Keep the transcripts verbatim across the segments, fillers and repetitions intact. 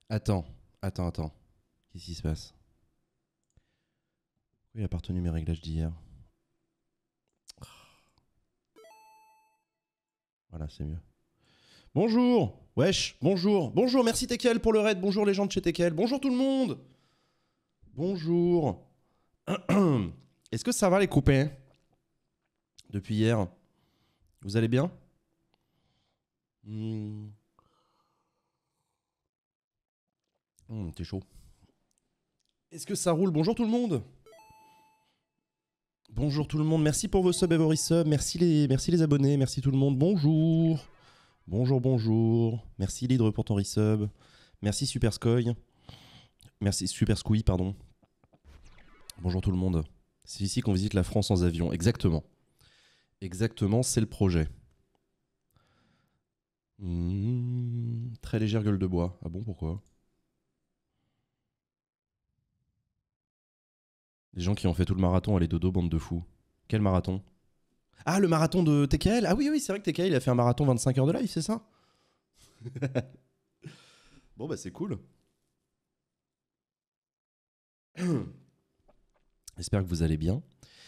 Attends, attends, attends. Qu'est-ce qui se passe? Oui, il a pas retenu mes réglages d'hier. Voilà, c'est mieux. Bonjour. Wesh, bonjour. Bonjour, merci Tekel pour le raid. Bonjour les gens de chez Tekel. Bonjour tout le monde. Bonjour. Est-ce que ça va les copains? Depuis hier, vous allez bien? Mmh. Mmh, t'es chaud. Est-ce que ça roule? Bonjour tout le monde. Bonjour tout le monde. Merci pour vos subs et vos resubs. Merci les, merci les abonnés. Merci tout le monde. Bonjour. Bonjour, bonjour. Merci Lidre pour ton resub. Merci Super Scoy. Merci Super Squee, pardon. Bonjour tout le monde. C'est ici qu'on visite la France en avion. Exactement. Exactement, c'est le projet. Mmh, très légère gueule de bois. Ah bon, pourquoi? Les gens qui ont fait tout le marathon, allez dodo, bande de fous. Quel marathon? Ah, le marathon de T K L. Ah oui, oui, c'est vrai que T K L il a fait un marathon vingt-cinq heures de live, c'est ça? Bon, bah c'est cool. J'espère que vous allez bien.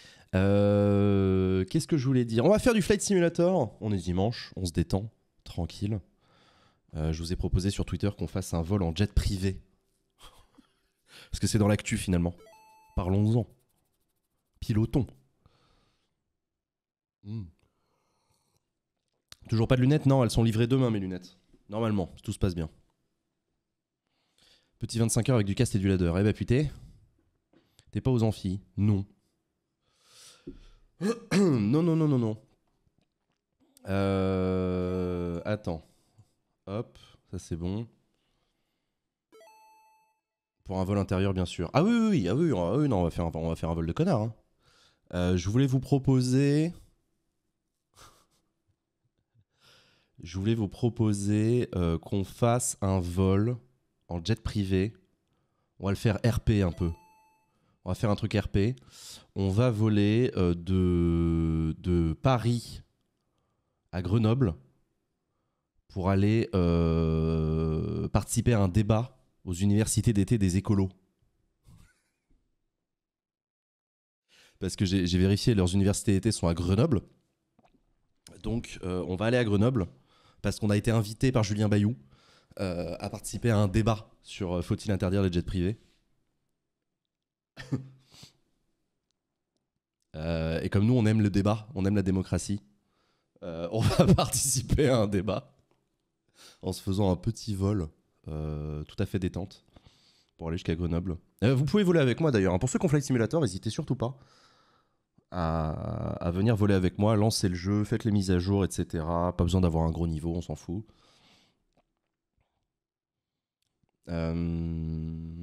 Euh, Qu'est-ce que je voulais dire? On va faire du Flight Simulator. On est dimanche, on se détend, tranquille. Euh, je vous ai proposé sur Twitter qu'on fasse un vol en jet privé. Parce que c'est dans l'actu finalement. Parlons-en. Pilotons. Mmh. Toujours pas de lunettes? Non, elles sont livrées demain mes lunettes. Normalement, tout se passe bien. Petit vingt-cinq heures avec du cast et du ladder. Eh bah putain, t'es pas aux amphis? Non. non, non, non, non, non. Euh... Attends. Hop, ça c'est bon. Pour un vol intérieur, bien sûr. Ah oui, oui, oui, ah oui, ah oui non, on va faire un, on va faire un vol de connard. Hein. Euh, je voulais vous proposer... Je voulais vous proposer euh, qu'on fasse un vol en jet privé. On va le faire R P un peu. On va faire un truc R P. On va voler euh, de, de Paris à Grenoble pour aller euh, participer à un débat aux universités d'été des écolos. Parce que j'ai j'ai vérifié, leurs universités d'été sont à Grenoble. Donc euh, on va aller à Grenoble parce qu'on a été invité par Julien Bayou euh, à participer à un débat sur euh, faut-il interdire les jets privés. Euh, et comme nous, on aime le débat, on aime la démocratie, euh, on va participer à un débat en se faisant un petit vol euh, tout à fait détente pour aller jusqu'à Grenoble. Euh, vous pouvez voler avec moi d'ailleurs. Hein. Pour ceux qui ont Flight Simulator, n'hésitez surtout pas à, à venir voler avec moi, lancer le jeu, faites les mises à jour, et cetera. Pas besoin d'avoir un gros niveau, on s'en fout. Euh...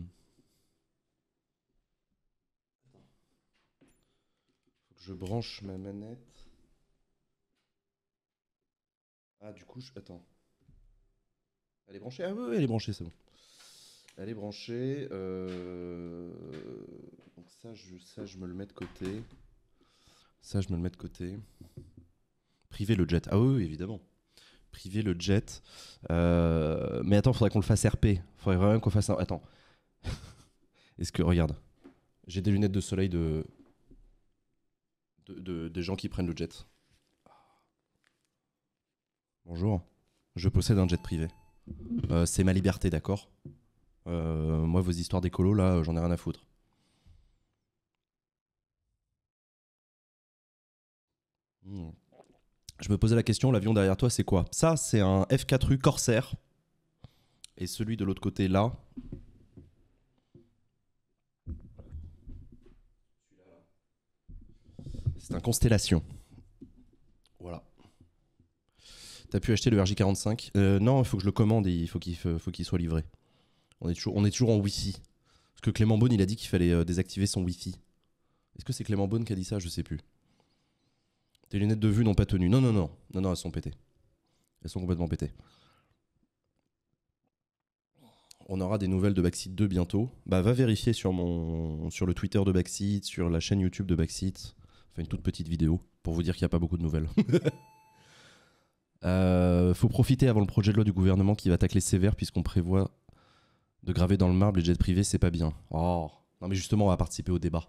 Faut que je branche ma manette. Ah, du coup, je... attends. Elle est branchée? Ah oui, oui, elle est branchée, c'est bon. Elle est branchée. Euh... Donc ça je, ça, je me le mets de côté. Ça, je me le mets de côté. Priver le jet. Ah oui, oui évidemment. Priver le jet. Euh... Mais attends, faudrait qu'on le fasse R P. Faudrait vraiment qu'on fasse un... Attends. Est-ce que... Regarde. J'ai des lunettes de soleil de... De, de... des gens qui prennent le jet. Bonjour. Je possède un jet privé. Euh, c'est ma liberté, d'accord? euh, Moi, vos histoires d'écolo, là, j'en ai rien à foutre. Hmm. Je me posais la question, l'avion derrière toi, c'est quoi? Ça, c'est un F quatre U Corsair. Et celui de l'autre côté, là... C'est un Constellation. Voilà. T'as pu acheter le R J quarante-cinq? euh, Non, il faut que je le commande et il faut qu'il faut qu'il soit livré. On est, toujours, on est toujours en Wi-Fi. Parce que Clément Beaune, il a dit qu'il fallait euh, désactiver son Wi-Fi. Est-ce que c'est Clément Beaune qui a dit ça? Je sais plus. Tes lunettes de vue n'ont pas tenu. Non, non, non. Non, non, elles sont pétées. Elles sont complètement pétées. On aura des nouvelles de Backseat deux bientôt. Bah, va vérifier sur, mon, sur le Twitter de Backseat, sur la chaîne YouTube de Backseat. Enfin, une toute petite vidéo pour vous dire qu'il n'y a pas beaucoup de nouvelles. euh, faut profiter avant le projet de loi du gouvernement qui va tacler sévère puisqu'on prévoit De graver dans le marbre les jets privés, c'est pas bien. Oh. Non mais justement, on va participer au débat.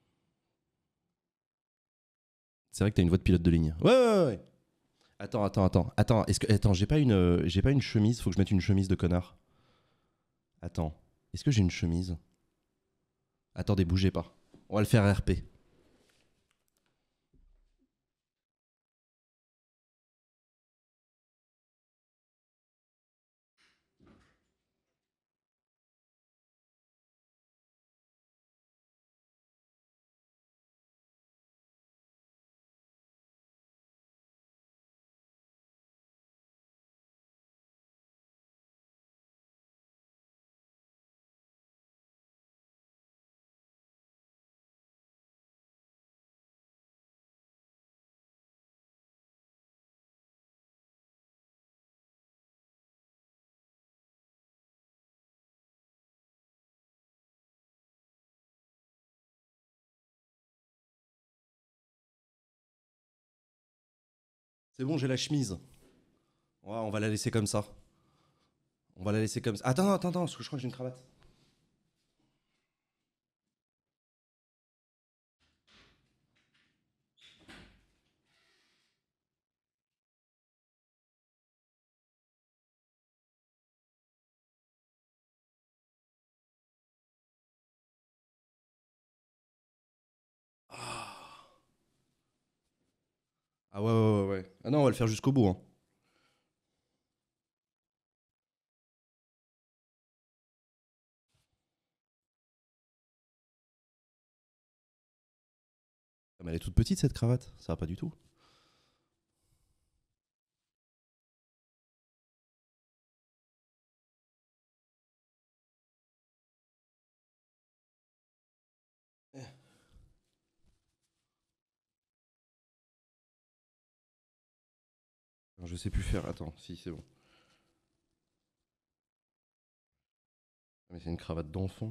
C'est vrai que t'as une voix de pilote de ligne. Ouais, ouais, ouais. Attends, attends, attends. Attends, est-ce que... Attends, j'ai pas, une... euh, j'ai pas une chemise. Faut que je mette une chemise de connard. Attends. Est-ce que j'ai une chemise? Attendez, bougez pas. On va le faire R P. C'est bon, j'ai la chemise. Ouais, on va la laisser comme ça. On va la laisser comme ça. Attends, attends, attends, parce que je crois que j'ai une cravate. Ah, ah ouais, ouais, ouais, ouais. Ah non, on va le faire jusqu'au bout. Hein. Ah, mais elle est toute petite cette cravate, ça va pas du tout. Je sais plus faire. Attends, si, c'est bon. Mais c'est une cravate d'enfant.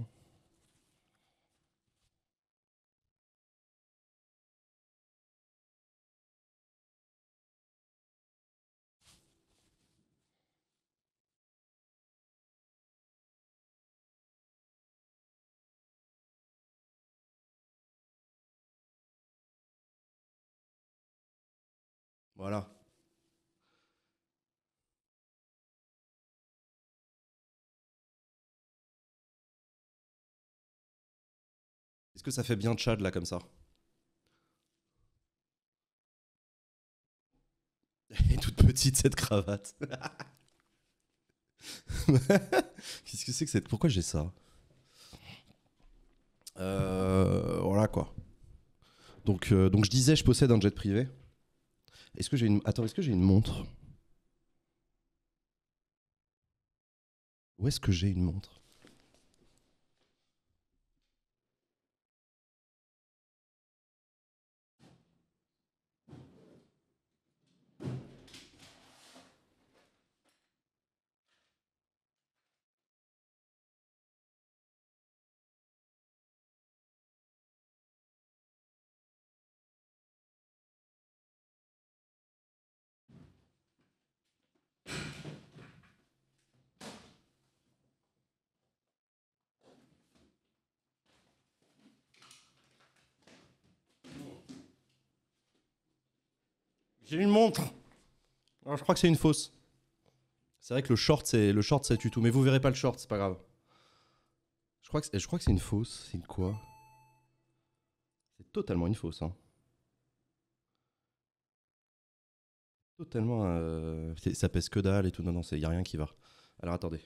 Voilà. Est-ce que ça fait bien Tchad là comme ça? Elle est toute petite cette cravate. Qu'est-ce que c'est que cette... Pourquoi j'ai ça? euh, Voilà quoi. Donc, euh, donc je disais, je possède un jet privé. Est-ce que j'ai une... Attends, est-ce que j'ai une montre? Où est-ce que j'ai une montre? J'ai une montre. Alors, je crois que c'est une fausse. C'est vrai que le short, c'est le short, ça tue tout. Mais vous verrez pas le short, c'est pas grave. Je crois que c'est, je crois que c'est une fausse. C'est une quoi? C'est totalement une fausse. Hein. Totalement. Euh, c'est- ça pèse que dalle et tout. Non, non, il y a rien qui va. Alors attendez.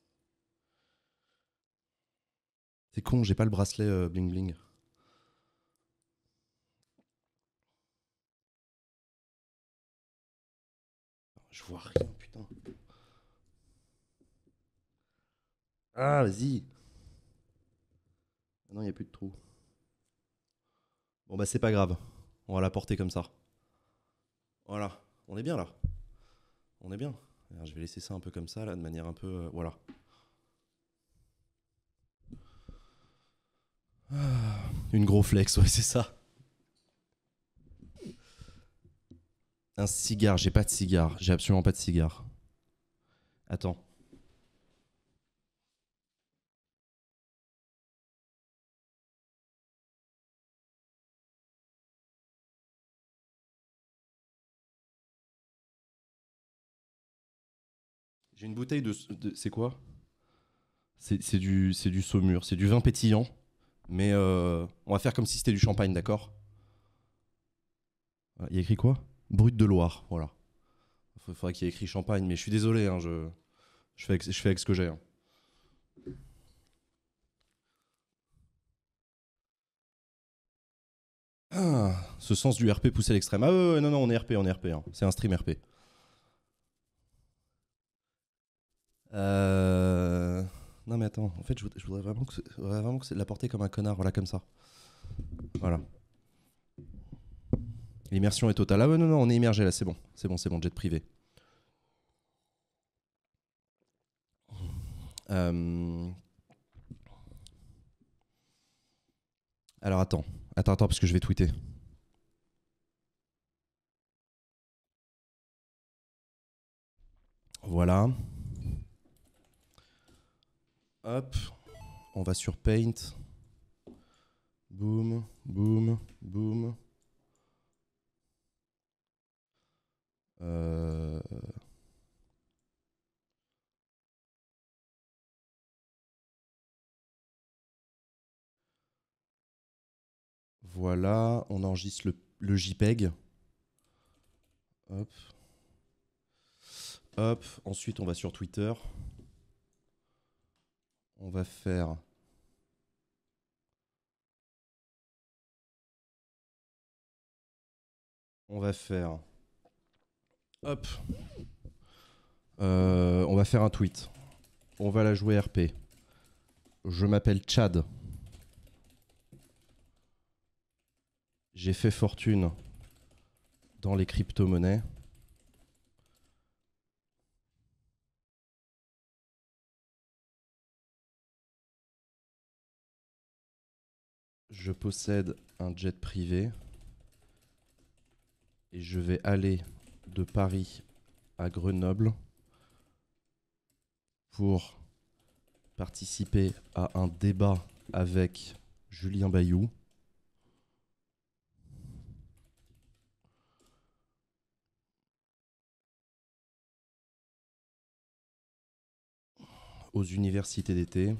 C'est con, j'ai pas le bracelet euh, bling bling. Je vois rien, putain. Ah, vas-y. Ah non, il y a plus de trou. Bon bah c'est pas grave. On va la porter comme ça. Voilà. On est bien là. On est bien. Alors, je vais laisser ça un peu comme ça là, de manière un peu. euh, voilà. Ah, une gros flex, ouais, c'est ça. Un cigare, j'ai pas de cigare. J'ai absolument pas de cigare. Attends. J'ai une bouteille de... de- c'est quoi? C'est c'est du, c'est du Saumur, c'est du vin pétillant. Mais euh, on va faire comme si c'était du champagne, d'accord? Il y a écrit quoi? Brut de Loire, voilà. Il faudrait qu'il y ait écrit champagne, mais je suis désolé, hein, je, je, fais avec, je fais avec ce que j'ai. Hein. Ah, ce sens du R P poussé à l'extrême. Ah ouais, ouais, non, non, on est R P, on est R P. Hein. C'est un stream R P. Euh... Non mais attends, en fait je voudrais, je voudrais vraiment que, je voudrais vraiment que c'est la porter comme un connard, voilà comme ça. Voilà. L'immersion est totale. Ah ouais non non, on est immergé là, c'est bon, c'est bon, c'est bon, jet privé. Euh... Alors attends, attends, attends parce que je vais tweeter. Voilà. Hop, on va sur Paint. Boum, boum, boum. Euh... Voilà, on enregistre le, le JPEG. Hop. Hop, ensuite on va sur Twitter. On va faire... On va faire... Hop. Euh, on va faire un tweet. On va la jouer R P. Je m'appelle Chad. J'ai fait fortune dans les crypto-monnaies. Je possède un jet privé. Et je vais aller de Paris à Grenoble pour participer à un débat avec Julien Bayou. Aux universités d'été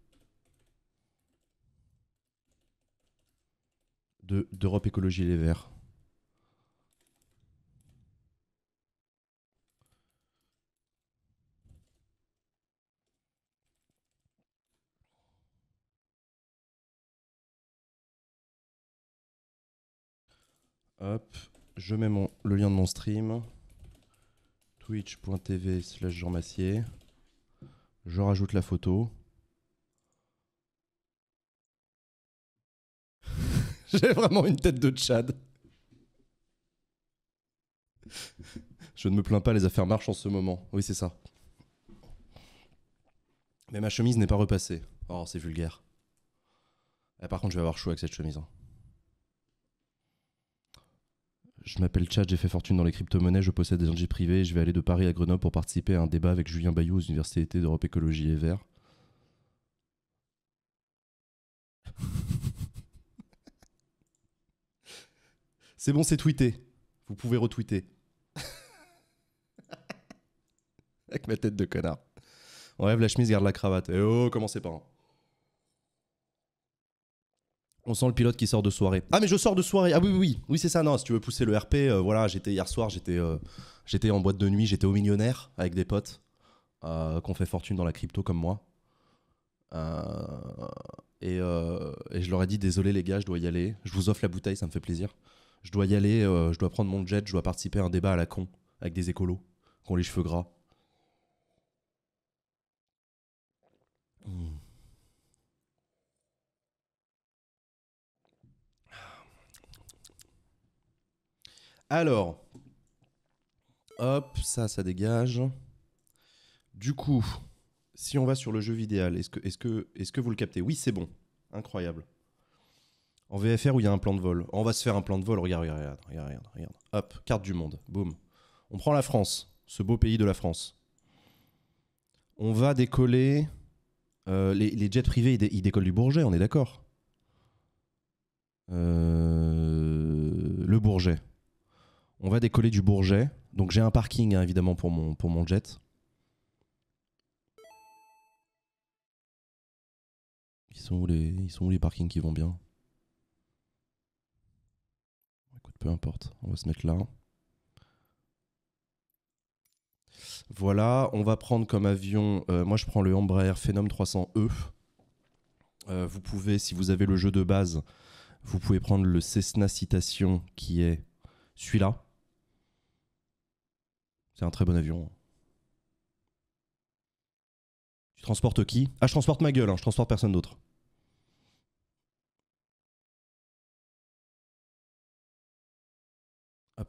de, d'Europe Écologie Les Verts. Hop, je mets mon, le lien de mon stream. Twitch.tv slash Jean Massier. Je rajoute la photo. J'ai vraiment une tête de Tchad. Je ne me plains pas, les affaires marchent en ce moment. Oui, c'est ça. Mais ma chemise n'est pas repassée. Oh, c'est vulgaire. Eh, par contre, je vais avoir chaud avec cette chemise. Hein. Je m'appelle Chad, j'ai fait fortune dans les crypto-monnaies, je possède des engins privés et je vais aller de Paris à Grenoble pour participer à un débat avec Julien Bayou aux universités d'été d'Europe Écologie et Verts. C'est bon, c'est tweeté. Vous pouvez retweeter. Avec ma tête de connard. Enlève la chemise, garde la cravate. Eh oh, commencez pas. Hein. On sent le pilote qui sort de soirée. Ah mais je sors de soirée. Ah oui oui oui. Oui c'est ça. Non, si tu veux pousser le R P, euh, voilà, j'étais hier soir, j'étais euh, j'étais en boîte de nuit, j'étais au Millionnaire avec des potes euh, qu'on fait fortune dans la crypto comme moi. Euh, et, euh, et je leur ai dit désolé les gars, je dois y aller. Je vous offre la bouteille, ça me fait plaisir. Je dois y aller, euh, je dois prendre mon jet, je dois participer à un débat à la con avec des écolos qui ont les cheveux gras. Mmh. Alors, hop, ça, ça dégage. Du coup, si on va sur le jeu vidéo, est-ce que, est-ce que, est-ce que vous le captez? Oui, c'est bon. Incroyable. En V F R où il y a un plan de vol. On va se faire un plan de vol. Regarde, regarde, regarde, regarde, regarde, regarde. Hop, carte du monde. Boum. On prend la France, ce beau pays de la France. On va décoller. Euh, les, les jets privés, ils, dé- ils décollent du Bourget, on est d'accord. Euh, le Bourget. On va décoller du Bourget. Donc j'ai un parking hein, évidemment pour mon, pour mon jet. sont où les, ils sont où les parkings qui vont bien? Écoute, peu importe, on va se mettre là. Voilà, on va prendre comme avion, euh, moi je prends le Embraer Phenom trois cents E. Euh, vous pouvez, si vous avez le jeu de base, vous pouvez prendre le Cessna Citation qui est celui-là. C'est un très bon avion. Tu transportes qui? Ah, je transporte ma gueule, hein, je transporte personne d'autre. Hop.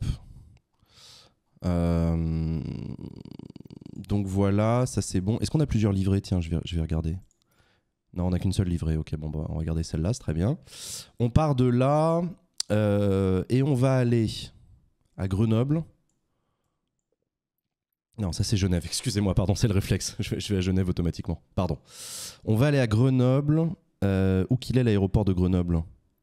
Euh, Donc voilà, ça c'est bon. Est-ce qu'on a plusieurs livrets? Tiens, je vais, je vais regarder. Non, on n'a qu'une seule livrée. Ok, bon, bah, on va regarder celle-là, c'est très bien. On part de là euh, et on va aller à Grenoble. Non, ça c'est Genève. Excusez-moi, pardon, c'est le réflexe. Je vais, je vais à Genève automatiquement. Pardon. On va aller à Grenoble. Euh, où qu'il est l'aéroport de Grenoble?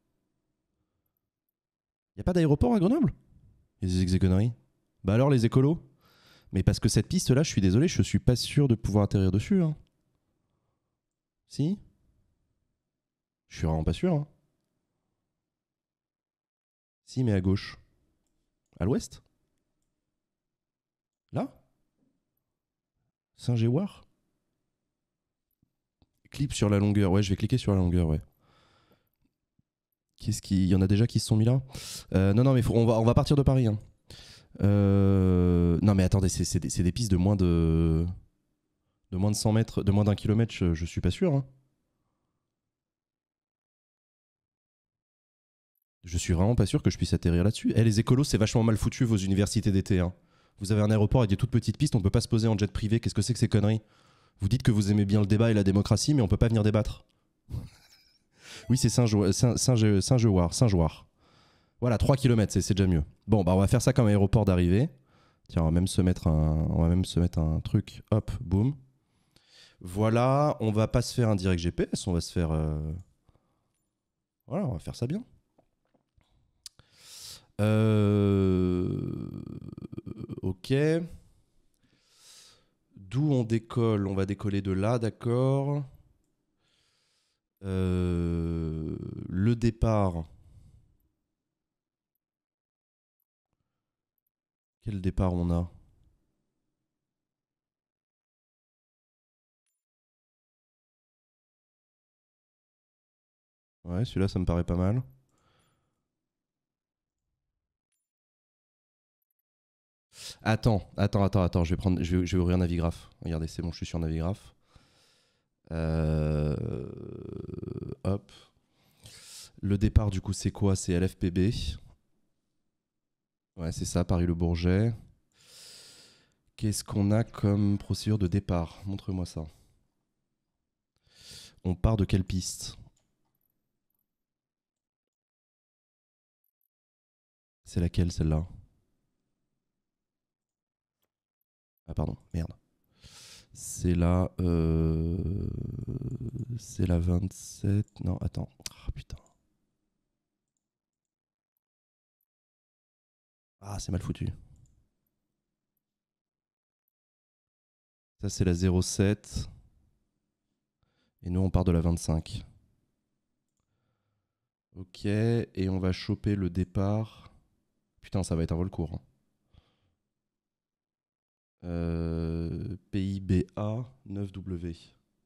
Il n'y a pas d'aéroport à Grenoble? Il y a des conneries. Bah alors les écolos? Mais parce que cette piste-là, je suis désolé, je suis pas sûr de pouvoir atterrir dessus. Hein. Si? Je suis vraiment pas sûr. Hein. Si, mais à gauche. À l'ouest? Là? Saint-Géoire? Clip sur la longueur. Ouais, je vais cliquer sur la longueur, ouais. Qu'est-ce qu'il y en a déjà qui se sont mis là? euh, Non, non, mais faut... on, va, on va partir de Paris. Hein. Euh... Non, mais attendez, c'est, c'est, des, c'est des pistes de moins de... de moins de cent mètres, de moins d'un kilomètre, je, je suis pas sûr. Hein. Je suis vraiment pas sûr que je puisse atterrir là-dessus. Eh, les écolos, c'est vachement mal foutu, vos universités d'été. Hein. Vous avez un aéroport avec des toutes petites pistes, on peut pas se poser en jet privé. Qu'est-ce que c'est que ces conneries? Vous dites que vous aimez bien le débat et la démocratie, mais on peut pas venir débattre. Oui, c'est Saint-Jouard. Saint-Jouard. Saint-Jouard. Voilà, trois kilomètres, c'est, c'est déjà mieux. Bon, bah on va faire ça comme aéroport d'arrivée. Tiens, on va même se mettre un, on va même se mettre un truc. Hop, boum. Voilà, on va pas se faire un direct G P S, on va se faire... Euh... Voilà, on va faire ça bien. Euh... Ok. D'où on décolle? On va décoller de là, d'accord. Euh... Le départ. Quel départ on a? Ouais, celui-là, ça me paraît pas mal. Attends, attends, attends, attends, je vais, prendre, je vais, je vais ouvrir Navigraph. Regardez, c'est bon, je suis sur Navigraph. Euh... Hop. Le départ, du coup, c'est quoi? C'est L F P B. Ouais, c'est ça, Paris-Le Bourget. Qu'est-ce qu'on a comme procédure de départ? Montre-moi ça. On part de quelle piste? C'est laquelle, celle-là? Ah, pardon, merde. C'est la... Euh... C'est la vingt-sept... Non, attends. Ah, putain. Ah, c'est mal foutu. Ça, c'est la zéro sept. Et nous, on part de la vingt-cinq. Ok, et on va choper le départ. Putain, ça va être un vol court. Hein. Euh, P I B A neuf W.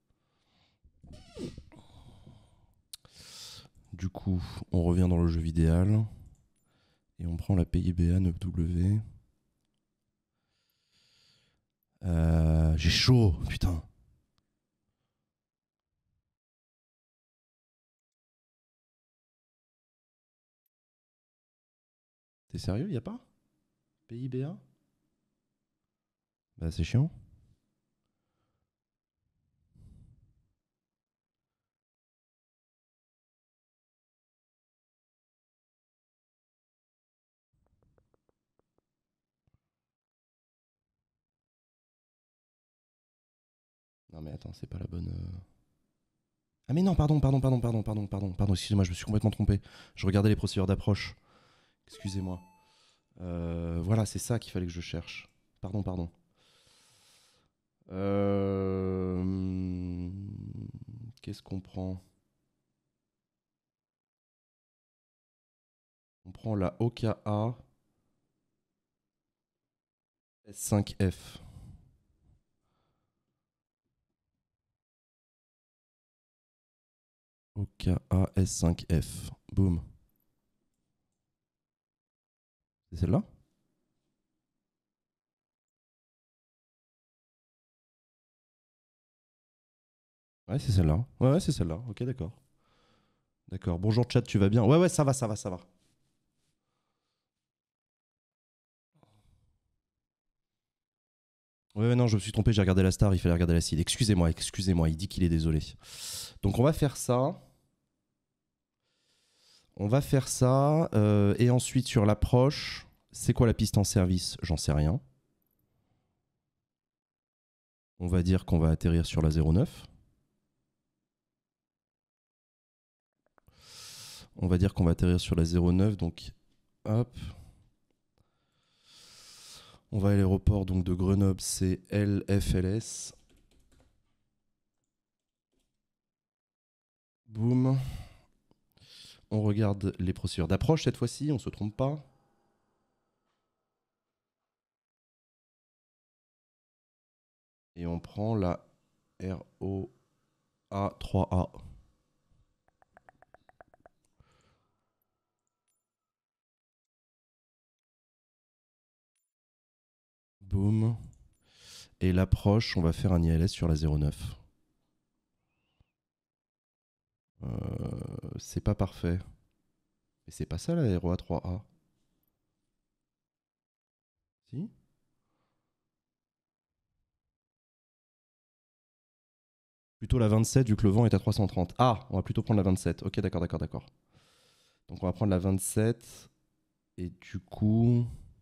Du coup, on revient dans le jeu vidéo. Et on prend la P I B A neuf W. Euh, j'ai chaud, putain. T'es sérieux, y a pas P I B A? Bah c'est chiant. Non mais attends, c'est pas la bonne... euh. Ah mais non, pardon, pardon, pardon, pardon, pardon, pardon, pardon, excusez-moi, je me suis complètement trompé. Je regardais les procédures d'approche. Excusez-moi. Euh, voilà, c'est ça qu'il fallait que je cherche. Pardon, pardon. Euh... Qu'est-ce qu'on prend? On prend la O K A S cinq F. O K A S cinq F. Boum. C'est celle-là? Ouais, c'est celle-là. Ouais, ouais, c'est celle-là. Ok, d'accord. D'accord. Bonjour chat, tu vas bien? Ouais, ouais, ça va, ça va, ça va. Ouais, ouais, non, je me suis trompé, j'ai regardé la star, il fallait regarder la seed. Excusez-moi, excusez-moi, il dit qu'il est désolé. Donc on va faire ça. On va faire ça. euh, et ensuite, sur l'approche, c'est quoi la piste en service? J'en sais rien. On va dire qu'on va atterrir sur la zéro neuf. On va dire qu'on va atterrir sur la zéro neuf, donc hop. On va à l'aéroport donc de Grenoble, c'est L F L S. Boum. On regarde les procédures d'approche cette fois-ci, on se trompe pas. Et on prend la R O A trois A. Boum. Et l'approche, on va faire un I L S sur la zéro neuf. Euh, c'est pas parfait. Mais c'est pas ça la R O A trois A. Si? Plutôt la vingt-sept vu que le vent est à trois cent trente. Ah, on va plutôt prendre la vingt-sept. Ok, d'accord, d'accord, d'accord. Donc on va prendre la vingt-sept. Et du coup...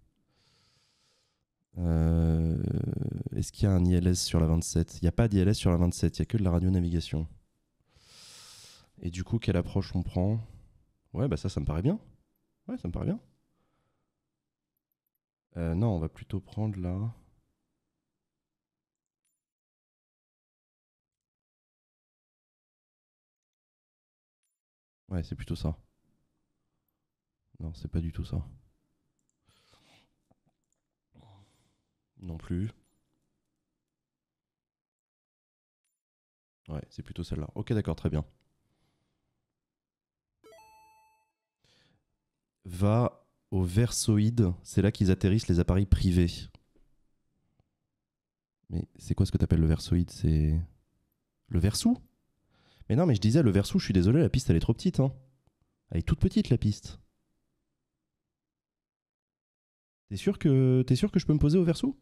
Euh, Est-ce qu'il y a un I L S sur la vingt-sept? Il n'y a pas d'I L S sur la vingt-sept, il n'y a que de la radionavigation. Et du coup, quelle approche on prend? Ouais, bah ça, ça me paraît bien. Ouais, ça me paraît bien. Euh, non, on va plutôt prendre là. Ouais, c'est plutôt ça. Non, c'est pas du tout ça. Non plus. Ouais, c'est plutôt celle-là. Ok, d'accord, très bien. Va au Versoïde. C'est là qu'ils atterrissent les appareils privés. Mais c'est quoi ce que t'appelles le Versoïde? C'est le Versou? Mais non, mais je disais le Versou, je suis désolé, la piste elle est trop petite. Hein. Elle est toute petite la piste. T'es sûr que t'es sûr que je peux me poser au Versou?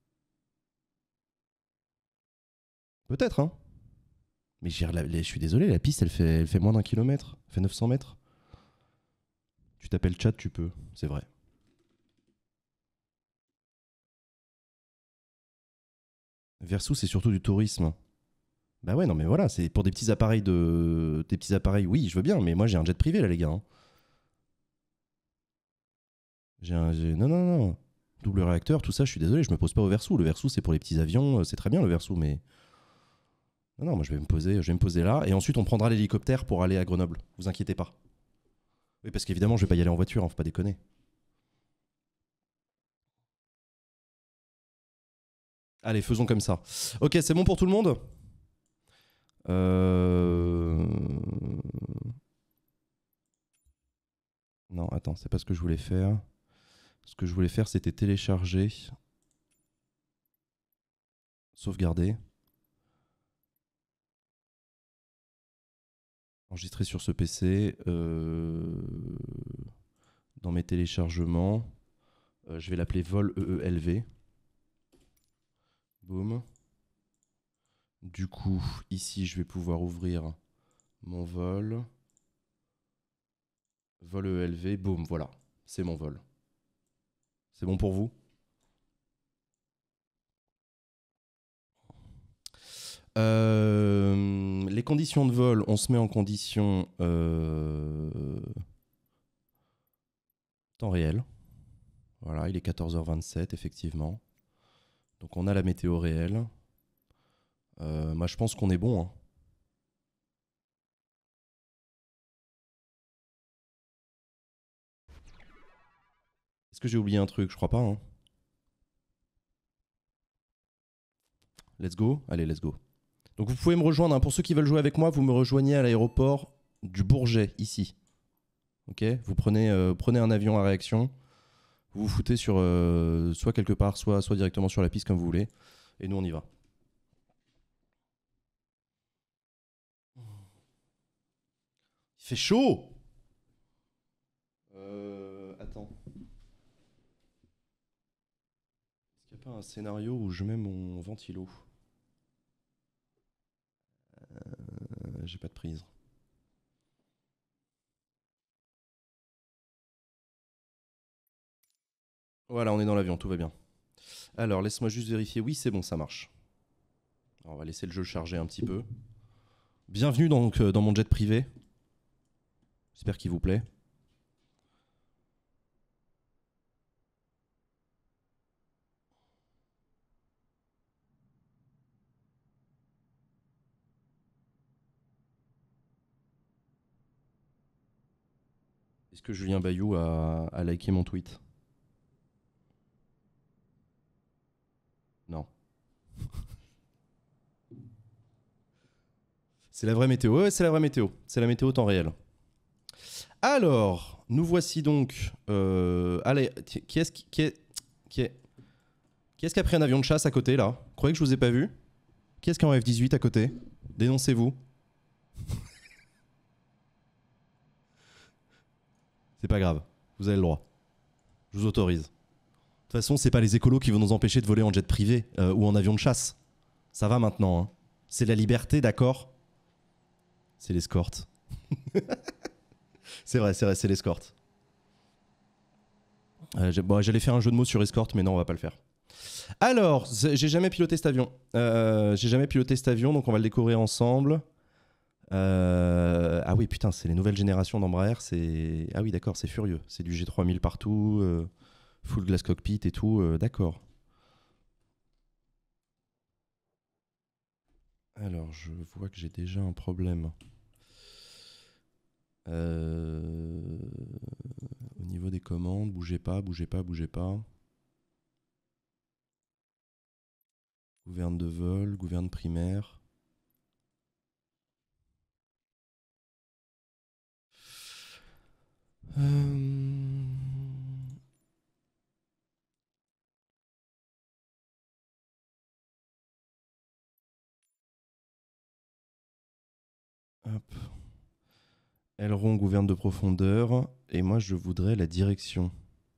Peut-être, hein. Mais je suis désolé, la piste elle fait, elle fait moins d'un kilomètre. Elle fait neuf cents mètres. Tu t'appelles chat, tu peux, c'est vrai. Versou, c'est surtout du tourisme. Bah ouais, non, mais voilà, c'est pour des petits appareils de. Des petits appareils, oui, je veux bien, mais moi j'ai un jet privé là, les gars. Hein. J'ai un. j'ai- Non, non, non. Double réacteur, tout ça, je suis désolé, je me pose pas au Versou. Le Versou, c'est pour les petits avions, euh, c'est très bien le Versou, mais. Non, non, moi je vais me poser, je vais me poser là, et ensuite on prendra l'hélicoptère pour aller à Grenoble. Vous inquiétez pas. Oui, parce qu'évidemment, je vais pas y aller en voiture, hein, faut pas déconner. Allez, faisons comme ça. Ok, c'est bon pour tout le monde? Euh... Non, attends, c'est pas ce que je voulais faire. Ce que je voulais faire, c'était télécharger, sauvegarder, enregistrer sur ce P C. Euh... Dans mes téléchargements, euh, je vais l'appeler vol E E L V. Boum. Du coup, ici, je vais pouvoir ouvrir mon vol. Vol E E L V, boum, voilà. C'est mon vol. C'est bon pour vous? Euh, les conditions de vol, on se met en condition euh, temps réel. Voilà, il est quatorze heures vingt-sept, effectivement. Donc on a la météo réelle. Euh, moi, je pense qu'on est bon. Hein. Est-ce que j'ai oublié un truc? Je crois pas. Hein. Let's go. Allez, let's go. Donc vous pouvez me rejoindre. Hein. Pour ceux qui veulent jouer avec moi, vous me rejoignez à l'aéroport du Bourget, ici. Ok. Vous prenez, euh, prenez un avion à réaction. Vous vous foutez sur euh, soit quelque part, soit, soit directement sur la piste, comme vous voulez. Et nous, on y va. Il fait chaud. Euh, attends. Est-ce qu'il n'y a pas un scénario où je mets mon ventilo? euh, J'ai pas de prise. Voilà, on est dans l'avion, tout va bien. Alors, laisse-moi juste vérifier. Oui, c'est bon, ça marche. Alors, on va laisser le jeu charger un petit peu. Bienvenue donc dans mon jet privé. J'espère qu'il vous plaît. Est-ce que Julien Bayou a, a liké mon tweet? Non. C'est la vraie météo. Ouais, c'est la vraie météo. C'est la météo temps réel. Alors, nous voici donc. Euh, allez, qui est-ce qui, qui est, qui est, qui est-ce qui a pris un avion de chasse à côté là? Vous croyez que je vous ai pas vu? Qui est-ce qui est en F dix-huit à côté? Dénoncez-vous. C'est pas grave. Vous avez le droit. Je vous autorise. De toute façon, c'est pas les écolos qui vont nous empêcher de voler en jet privé euh, ou en avion de chasse. Ça va maintenant. Hein. C'est la liberté, d'accord? C'est l'escorte. C'est vrai, c'est vrai, c'est l'escorte. Euh, bon, j'allais faire un jeu de mots sur escorte, mais non, on va pas le faire. Alors, j'ai jamais piloté cet avion. Euh, j'ai jamais piloté cet avion, donc on va le découvrir ensemble. Euh... Ah oui, putain, c'est les nouvelles générations d'Embraer. C'est ah oui, d'accord, c'est furieux. C'est du G trois mille partout, euh, full glass cockpit et tout. Euh, d'accord. Alors, je vois que j'ai déjà un problème. Euh... Au niveau des commandes, bougez pas, bougez pas, bougez pas. Gouverne de vol, gouverne primaire. Euh... Hop. Aileron gouverne de profondeur. Et moi, je voudrais la direction.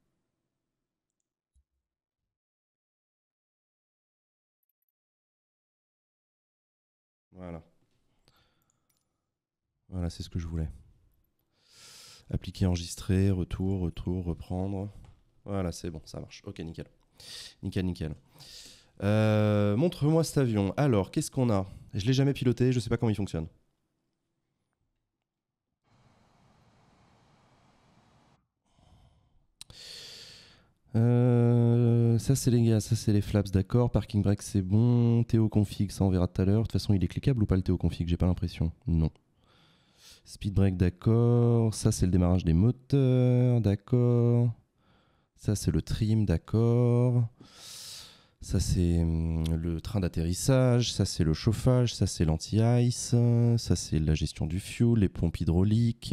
Voilà. Voilà, c'est ce que je voulais. Appliquer, enregistrer, retour, retour, reprendre. Voilà, c'est bon, ça marche. Ok, nickel. Nickel, nickel. Euh, montre-moi cet avion. Alors, qu'est-ce qu'on a? Je l'ai jamais piloté, je sais pas comment il fonctionne. Euh, ça c'est les gars, ça c'est les flaps, d'accord. Parking brake c'est bon. Théo config, ça on verra tout à l'heure. De toute façon, il est cliquable ou pas le Théo config? J'ai pas l'impression. Non. Speed brake, d'accord. Ça c'est le démarrage des moteurs, d'accord. Ça c'est le trim, d'accord. Ça c'est le train d'atterrissage. Ça c'est le chauffage. Ça c'est l'anti-ice. Ça c'est la gestion du fuel, les pompes hydrauliques.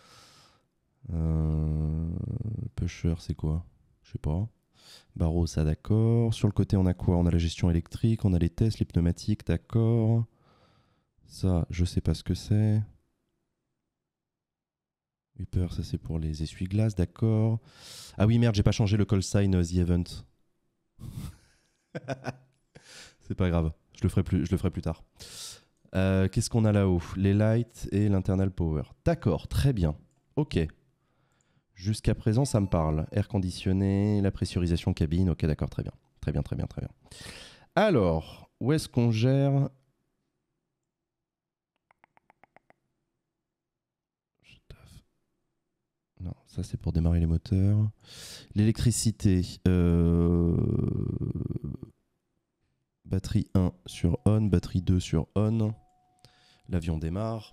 Euh... Pusher, c'est quoi? Je sais pas. Barreau, ça d'accord. Sur le côté, on a quoi? On a la gestion électrique, on a les tests, les pneumatiques, d'accord. Ça, je sais pas ce que c'est. Upper, ça c'est pour les essuie-glaces, d'accord. Ah oui, merde, j'ai pas changé le call sign uh, The Event. C'est pas grave, je le ferai plus, je le ferai plus tard. Euh, Qu'est-ce qu'on a là-haut? Les lights et l'internal power. D'accord, très bien. Ok. Jusqu'à présent, ça me parle. Air conditionné, la pressurisation cabine. Ok, d'accord, très bien. Très bien, très bien, très bien. Alors, où est-ce qu'on gère? Non, ça c'est pour démarrer les moteurs. L'électricité. Euh... Batterie un sur on, batterie deux sur on. L'avion démarre.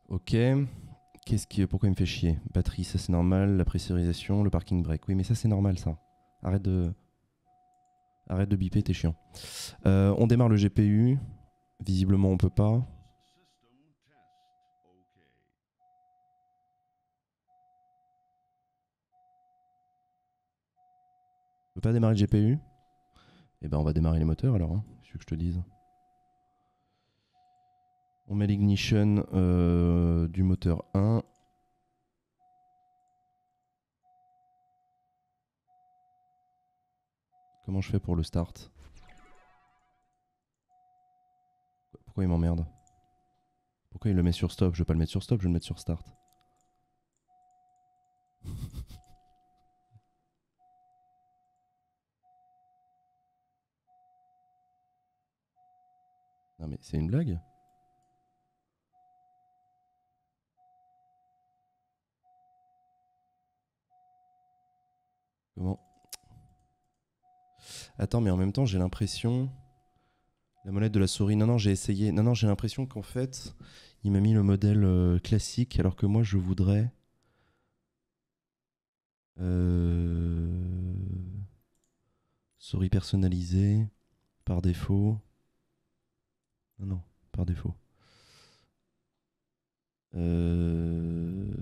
Ok. Qu'est-ce qui, pourquoi il me fait chier? Batterie, ça c'est normal. La pressurisation, le parking brake. Oui, mais ça c'est normal, ça. Arrête de, arrête de biper, t'es chiant. Euh, on démarre le G P U. Visiblement, on peut pas. On peut pas démarrer le G P U? Eh ben, on va démarrer les moteurs alors. Hein. C'est ce que je te dise. On met l'ignition euh, du moteur un. Comment je fais pour le start? Pourquoi il m'emmerde? Pourquoi il le met sur stop? Je vais pas le mettre sur stop, je vais le mettre sur start. Non mais c'est une blague? Comment? Attends, mais en même temps, j'ai l'impression... La molette de la souris... Non, non, j'ai essayé. Non, non, j'ai l'impression qu'en fait, il m'a mis le modèle euh, classique, alors que moi, je voudrais... Euh... Souris personnalisée, par défaut. Non, non, par défaut. Euh...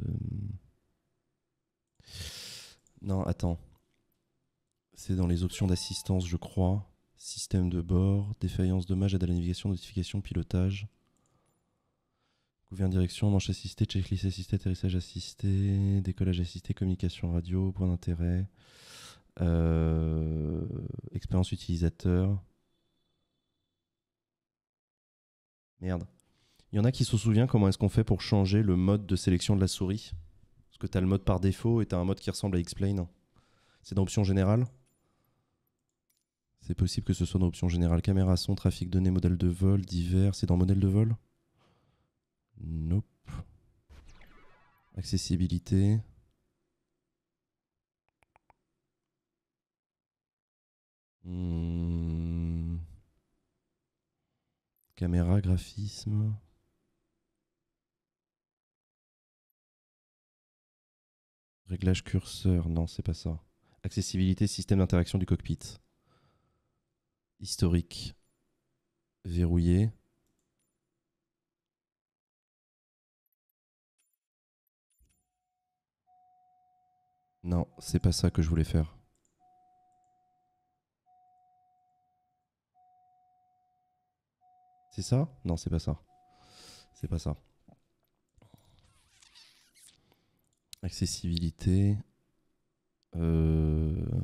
Non, attends. C'est dans les options d'assistance, je crois. Système de bord, défaillance, dommage, aide à la navigation, notification, pilotage. Gouvernement direction, manche assistée, checklist assistée, atterrissage assisté, décollage assisté, communication radio, point d'intérêt, euh, expérience utilisateur. Merde. Il y en a qui se souviennent comment est-ce qu'on fait pour changer le mode de sélection de la souris? Parce que tu as le mode par défaut et tu as un mode qui ressemble à Explain. C'est dans option générale. C'est possible que ce soit dans option générale. Caméra, son, trafic données, modèle de vol, divers. C'est dans modèle de vol? Nope. Accessibilité. Hmm. Caméra, graphisme. Réglage curseur, non, c'est pas ça. Accessibilité, système d'interaction du cockpit. Historique. Verrouillé. Non, c'est pas ça que je voulais faire. C'est ça? Non, c'est pas ça. C'est pas ça. Accessibilité. Euh...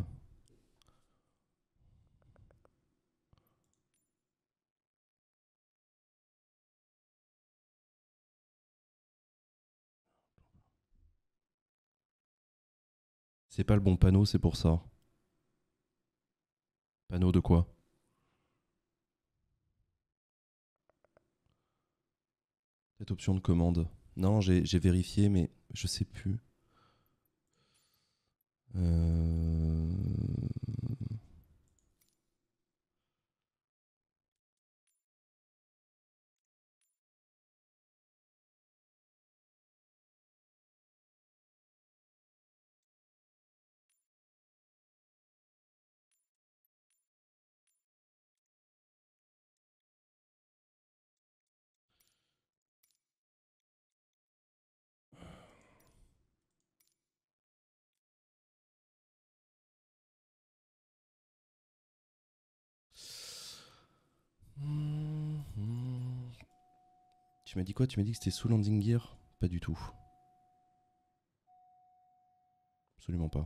C'est pas le bon panneau, c'est pour ça. Panneau de quoi? Cette option de commande. Non, j'ai vérifié, mais je sais plus. Euh... Tu m'as dit quoi? Tu m'as dit que c'était sous landing gear? Pas du tout. Absolument pas.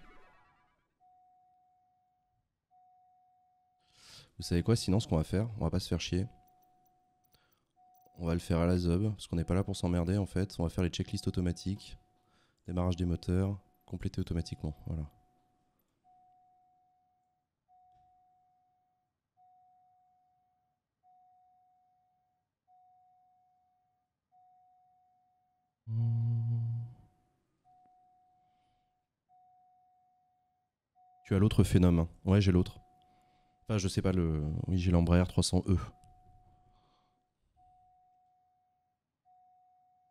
Vous savez quoi? Sinon, ce qu'on va faire, on va pas se faire chier. On va le faire à la zub, parce qu'on n'est pas là pour s'emmerder en fait. On va faire les checklists automatiques. Démarrage des moteurs, compléter automatiquement. Voilà. Tu as l'autre phénomène. Ouais, j'ai l'autre. Enfin, je sais pas le. Oui, j'ai l'Embraer trois cents E.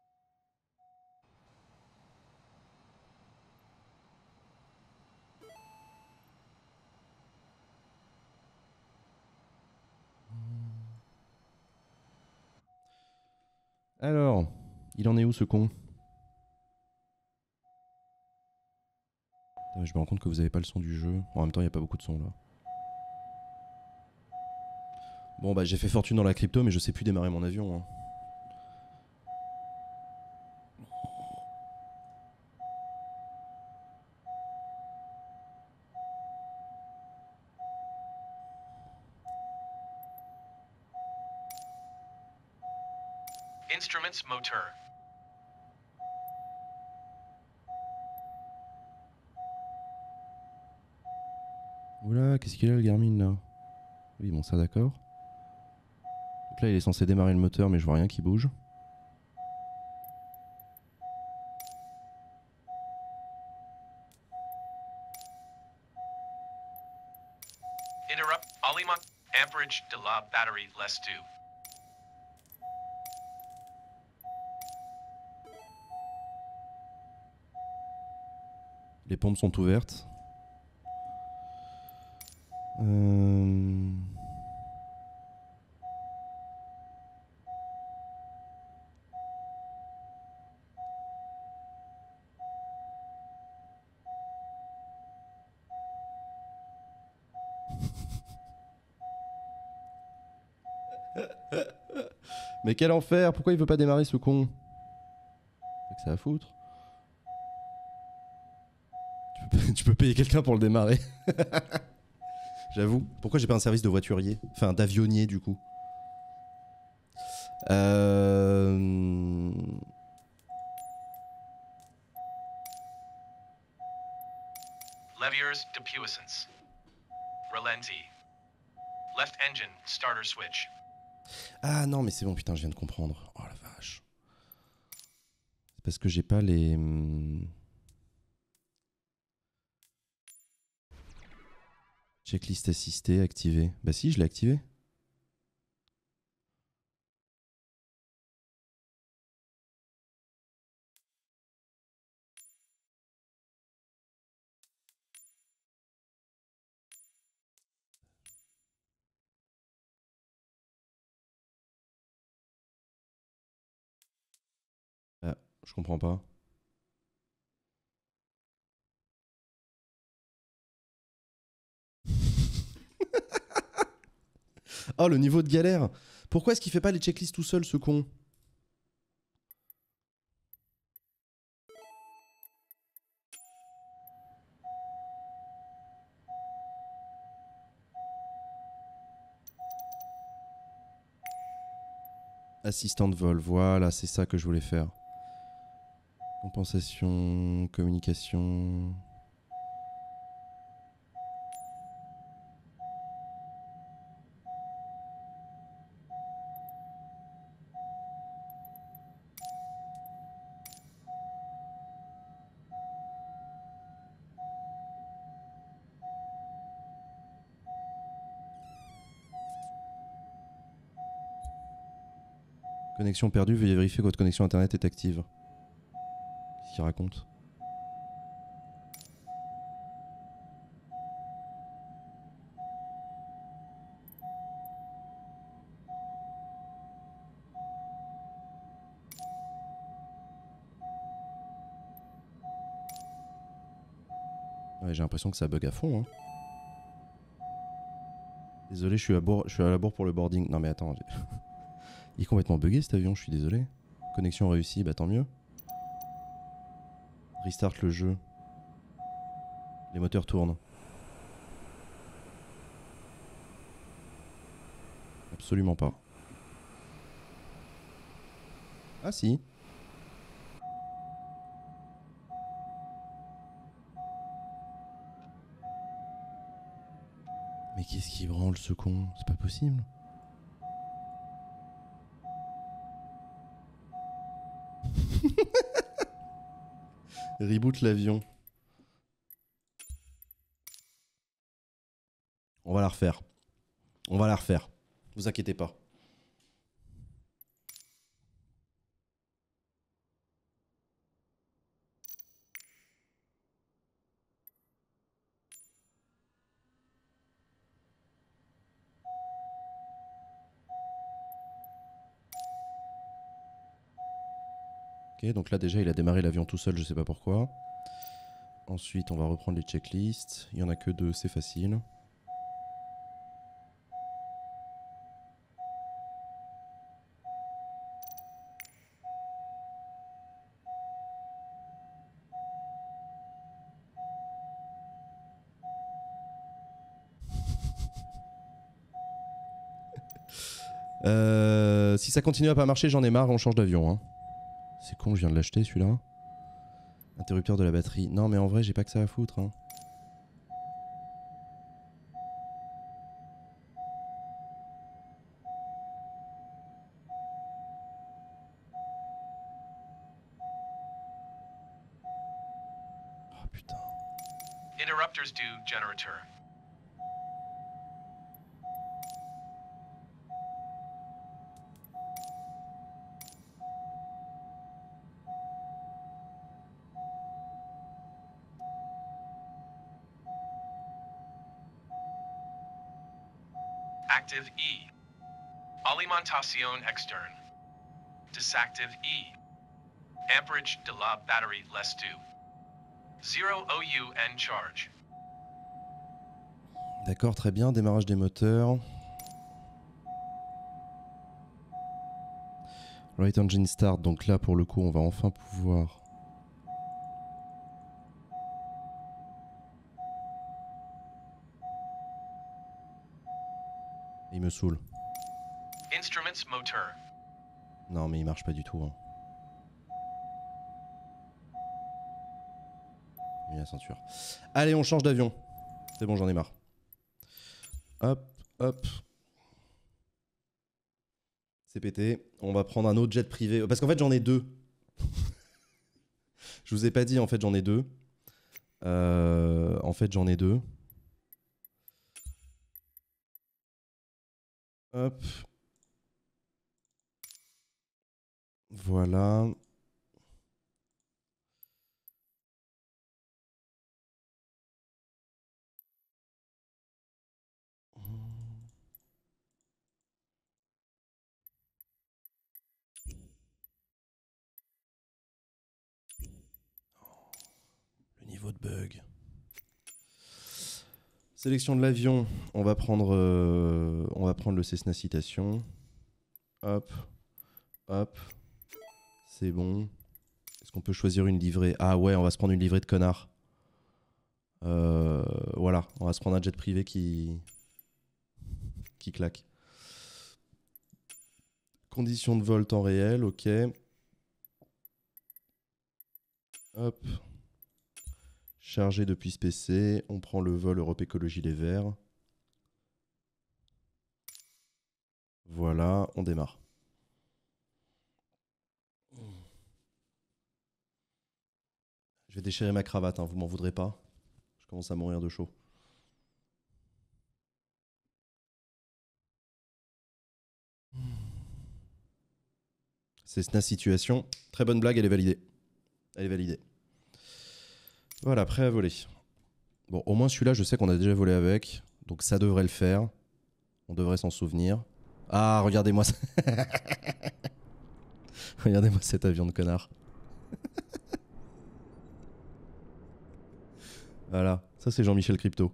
Alors, il en est où ce con? Putain, je me rends compte que vous avez pas le son du jeu. En même temps, il n'y a pas beaucoup de son là. Bon bah j'ai fait fortune dans la crypto mais je sais plus démarrer mon avion. Hein. Instruments moteur. Oula, qu'est-ce qu'il a le Garmin là? Oui bon ça d'accord. Donc là il est censé démarrer le moteur mais je vois rien qui bouge. Interrupt. Alima. Amperage de la batterie less do. Les pompes sont ouvertes. Euh... Mais quel enfer! Pourquoi il veut pas démarrer ce con? Pas que ça à foutre. Tu peux, tu peux payer quelqu'un pour le démarrer. J'avoue. Pourquoi j'ai pas un service de voiturier? Enfin d'avionnier du coup. Euh... Leviers de puissance. Ralenti. Left engine starter switch. Ah non mais c'est bon putain je viens de comprendre. Oh la vache. C'est parce que j'ai pas les... Checklist assistée activée. Bah si je l'ai activé. Ah, je comprends pas. Oh le niveau de galère. Pourquoi est-ce qu'il fait pas les checklists tout seul ce con? Assistant de vol, voilà, c'est ça que je voulais faire. Compensation, communication... Connexion perdue, veuillez vérifier que votre connexion internet est active. Qu'est-ce qu'il raconte? Ouais, j'ai l'impression que ça bug à fond. Hein. Désolé, je suis, à bord, je suis à la bourre pour le boarding. Non mais attends, il est complètement bugué cet avion, je suis désolé. Connexion réussie, bah tant mieux. Restart le jeu. Les moteurs tournent. Absolument pas. Ah si. Mais qu'est-ce qui branle ce con? C'est pas possible. Reboot l'avion. On va la refaire. On va la refaire. Vous inquiétez pas. Ok, donc là déjà il a démarré l'avion tout seul, je sais pas pourquoi. Ensuite on va reprendre les checklists. Il y en a que deux, c'est facile. Euh, si ça continue à pas marcher, j'en ai marre, on change d'avion. Hein. C'est con, je viens de l'acheter celui-là. Interrupteur de la batterie. Non mais en vrai j'ai pas que ça à foutre. Hein. Oh putain. Interrupters due generator. Active E. Alimentación externe. Disactive E. Amperage de la batterie less due. Zero O U N charge. D'accord, très bien, démarrage des moteurs. Right engine start, donc là pour le coup on va enfin pouvoir... Il me saoule. Instruments motor. Non mais il marche pas du tout. Hein. Il a la ceinture. Allez, on change d'avion. C'est bon, j'en ai marre. Hop, hop. C'est pété. On va prendre un autre jet privé. Parce qu'en fait, j'en ai deux. Je vous ai pas dit, en fait, j'en ai deux. Euh, en fait, j'en ai deux. Hop. Voilà. Le niveau de bug. Sélection de l'avion. On va prendre, euh, on va prendre le Cessna Citation. Hop. Hop. C'est bon. Est-ce qu'on peut choisir une livrée? Ah ouais, on va se prendre une livrée de connard. Euh, voilà, on va se prendre un jet privé qui... qui claque. Conditions de vol temps réel, ok. Hop. Chargé depuis ce P C. On prend le vol Europe Écologie Les Verts. Voilà, on démarre. Je vais déchirer ma cravate, hein, vous m'en voudrez pas. Je commence à mourir de chaud. C'est Cessna Situation. Très bonne blague, elle est validée. Elle est validée. Voilà, prêt à voler. Bon, au moins celui-là, je sais qu'on a déjà volé avec. Donc ça devrait le faire. On devrait s'en souvenir. Ah, regardez-moi ça. Regardez-moi cet avion de connard. Voilà, ça c'est Jean-Michel Crypto.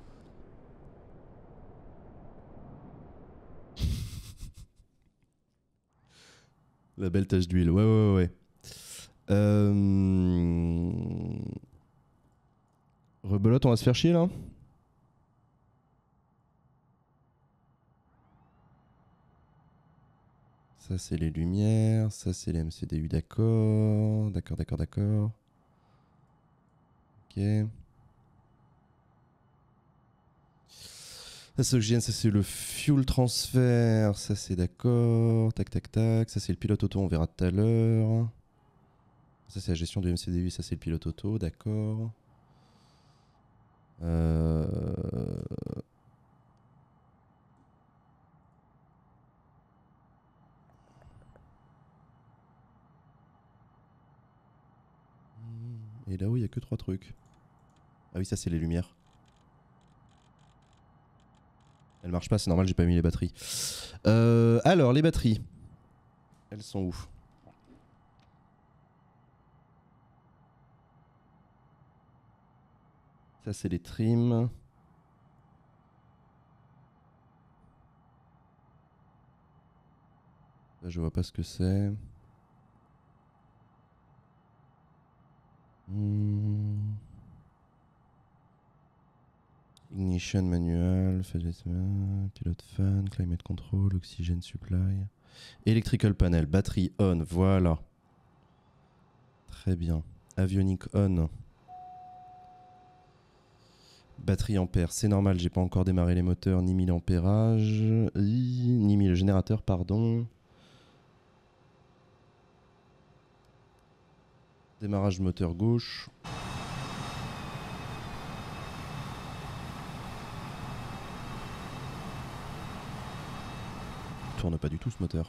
La belle tache d'huile, ouais, ouais, ouais. Euh... Rebelote, on va se faire chier là. Ça c'est les lumières, ça c'est les M C D U, d'accord. D'accord, d'accord, d'accord. Ok. Ça c'est l'oxygène, ça c'est le fuel transfer, ça c'est d'accord. Tac, tac, tac. Ça c'est le pilote auto, on verra tout à l'heure. Ça c'est la gestion du M C D U, ça c'est le pilote auto, d'accord. Euh... Et là-haut, il n'y a que trois trucs. Ah oui, ça c'est les lumières. Elle marche pas, c'est normal, j'ai pas mis les batteries. Euh, alors, les batteries. Elles sont où? Ça, c'est les trims. Là, je vois pas ce que c'est. Hmm. Ignition manual, pilote fan, climate control, oxygène supply. Electrical panel, batterie on, voilà. Très bien. Avionique on. Batterie ampère, c'est normal, j'ai pas encore démarré les moteurs, ni mis l'ampérage, ni mis le générateur, pardon. Démarrage moteur gauche. Il tourne pas du tout ce moteur.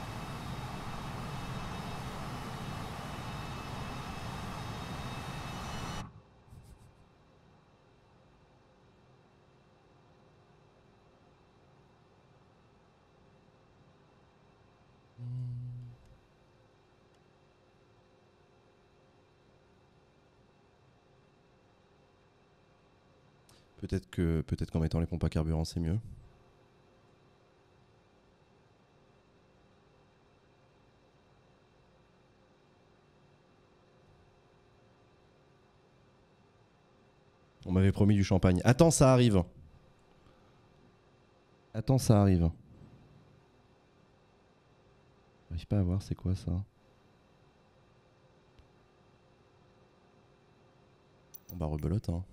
Peut-être que peut-être qu'en mettant les pompes à carburant, c'est mieux. On m'avait promis du champagne. Attends, ça arrive. Attends, ça arrive. J'arrive pas à voir, c'est quoi ça? On bah rebelote, hein.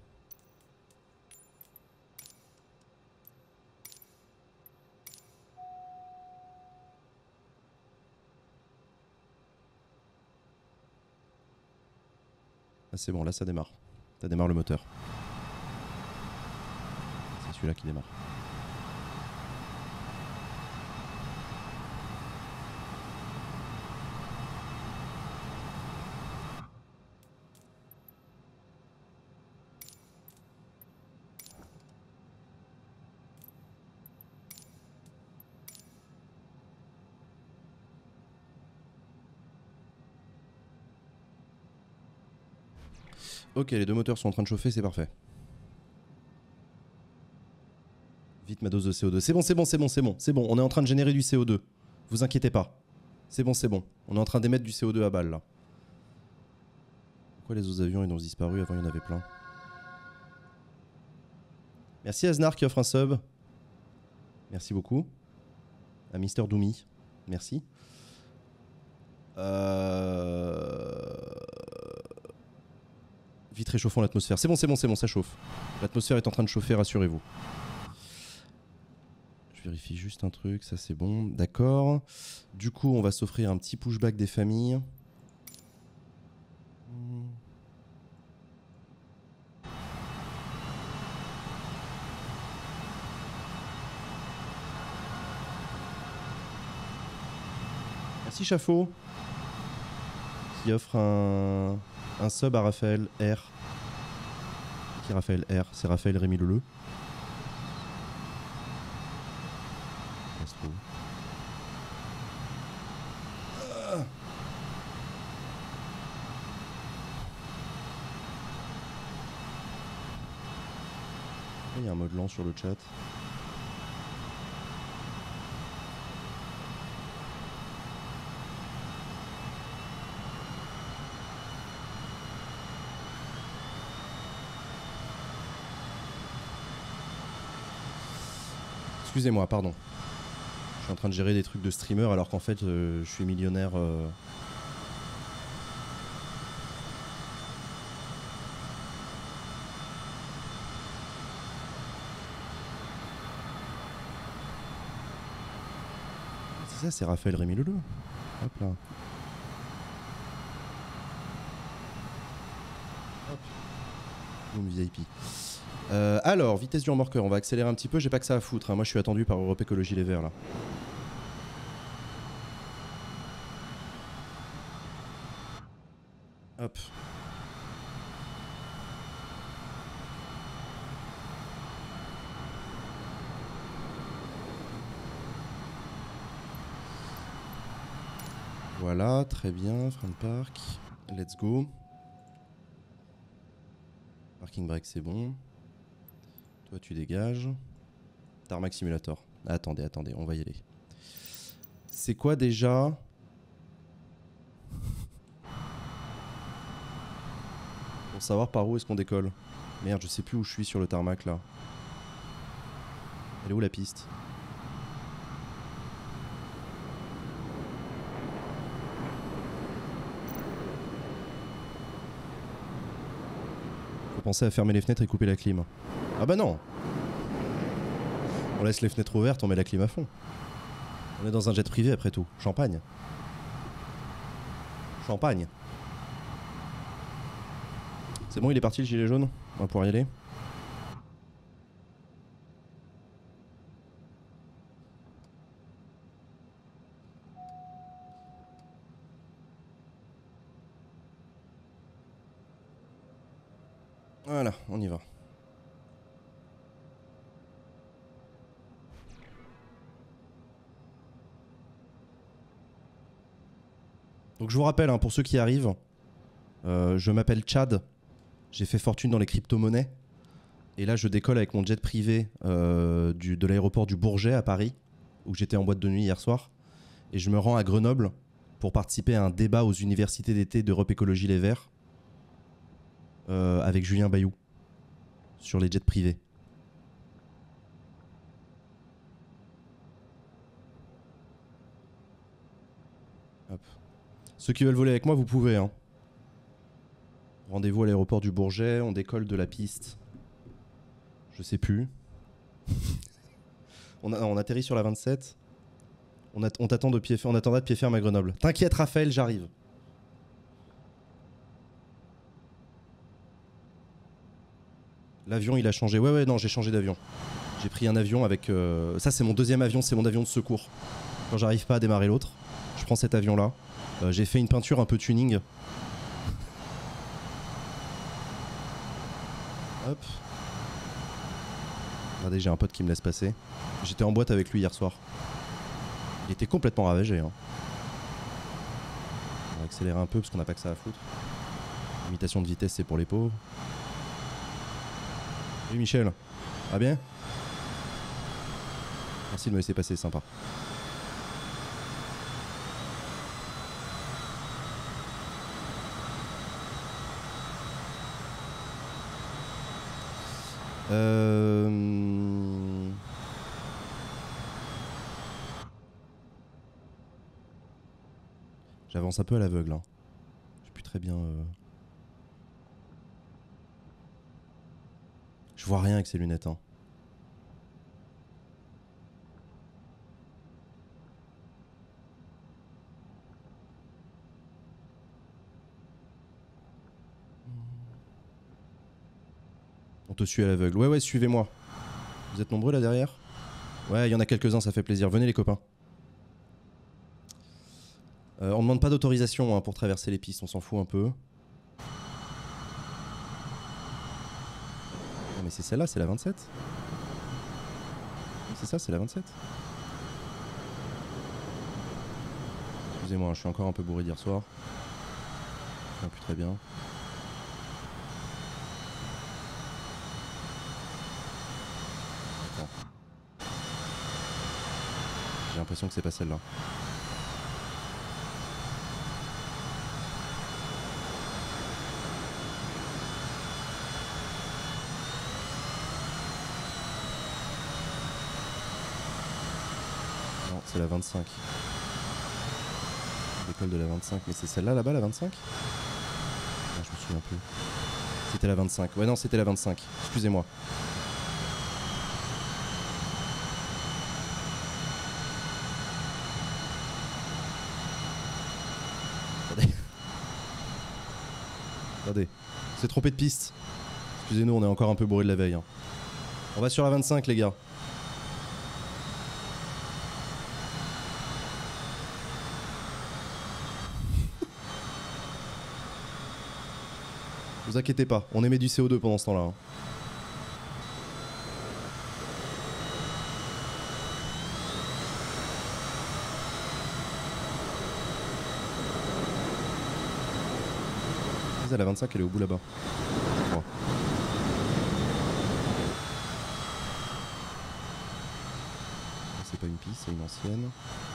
Ah, c'est bon, là ça démarre. Ça démarre le moteur. C'est celui-là qui démarre. Ok, les deux moteurs sont en train de chauffer, c'est parfait. Vite ma dose de C O deux. C'est bon, c'est bon, c'est bon, c'est bon, c'est bon. On est en train de générer du C O deux. Vous inquiétez pas. C'est bon, c'est bon. On est en train d'émettre du C O deux à balle là. Pourquoi les autres avions ils ont disparu? Avant il y en avait plein. Merci Aznar qui offre un sub. Merci beaucoup. À Mister Doomy. Merci. Euh... Vite réchauffons l'atmosphère. C'est bon, c'est bon, c'est bon, ça chauffe. L'atmosphère est en train de chauffer, rassurez-vous. Je vérifie juste un truc, ça c'est bon. D'accord. Du coup, on va s'offrir un petit pushback des familles. Merci Chafaud qui offre un, un sub à Raphaël R. Qui est Raphaël R? C'est Raphaël Rémy Leleu. Il y a un mode lent sur le chat. Excusez-moi, pardon. Je suis en train de gérer des trucs de streamer alors qu'en fait euh, je suis millionnaire. Euh... C'est ça, c'est Raphaël Rémy Leleu. Hop là. Hop. Boom V I P. Euh, alors, vitesse du remorqueur, on va accélérer un petit peu, j'ai pas que ça à foutre, hein. Moi je suis attendu par Europe Écologie Les Verts là. Hop. Voilà, très bien, frein de parc. Let's go. Parking brake, c'est bon. Toi, tu dégages. Tarmac Simulator. Ah, attendez, attendez, on va y aller. C'est quoi déjà? Pour savoir par où est-ce qu'on décolle. Merde, je sais plus où je suis sur le tarmac là. Elle est où la piste? Faut penser à fermer les fenêtres et couper la clim. Ah bah non! On laisse les fenêtres ouvertes, on met la clim à fond. On est dans un jet privé après tout. Champagne. Champagne. C'est bon, il est parti le gilet jaune? On va pouvoir y aller. Voilà, on y va. Donc je vous rappelle, hein, pour ceux qui arrivent, euh, je m'appelle Chad, j'ai fait fortune dans les crypto-monnaies, et là je décolle avec mon jet privé euh, du, de l'aéroport du Bourget à Paris, où j'étais en boîte de nuit hier soir, et je me rends à Grenoble pour participer à un débat aux universités d'été d'Europe Écologie Les Verts, euh, avec Julien Bayou, sur les jets privés. Hop. Ceux qui veulent voler avec moi, vous pouvez. Hein. Rendez-vous à l'aéroport du Bourget, on décolle de la piste. Je sais plus. on, a, on atterrit sur la vingt-sept. On, a, on t'attend de pied ferme, on attendra de pied ferme à Grenoble. T'inquiète Raphaël, j'arrive. L'avion il a changé. Ouais ouais non, j'ai changé d'avion. J'ai pris un avion avec... Euh... Ça c'est mon deuxième avion, c'est mon avion de secours. Quand j'arrive pas à démarrer l'autre, je prends cet avion là. Euh, j'ai fait une peinture un peu tuning. Hop. Regardez, j'ai un pote qui me laisse passer. J'étais en boîte avec lui hier soir. Il était complètement ravagé. Hein. On va accélérer un peu parce qu'on n'a pas que ça à foutre. Limitation de vitesse, c'est pour les pauvres. Oui Michel, va bien? Merci de me laisser passer, sympa. Euh... J'avance un peu à l'aveugle. Hein. Je sais plus très bien... Euh... Je vois rien avec ces lunettes. Hein. On te suit à l'aveugle. Ouais, ouais, suivez-moi. Vous êtes nombreux là derrière? Ouais, il y en a quelques-uns, ça fait plaisir. Venez les copains. Euh, on ne demande pas d'autorisation hein, pour traverser les pistes, on s'en fout un peu. Non mais c'est celle-là, c'est la vingt-sept. C'est ça, c'est la vingt-sept. Excusez-moi, je suis encore un peu bourré d'hier soir. Je ne plus très bien. Attends. J'ai l'impression que c'est pas celle-là. C'est la vingt-cinq. L'école de la vingt-cinq. Mais c'est celle-là là-bas, la vingt-cinq? Ah, je me souviens plus. C'était la vingt-cinq. Ouais, non, c'était la vingt-cinq. Excusez-moi. Attendez. Attendez. C'est trompé de piste. Excusez-nous, on est encore un peu bourré de la veille. Hein. On va sur la vingt-cinq, les gars. Vous inquiétez pas, on émet du C O deux pendant ce temps-là. Hein. La vingt-cinq, elle est au bout là-bas. c'est pas une piste, c'est une ancienne.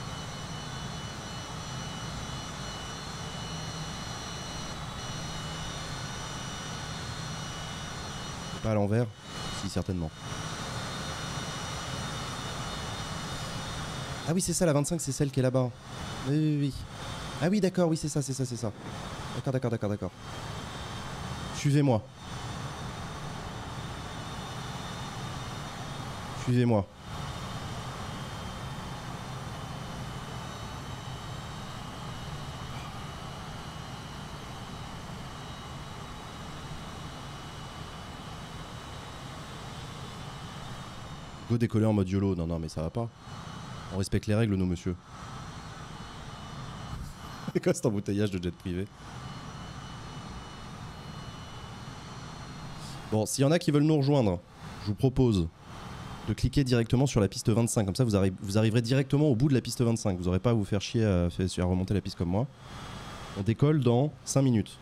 Pas à l'envers? Si, certainement. Ah oui, c'est ça, la vingt-cinq, c'est celle qui est là-bas. Oui, oui, oui. Ah oui, d'accord, oui, c'est ça, c'est ça, c'est ça. D'accord, d'accord, d'accord, d'accord. Suivez-moi. Suivez-moi. Go décoller en mode YOLO. Non, non, mais ça va pas. On respecte les règles, nous, monsieur. C'est quoi cet embouteillage de jet privé? Bon, s'il y en a qui veulent nous rejoindre, je vous propose de cliquer directement sur la piste vingt-cinq. Comme ça, vous, arri vous arriverez directement au bout de la piste vingt-cinq. Vous n'aurez pas à vous faire chier à, à remonter la piste comme moi. On décolle dans cinq minutes.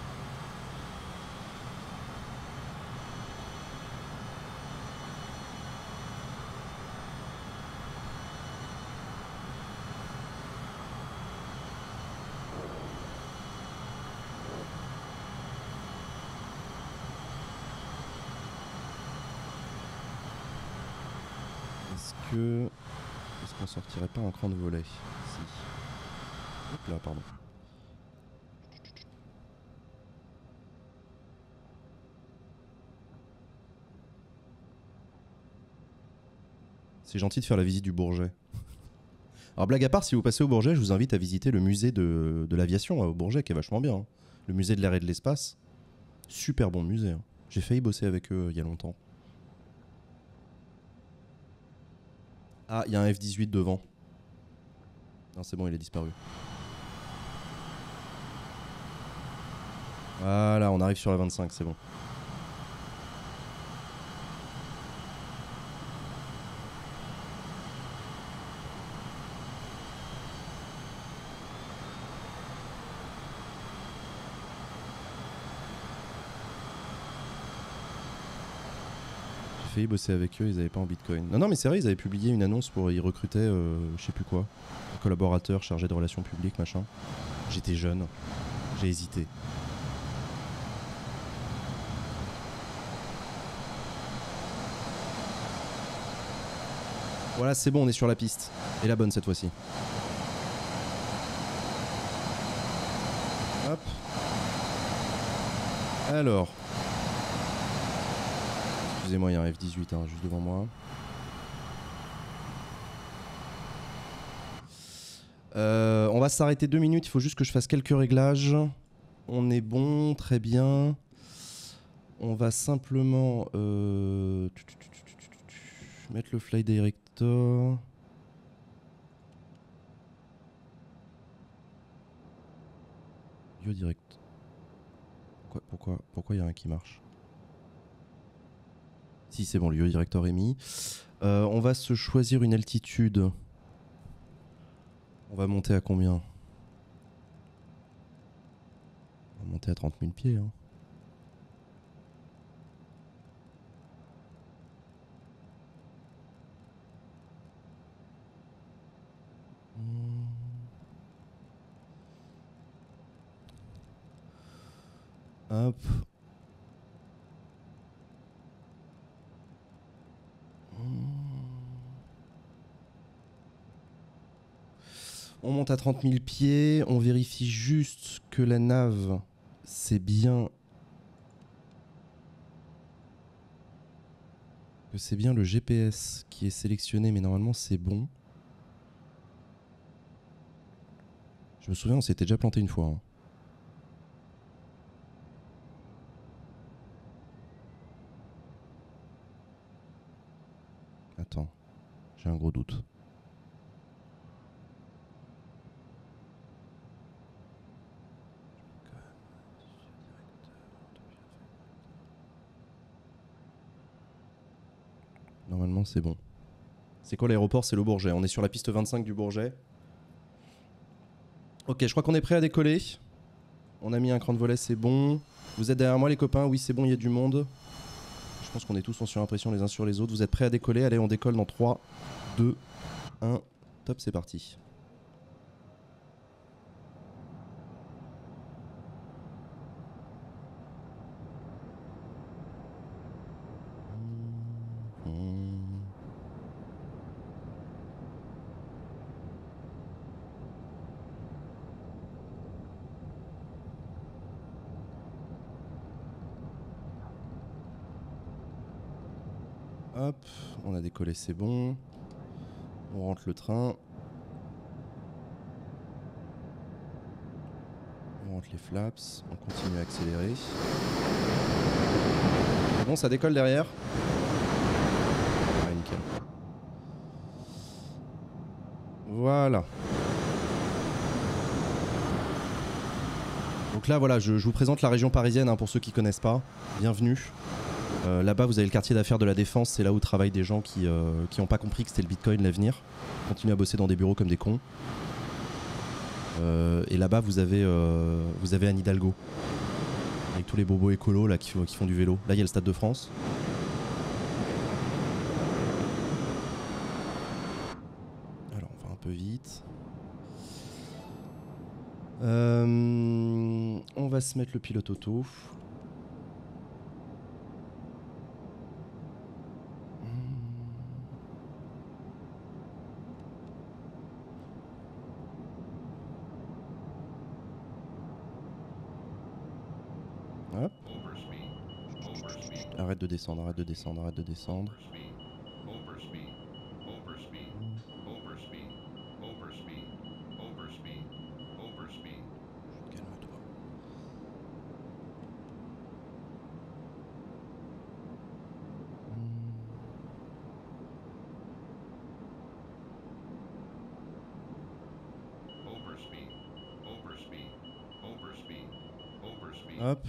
Est-ce que... Est-ce qu'on sortirait pas en cran de volet? Si. Hop là, pardon. C'est gentil de faire la visite du Bourget. Alors blague à part, si vous passez au Bourget, je vous invite à visiter le musée de, de l'aviation au Bourget, qui est vachement bien. Hein. Le musée de l'air et de l'espace. Super bon musée. Hein. J'ai failli bosser avec eux il y a longtemps. Ah, il y a un F dix-huit devant. Non, c'est bon, il est disparu. Voilà, on arrive sur la vingt-cinq, c'est bon. J'ai failli bosser avec eux, ils avaient pas en bitcoin. Non, non, mais c'est vrai, ils avaient publié une annonce pour y recruter, euh, je sais plus quoi, un collaborateur chargé de relations publiques, machin. J'étais jeune, j'ai hésité. Voilà, c'est bon, on est sur la piste. Et la bonne cette fois-ci. Hop. Alors. Excusez-moi, il y a un F dix-huit hein, juste devant moi. Euh, on va s'arrêter deux minutes, il faut juste que je fasse quelques réglages. On est bon, très bien. On va simplement euh, mettre le fly director. Yo direct. Pourquoi, pourquoi, pourquoi il y a un qui marche? Si c'est bon, le yo director est mis. Euh, on va se choisir une altitude. On va monter à combien? On va monter à trente mille pieds. Hein. Hop. On monte à trente mille pieds, on vérifie juste que la nave, c'est bien... que c'est bien le G P S qui est sélectionné, mais normalement c'est bon. Je me souviens, on s'était déjà planté une fois. Hein. Attends, j'ai un gros doute. Normalement, c'est bon. C'est quoi l'aéroport? C'est le Bourget. On est sur la piste vingt-cinq du Bourget. Ok, je crois qu'on est prêt à décoller. On a mis un cran de volet, c'est bon. Vous êtes derrière moi, les copains? Oui, c'est bon, il y a du monde. Je pense qu'on est tous en surimpression les uns sur les autres. Vous êtes prêts à décoller? Allez, on décolle dans trois, deux, un. Top, c'est parti. Hop, on a décollé, c'est bon. On rentre le train. On rentre les flaps. On continue à accélérer. Bon, ça décolle derrière. Ah, nickel. Voilà. Donc là, voilà, je, je vous présente la région parisienne, hein, pour ceux qui ne connaissent pas. Bienvenue. Euh, Là-bas, vous avez le quartier d'affaires de la Défense. C'est là où travaillent des gens qui euh, qui n'ont pas compris que c'était le Bitcoin l'avenir. Continuent à bosser dans des bureaux comme des cons. Euh, et là-bas, vous avez euh, vous avez Anne Hidalgo avec tous les bobos écolos là qui, qui font du vélo. Là, il y a le Stade de France. Alors, on va un peu vite. Euh, on va se mettre le pilote auto. Hop. Arrête de descendre, arrête de descendre, arrête de descendre. Calme-toi. Hop.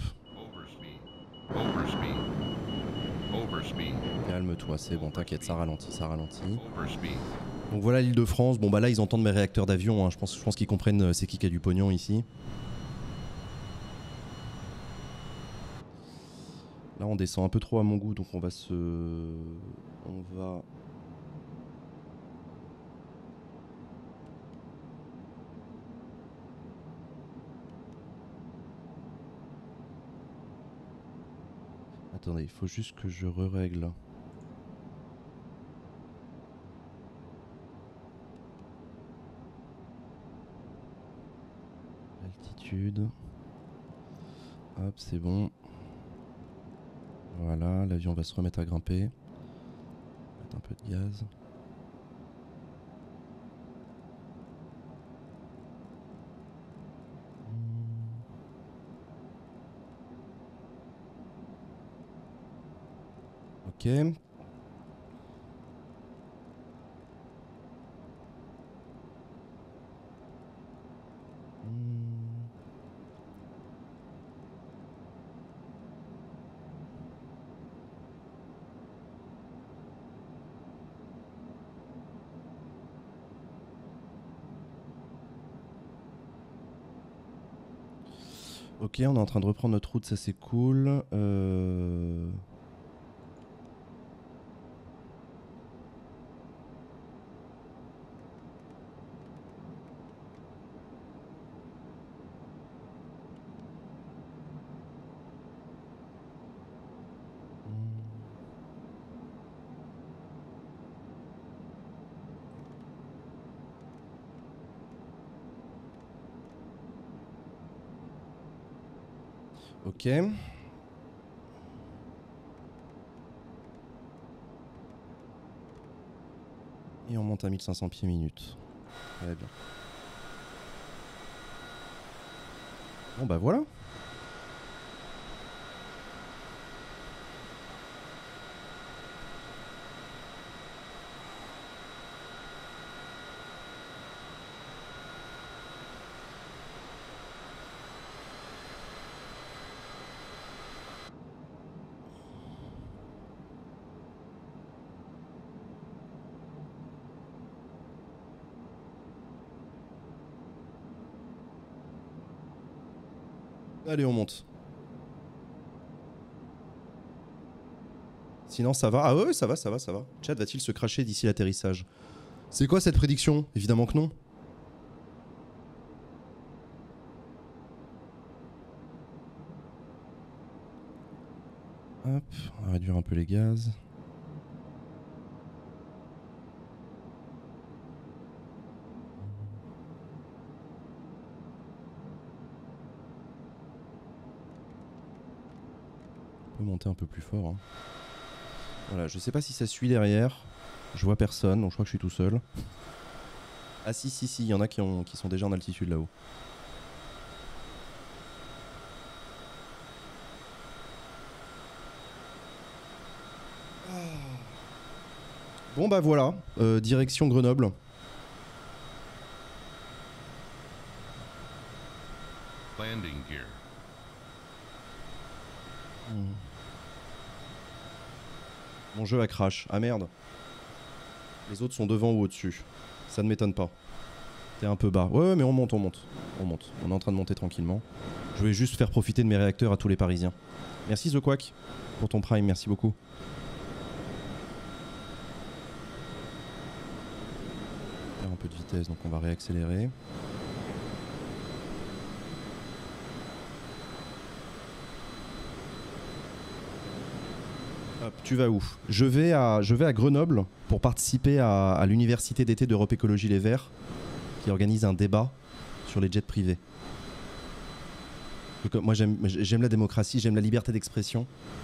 Calme-toi, c'est bon, t'inquiète, ça ralentit, ça ralentit. Donc voilà l'Île-de-France. Bon bah là ils entendent mes réacteurs d'avion, hein. je pense, je pense qu'ils comprennent euh, c'est qui qui a du pognon ici. Là on descend un peu trop à mon goût, donc on va se... On va... Attendez, il faut juste que je re-règle. Altitude. Hop, c'est bon. Voilà, l'avion va se remettre à grimper. Mettre un peu de gaz. Ok. Ok, on est en train de reprendre notre route, ça c'est cool. Euh... Ok. Et on monte à mille cinq cents pieds minutes. Très bien. Bon bah voilà. Allez, on monte. Sinon, ça va. Ah ouais, ça va, ça va, ça va. Chad va-t-il se cracher d'ici l'atterrissage? C'est quoi cette prédiction? Évidemment que non. Hop, on va réduire un peu les gaz. On peut monter un peu plus fort. Hein. Voilà, je sais pas si ça suit derrière. Je vois personne, donc je crois que je suis tout seul. Ah si, si, si, il y en a qui, ont, qui sont déjà en altitude là-haut. Bon bah voilà, euh, direction Grenoble. Landing gear. Hmm. Mon jeu a crash. Ah merde. Les autres sont devant ou au-dessus. Ça ne m'étonne pas. T'es un peu bas. Ouais, ouais, mais on monte, on monte. On monte. On est en train de monter tranquillement. Je voulais juste faire profiter de mes réacteurs à tous les Parisiens. Merci The Quack pour ton prime, merci beaucoup. Un peu de vitesse, donc on va réaccélérer. Hop, tu vas où? Je vais à, je vais à Grenoble pour participer à, à l'université d'été d'Europe Écologie Les Verts qui organise un débat sur les jets privés. Donc, moi j'aime, j'aime la démocratie, j'aime la liberté d'expression.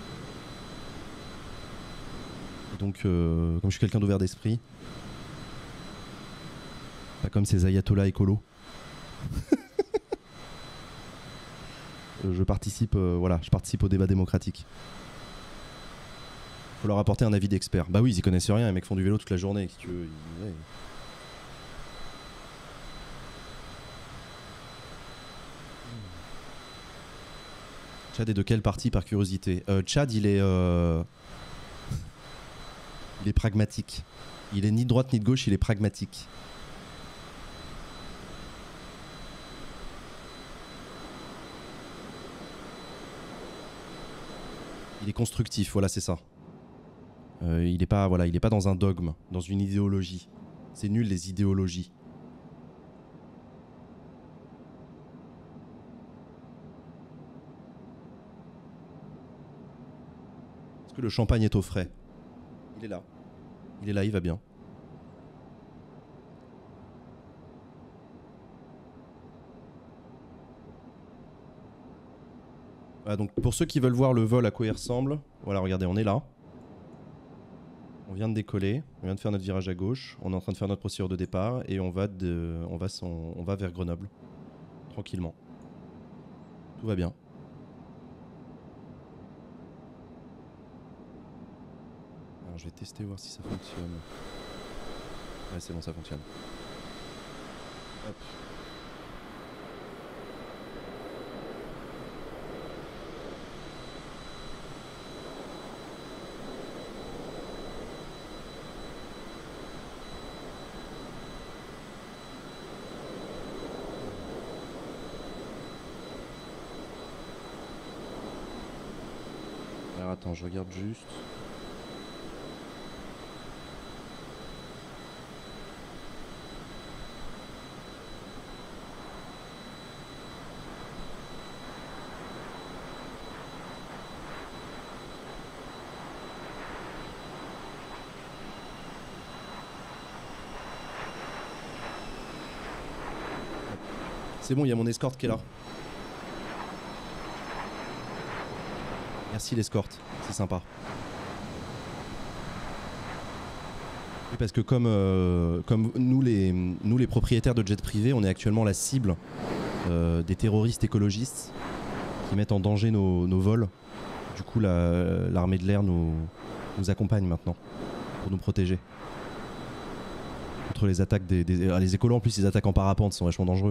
Et donc, euh, comme je suis quelqu'un d'ouvert d'esprit, pas comme ces ayatollahs écolos. je participe, euh, voilà, je participe au débat démocratique. Faut leur apporter un avis d'expert. Bah oui, ils y connaissent rien, les mecs font du vélo toute la journée, si tu veux. Ils... Ouais. Chad est de quel parti par curiosité? euh, Chad, il est, euh... il est pragmatique. Il est ni de droite ni de gauche, il est pragmatique. Il est constructif, voilà, c'est ça. Euh, il n'est pas, voilà, il est pas dans un dogme, dans une idéologie. C'est nul les idéologies. Est-ce que le champagne est au frais? Il est là. Il est là, il va bien. Voilà, donc pour ceux qui veulent voir le vol à quoi il ressemble, voilà, regardez, on est là. On vient de décoller, on vient de faire notre virage à gauche, on est en train de faire notre procédure de départ et on va, de, on va, son, on va vers Grenoble, tranquillement. Tout va bien. Alors je vais tester, voir si ça fonctionne. Ouais, c'est bon, ça fonctionne. Hop. Alors attends, je regarde juste. C'est bon, il y a mon escorte qui est là. Merci l'escorte, c'est sympa. Oui, parce que comme, euh, comme nous, les, nous les propriétaires de jets privés, on est actuellement la cible euh, des terroristes écologistes qui mettent en danger nos, nos vols. Du coup, la, l'armée de l'air nous, nous accompagne maintenant pour nous protéger. Contre les attaques des, des... Ah, les écolos en plus, les attaques en parapente sont vachement dangereux.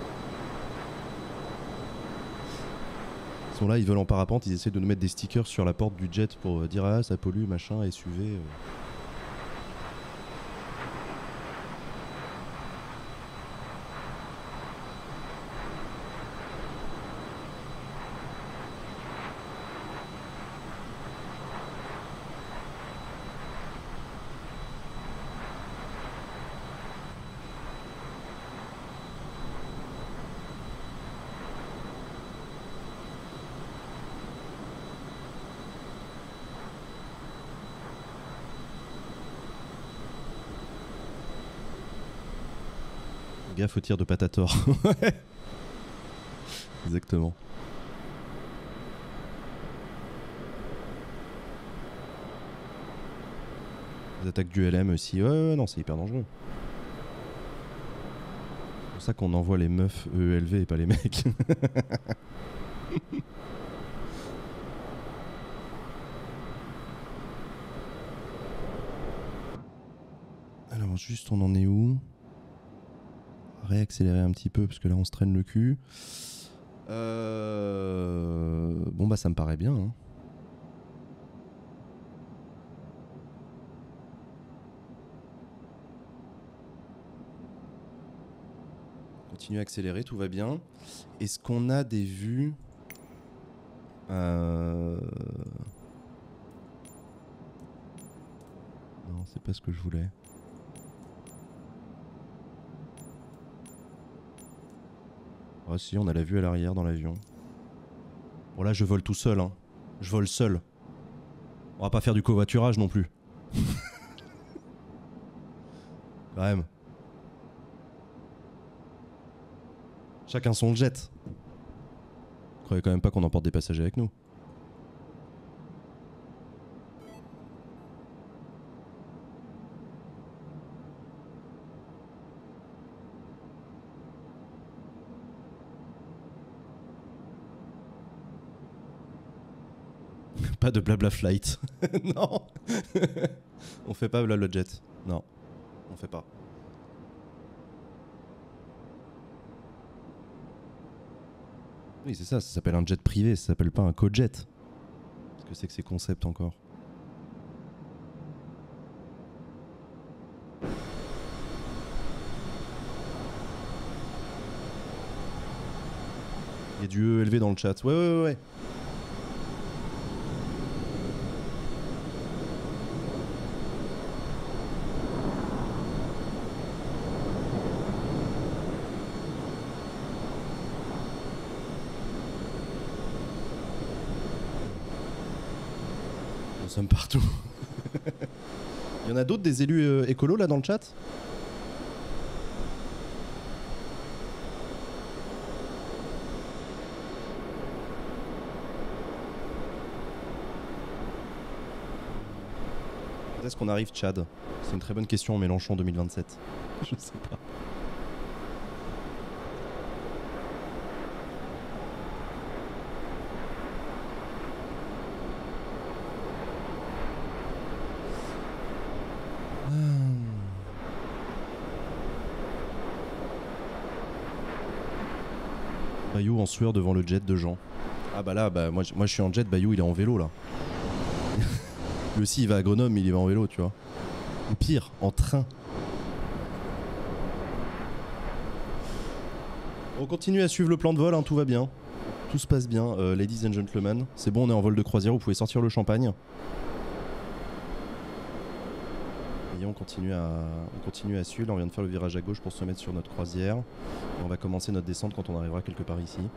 Ils sont là, ils veulent en parapente, ils essaient de nous mettre des stickers sur la porte du jet pour dire ah ça pollue, machin, S U V. Euh. Gaffe au tir de Patator. Exactement. Les attaques du L M aussi. Ouais, ouais, non, c'est hyper dangereux. C'est pour ça qu'on envoie les meufs E L V et pas les mecs. Alors, juste, on en est où? Réaccélérer un petit peu parce que là on se traîne le cul. Euh... Bon bah ça me paraît bien. Hein. Continue à accélérer, tout va bien. Est-ce qu'on a des vues euh... Non, c'est pas ce que je voulais. Ah si, on a la vue à l'arrière dans l'avion. Bon là je vole tout seul, hein. Je vole seul. On va pas faire du covoiturage non plus. Quand même. Chacun son jet. Vous croyez quand même pas qu'on emporte des passagers avec nous? Pas de blabla flight. Non. On fait pas blabla jet. Non. On fait pas. Oui, c'est ça. Ça s'appelle un jet privé. Ça s'appelle pas un co-jet. Qu'est-ce que c'est que ces concepts encore? Il y a du E élevé dans le chat. Ouais, ouais, ouais. ouais. Nous sommes partout. Il y en a d'autres des élus euh, écolos là dans le chat? Quand est-ce qu'on arrive, Tchad? C'est une très bonne question en Mélenchon deux mille vingt-sept. Je sais pas. Bayou en sueur devant le jet de Jean. Ah bah là, bah moi, moi je suis en jet, Bayou il est en vélo là. Lui aussi il va à Grenoble mais il y va en vélo, tu vois. Ou pire, en train. On continue à suivre le plan de vol, hein, tout va bien. Tout se passe bien, euh, ladies and gentlemen. C'est bon, on est en vol de croisière, vous pouvez sortir le champagne. Et on continue à, on continue à suivre. Là, on vient de faire le virage à gauche pour se mettre sur notre croisière. Et on va commencer notre descente quand on arrivera quelque part ici.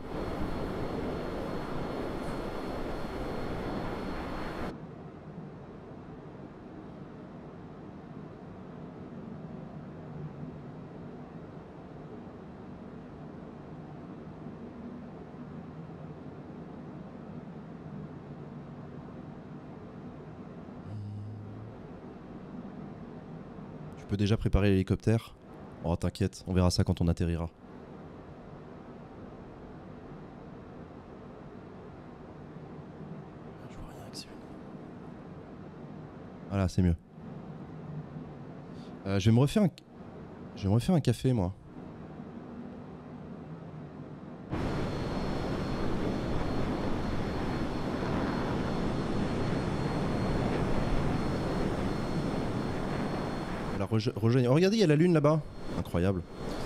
Tu peux déjà préparer l'hélicoptère? Oh t'inquiète, on verra ça quand on atterrira. Je vois rien avec celui-là. Voilà, c'est mieux. Euh, je vais me refaire un... Je vais me refaire un café, moi. Alors, rejo rejoignez... Oh, regardez, il y a la lune là-bas. Incroyable.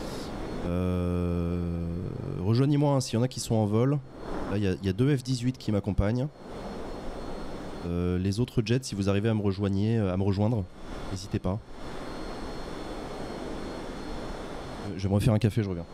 Euh... Rejoignez-moi, hein, s'il y en a qui sont en vol. Là, il y, y a deux F dix-huit qui m'accompagnent. Euh, les autres jets, si vous arrivez à me rejoigner, à me rejoindre, n'hésitez pas. Euh, je vais me refaire un café, je reviens.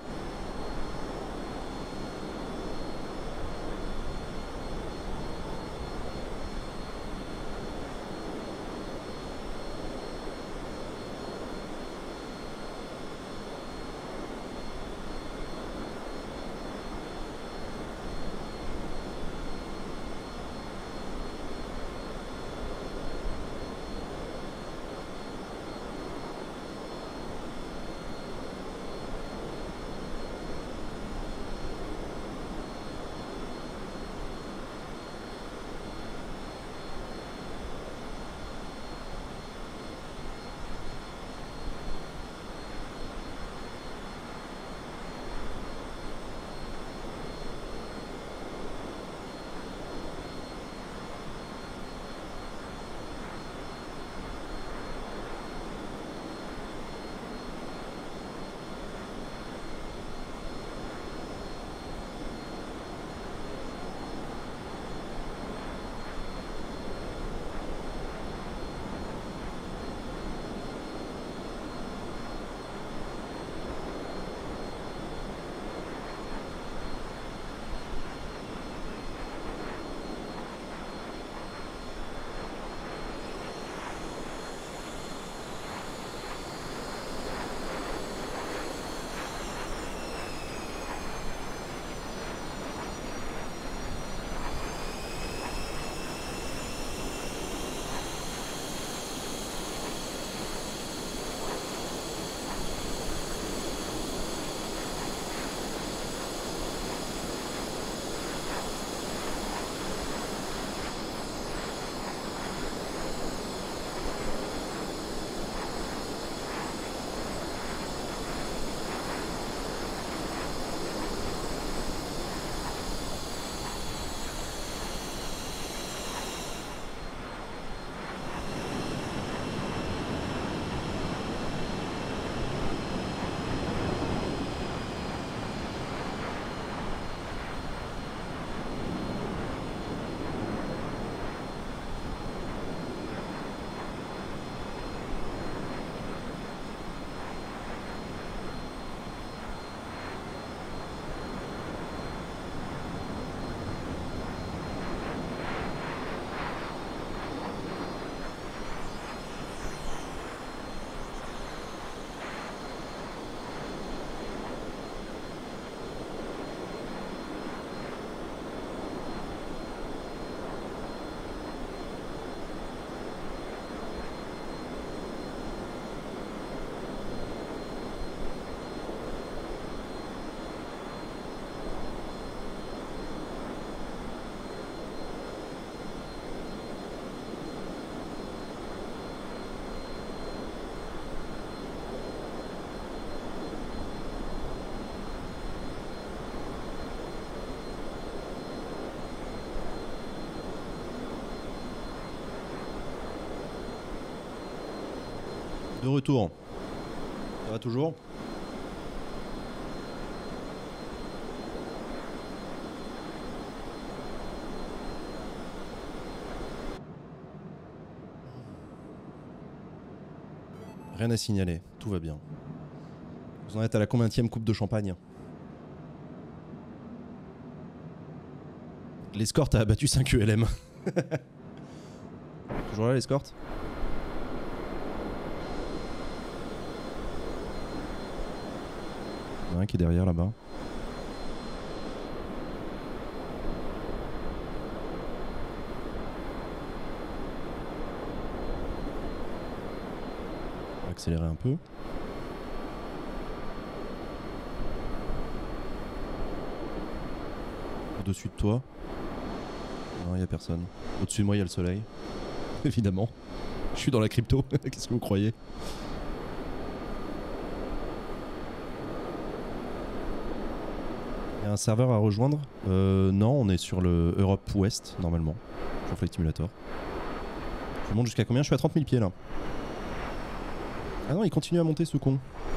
De retour. Ça va toujours? Rien à signaler, tout va bien. Vous en êtes à la combienième coupe de champagne? L'escorte a abattu cinq U L M. Toujours là l'escorte? Il y en a un qui est derrière là-bas. On va accélérer un peu. Au-dessus de toi. Non, il n'y a personne. Au-dessus de moi, il y a le soleil. Évidemment. Je suis dans la crypto. Qu'est-ce que vous croyez? Il y a un serveur à rejoindre? euh, Non, on est sur le Europe Ouest, normalement. Sur Flight Simulator. Je monte jusqu'à combien? Je suis à trente mille pieds, là. Ah non, il continue à monter, ce con.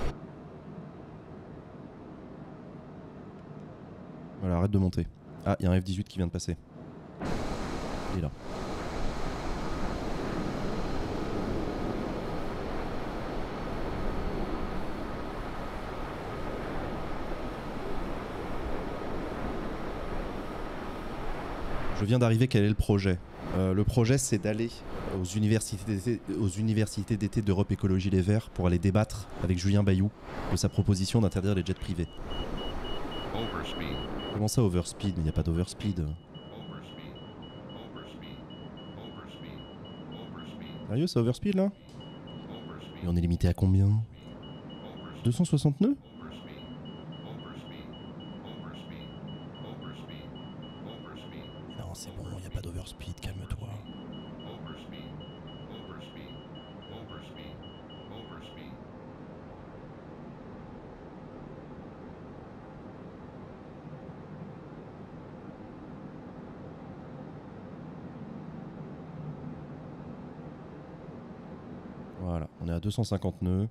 Voilà, arrête de monter. Ah, il y a un F dix-huit qui vient de passer. Il est là. Je viens d'arriver, quel est le projet? euh, Le projet, c'est d'aller aux universités d'été, aux universités d'été d'Europe Écologie Les Verts pour aller débattre avec Julien Bayou de sa proposition d'interdire les jets privés. Overspeed. Comment ça, overspeed? Mais il n'y a pas d'overspeed. Sérieux, c'est overspeed là? Et on est limité à combien? deux cent soixante nœuds? Non, c'est bon, il n'y a pas d'overspeed, calme-toi. Voilà, on est à deux cent cinquante nœuds.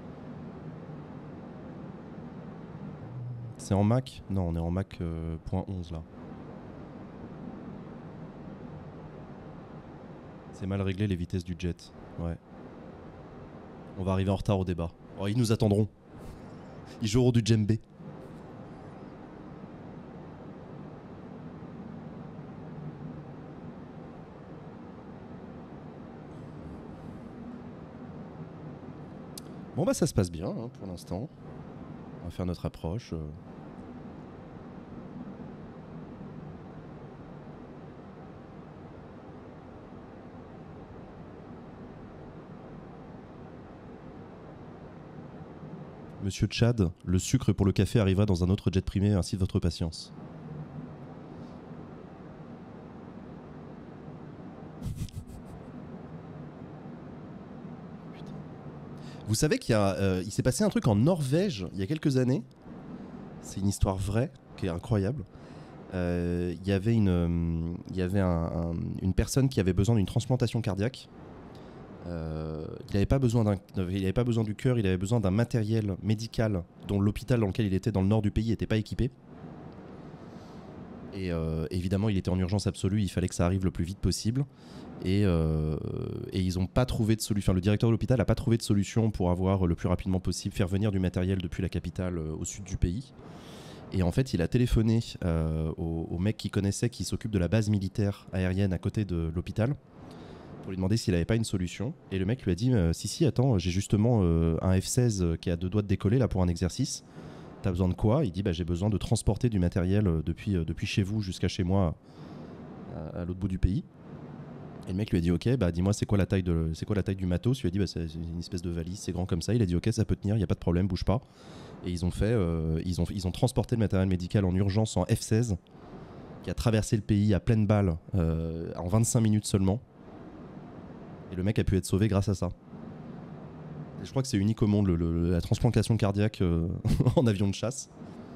C'est en Mach? Non, on est en Mach euh, point onze là. C'est mal réglé les vitesses du jet. Ouais. On va arriver en retard au débat. Oh, ils nous attendront. Ils joueront du djembé. Bon bah ça se passe bien hein, pour l'instant. On va faire notre approche. Euh... Monsieur Chad, le sucre pour le café arrivera dans un autre jet privé, ainsi de votre patience. Vous savez qu'il y a, euh, il s'est passé un truc en Norvège il y a quelques années. C'est une histoire vraie qui est incroyable. Euh, il y avait une, euh, il y avait un, un, une personne qui avait besoin d'une transplantation cardiaque. Euh, il n'avait pas besoin d'un, il n'avait pas besoin du cœur, il avait besoin d'un matériel médical dont l'hôpital dans lequel il était dans le nord du pays n'était pas équipé. Et euh, évidemment, il était en urgence absolue. Il fallait que ça arrive le plus vite possible. Et, euh, et ils n'ont pas trouvé de solution. Enfin, le directeur de l'hôpital n'a pas trouvé de solution pour avoir le plus rapidement possible faire venir du matériel depuis la capitale euh, au sud du pays. Et en fait, il a téléphoné euh, au, au mec qu'il connaissait, qui s'occupe de la base militaire aérienne à côté de l'hôpital, pour lui demander s'il n'avait pas une solution. Et le mec lui a dit euh, si si, attends, j'ai justement euh, un F seize qui a deux doigts de décoller là pour un exercice. T'as besoin de quoi? Il dit bah, j'ai besoin de transporter du matériel euh, depuis, euh, depuis chez vous jusqu'à chez moi à, à l'autre bout du pays. Et le mec lui a dit ok, bah dis-moi c'est quoi la taille de c'est quoi la taille du matos? Il lui a dit bah c'est une espèce de valise, c'est grand comme ça. Il a dit ok, ça peut tenir, il y a pas de problème, bouge pas. Et ils ont fait euh, ils ont ils ont transporté le matériel médical en urgence en F seize qui a traversé le pays à pleine balle euh, en vingt-cinq minutes seulement. Et le mec a pu être sauvé grâce à ça. Et je crois que c'est unique au monde le, le, la transplantation cardiaque euh, en avion de chasse.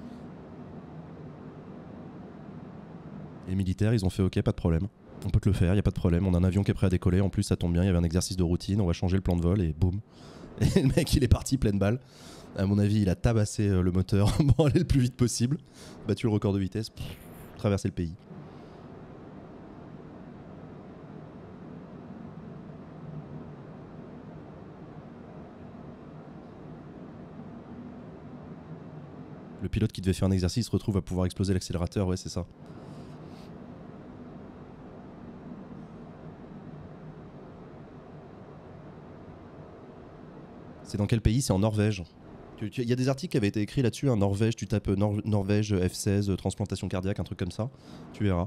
Et les militaires, ils ont fait ok, pas de problème. On peut te le faire, il n'y a pas de problème. On a un avion qui est prêt à décoller. En plus, ça tombe bien, il y avait un exercice de routine. On va changer le plan de vol et boum. Et le mec, il est parti pleine balle. À mon avis, il a tabassé euh, le moteur pour aller le plus vite possible. Battu le record de vitesse, pff, traversé le pays. Le pilote qui devait faire un exercice se retrouve à pouvoir exploser l'accélérateur, ouais, c'est ça. C'est dans quel pays? C'est en Norvège. Il y a des articles qui avaient été écrits là-dessus. En Norvège, tu tapes Nor Norvège F seize, transplantation cardiaque, un truc comme ça. Tu verras.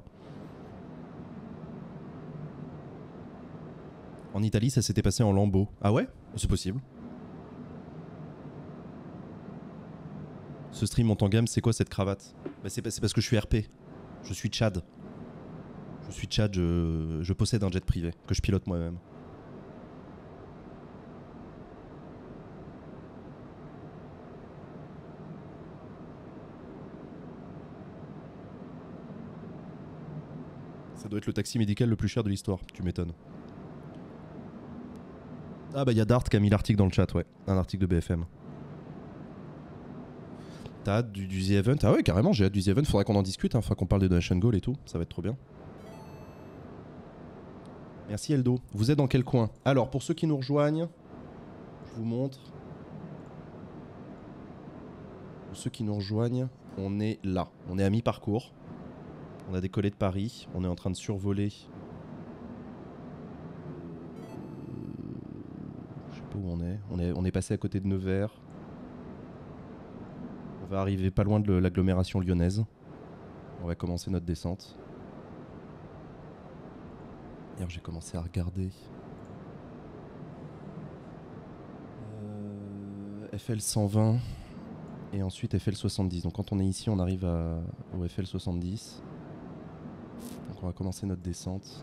En Italie, ça s'était passé en lambeaux. Ah ouais? C'est possible. Ce stream monte en gamme, c'est quoi cette cravate? Bah c'est parce que je suis R P. Je suis Tchad. Je suis Tchad, je, je possède un jet privé que je pilote moi-même. Ça doit être le taxi médical le plus cher de l'histoire, tu m'étonnes. Ah bah il y a Dart qui a mis l'article dans le chat, ouais. Un article de B F M. T'as hâte du, du The Event? Ah ouais, carrément, j'ai hâte du The Event. Faudrait qu'on en discute, hein. Faudrait qu'on parle des donation goal et tout. Ça va être trop bien. Merci Eldo. Vous êtes dans quel coin? Alors, pour ceux qui nous rejoignent, je vous montre. Pour ceux qui nous rejoignent, on est là. On est à mi-parcours. On a décollé de Paris. On est en train de survoler. Je sais pas où on est. On est, on est passé à côté de Nevers. On va arriver pas loin de l'agglomération lyonnaise. On va commencer notre descente. D'ailleurs, j'ai commencé à regarder. Euh, F L cent vingt et ensuite F L soixante-dix. Donc quand on est ici, on arrive à, au F L soixante-dix. Donc on va commencer notre descente.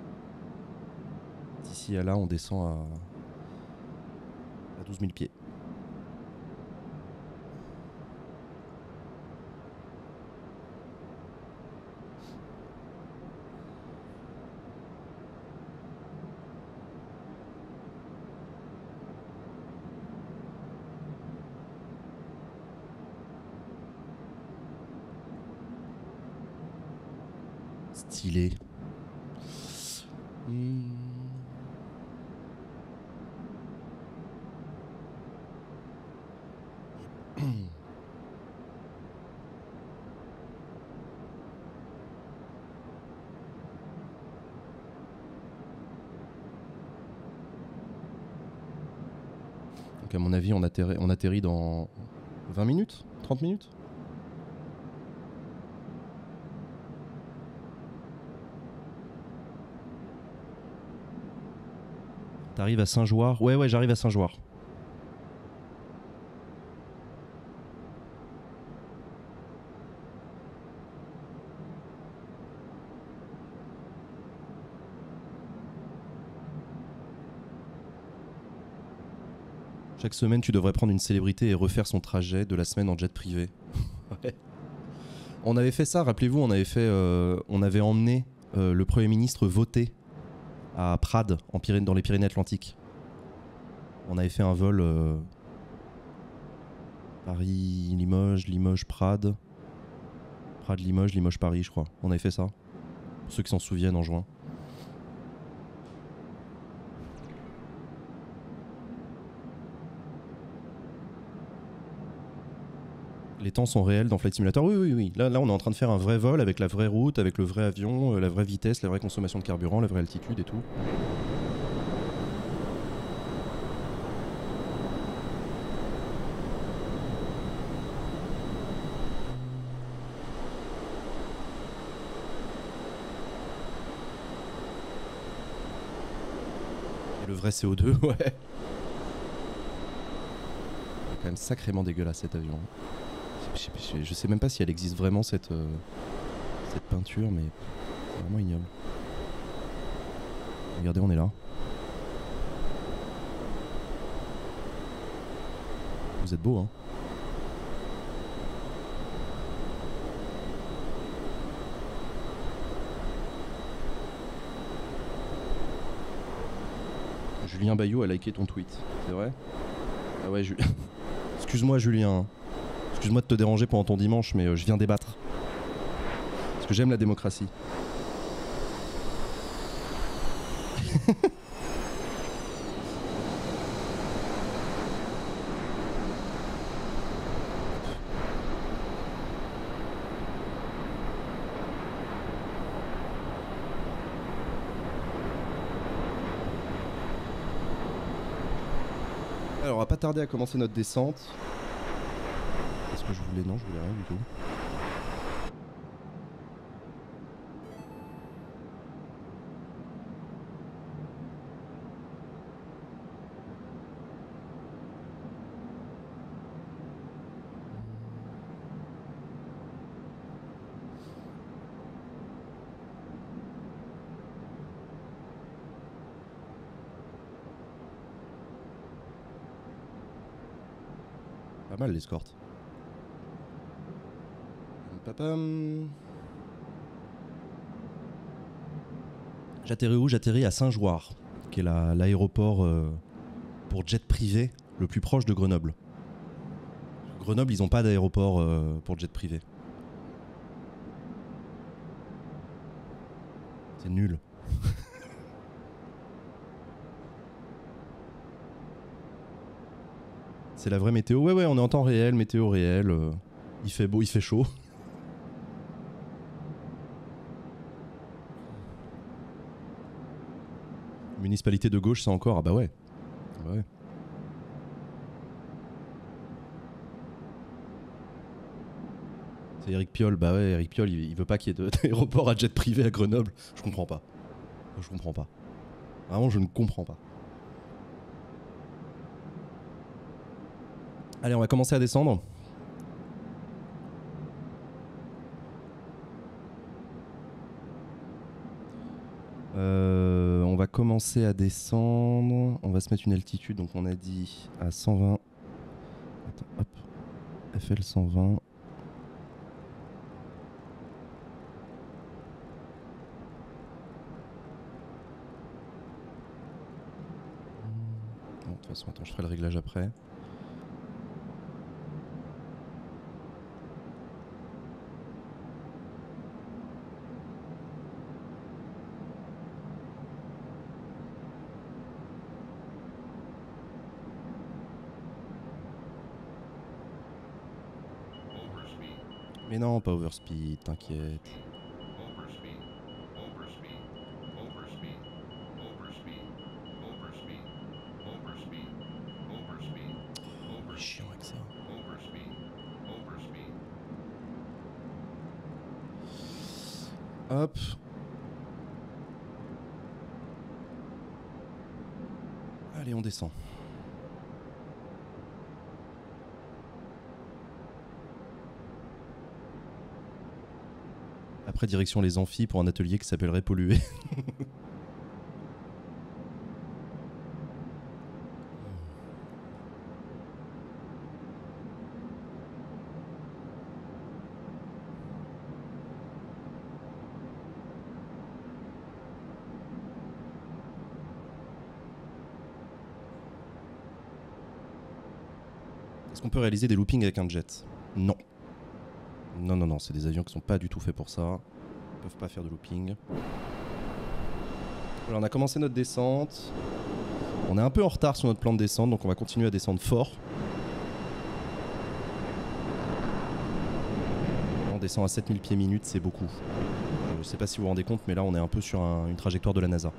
D'ici à là, on descend à, à douze mille pieds. Stylé. Mmh. Donc à mon avis, on atterrit, on atterrit dans vingt minutes, trente minutes. T'arrives à Saint-Joire? Ouais, ouais, j'arrive à Saint-Joire. Chaque semaine, tu devrais prendre une célébrité et refaire son trajet de la semaine en jet privé. Ouais. On avait fait ça, rappelez-vous, on avait fait, euh, on avait emmené euh, le Premier ministre voter à Prades, en Pyrénées, dans les Pyrénées-Atlantiques. On avait fait un vol euh, Paris-Limoges, Limoges-Prades, Prades-Limoges, Limoges-Paris, je crois. On avait fait ça. Pour ceux qui s'en souviennent, en juin. Les temps sont réels dans Flight Simulator? Oui, oui, oui. Là, là, on est en train de faire un vrai vol avec la vraie route, avec le vrai avion, euh, la vraie vitesse, la vraie consommation de carburant, la vraie altitude et tout. Et le vrai C O deux, ouais. C'est quand même sacrément dégueulasse cet avion. Je sais, je, je sais même pas si elle existe vraiment cette, euh, cette peinture, mais c'est vraiment ignoble. Regardez, on est là. Vous êtes beau, hein? Julien Bayou a liké ton tweet, c'est vrai? Ah ouais, Ju- excuse-moi Julien. Excuse-moi de te déranger pendant ton dimanche, mais euh, je viens débattre. Parce que j'aime la démocratie. Alors, on va pas tarder à commencer notre descente. Est-ce que je voulais... Non, je voulais rien du tout. Pas mal l'escorte. Papam. J'atterris où? J'atterris à Saint-Jouard, qui est la- l'aéroport euh, pour jet privé le plus proche de Grenoble. Grenoble, ils n'ont pas d'aéroport euh, pour jet privé. C'est nul. C'est la vraie météo. Ouais, ouais, on est en temps réel, météo réel. euh, il fait beau, il fait chaud. Municipalité de gauche, c'est encore. Ah bah ouais. Ah bah ouais. C'est Eric Piolle. Bah ouais, Eric Piolle, il, il veut pas qu'il y ait de- d'aéroport à jet privé à Grenoble. Je comprends pas. Je comprends pas. Vraiment, je ne comprends pas. Allez, on va commencer à descendre. Euh, on va commencer à descendre. On va se mettre une altitude. Donc on a dit à cent vingt. Attends, hop. F L cent vingt. Bon, de toute façon, attends, je ferai le réglage après. Mais non, pas overspeed, t'inquiète. Oh, chiant avec ça. Hop. Allez, on descend. Après, direction les amphis pour un atelier qui s'appellerait Polluer. Est-ce qu'on peut réaliser des loopings avec un jet? Non. Non, non, non, c'est des avions qui sont pas du tout faits pour ça. Ils peuvent pas faire de looping. Voilà, on a commencé notre descente. On est un peu en retard sur notre plan de descente, donc on va continuer à descendre fort. On descend à sept mille pieds minute, c'est beaucoup. Je sais pas si vous vous rendez compte, mais là on est un peu sur un- une trajectoire de la NASA.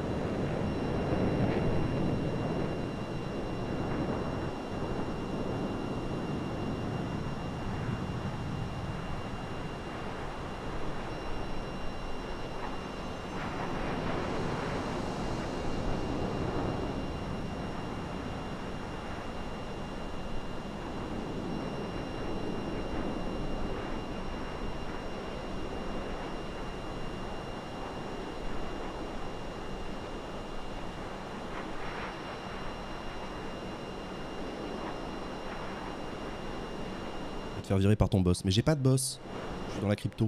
Je vais te faire virer par ton boss. Mais j'ai pas de boss. Je suis dans la crypto.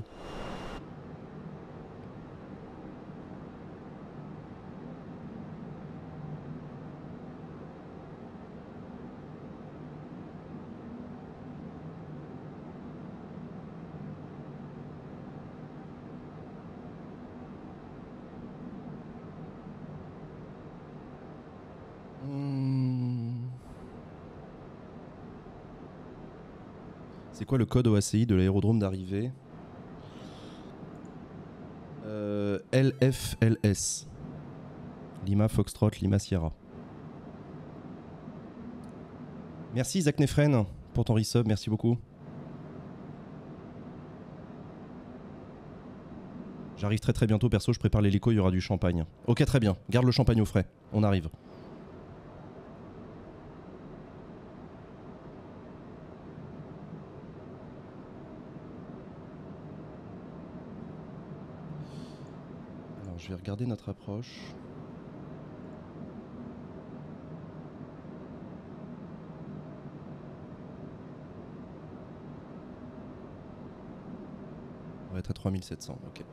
C'est quoi le code O A C I de l'aérodrome d'arrivée? euh, L F L S. Lima Foxtrot, Lima Sierra. Merci Zach Nefren pour ton resub, merci beaucoup. J'arrive très très bientôt perso, je prépare l'hélico, il y aura du champagne. Ok, très bien, garde le champagne au frais, on arrive. Alors je vais regarder notre approche. On va être à trois mille sept cents, ok.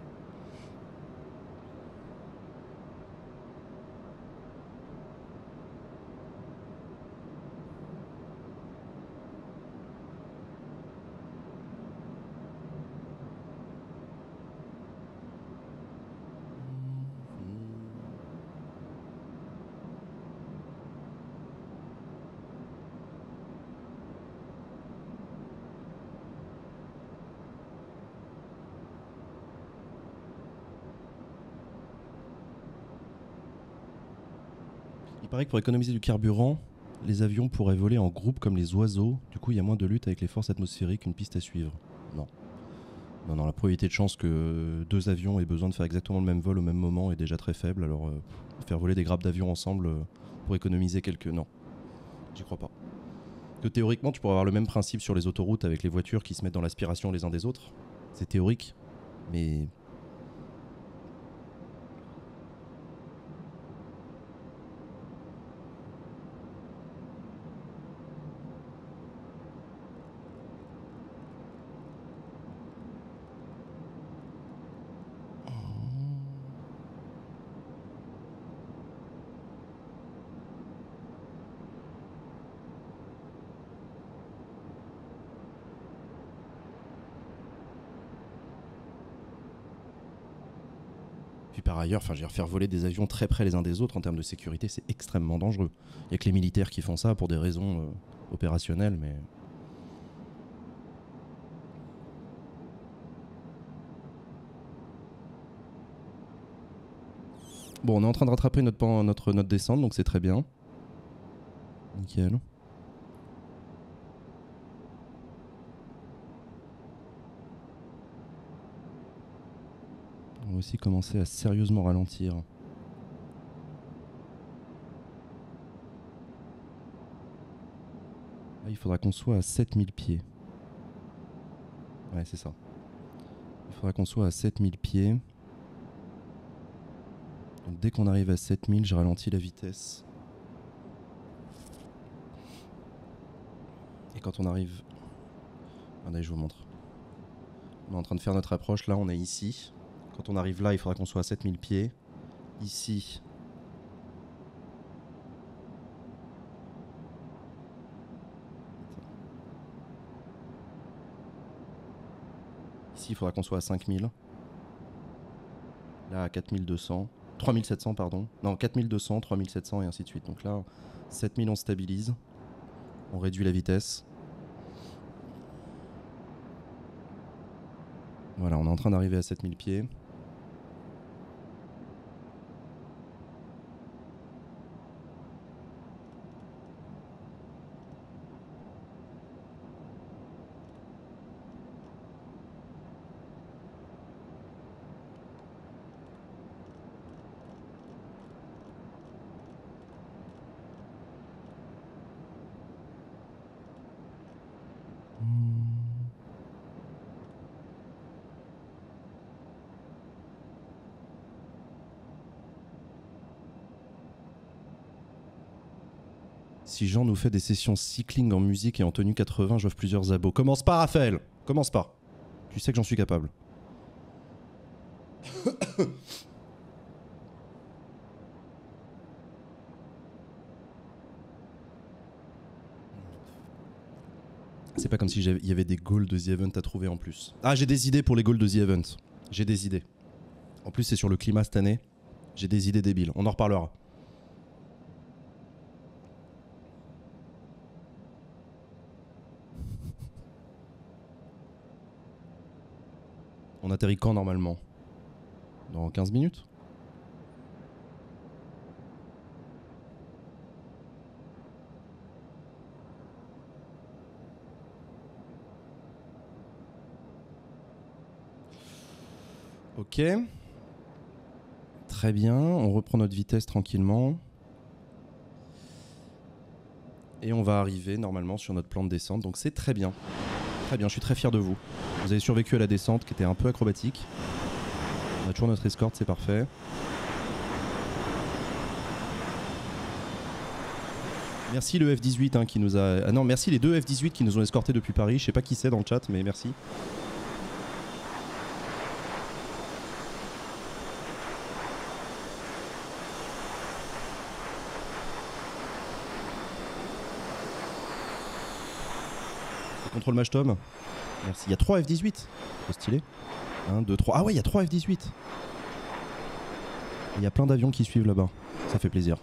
Il paraît que pour économiser du carburant, les avions pourraient voler en groupe comme les oiseaux. Du coup, il y a moins de lutte avec les forces atmosphériques, une piste à suivre. Non. Non, non, la probabilité de chance que deux avions aient besoin de faire exactement le même vol au même moment est déjà très faible. Alors, euh, faire voler des grappes d'avions ensemble euh, pour économiser quelques... Non, j'y crois pas. Que théoriquement, tu pourrais avoir le même principe sur les autoroutes avec les voitures qui se mettent dans l'aspiration les uns des autres. C'est théorique, mais... Puis par ailleurs, enfin, je veux dire, faire voler des avions très près les uns des autres en termes de sécurité, c'est extrêmement dangereux. Il n'y a que les militaires qui font ça pour des raisons euh, opérationnelles, mais... Bon, on est en train de rattraper notre, pan- notre, notre descente, donc c'est très bien. Nickel. On va aussi commencer à sérieusement ralentir. Là, il faudra qu'on soit à sept mille pieds. Ouais, c'est ça. Il faudra qu'on soit à sept mille pieds. Donc dès qu'on arrive à sept mille, je ralentis la vitesse. Et quand on arrive... Attendez, je vous montre. On est en train de faire notre approche. Là, on est ici. Quand on arrive là, il faudra qu'on soit à sept mille pieds. Ici... Ici, il faudra qu'on soit à cinq mille. Là, à quatre mille deux cents. trois mille sept cents, pardon. Non, quatre mille deux cents, trois mille sept cents et ainsi de suite. Donc là, sept mille, on stabilise. On réduit la vitesse. Voilà, on est en train d'arriver à sept mille pieds. Si Jean nous fait des sessions cycling en musique et en tenue quatre-vingts, j'offre plusieurs abos. Commence pas, Raphaël. Commence pas. Tu sais que j'en suis capable. C'est pas comme si il y avait des goals de The Event à trouver en plus. Ah, j'ai des idées pour les goals de The Event. J'ai des idées. En plus, c'est sur le climat cette année. J'ai des idées débiles. On en reparlera. On atterrit quand normalement? Dans quinze minutes? Ok. Très bien, on reprend notre vitesse tranquillement. Et on va arriver normalement sur notre plan de descente, donc c'est très bien. Très bien, je suis très fier de vous. Vous avez survécu à la descente qui était un peu acrobatique. On a toujours notre escorte, c'est parfait. Merci le F dix-huit hein, qui nous a... Ah non, merci les deux F dix-huit qui nous ont escortés depuis Paris. Je sais pas qui c'est dans le chat, mais merci. Contrôle match Tom. Merci. Il y a trois F dix-huit. Trop stylé. un, deux, trois. Ah ouais, il y a trois F dix-huit. Il y a plein d'avions qui suivent là-bas. Ça fait plaisir.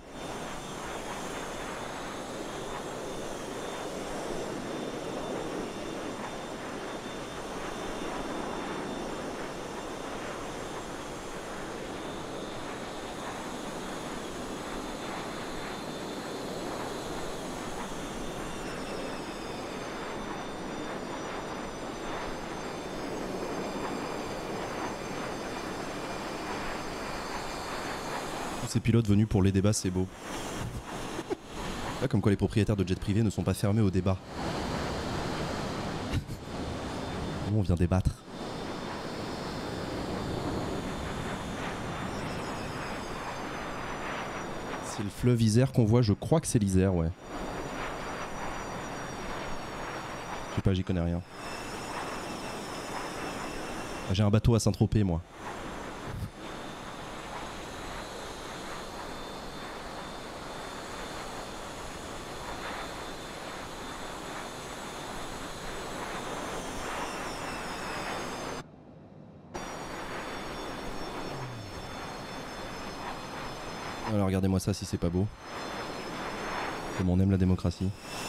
Ces pilotes venus pour les débats, c'est beau. Là, comme quoi les propriétaires de jets privés ne sont pas fermés au débat. Nous, on vient débattre. C'est le fleuve Isère qu'on voit, je crois que c'est l'Isère, ouais. Je sais pas, j'y connais rien. J'ai un bateau à Saint-Tropez, moi. Alors regardez-moi ça si c'est pas beau. Comme on aime la démocratie.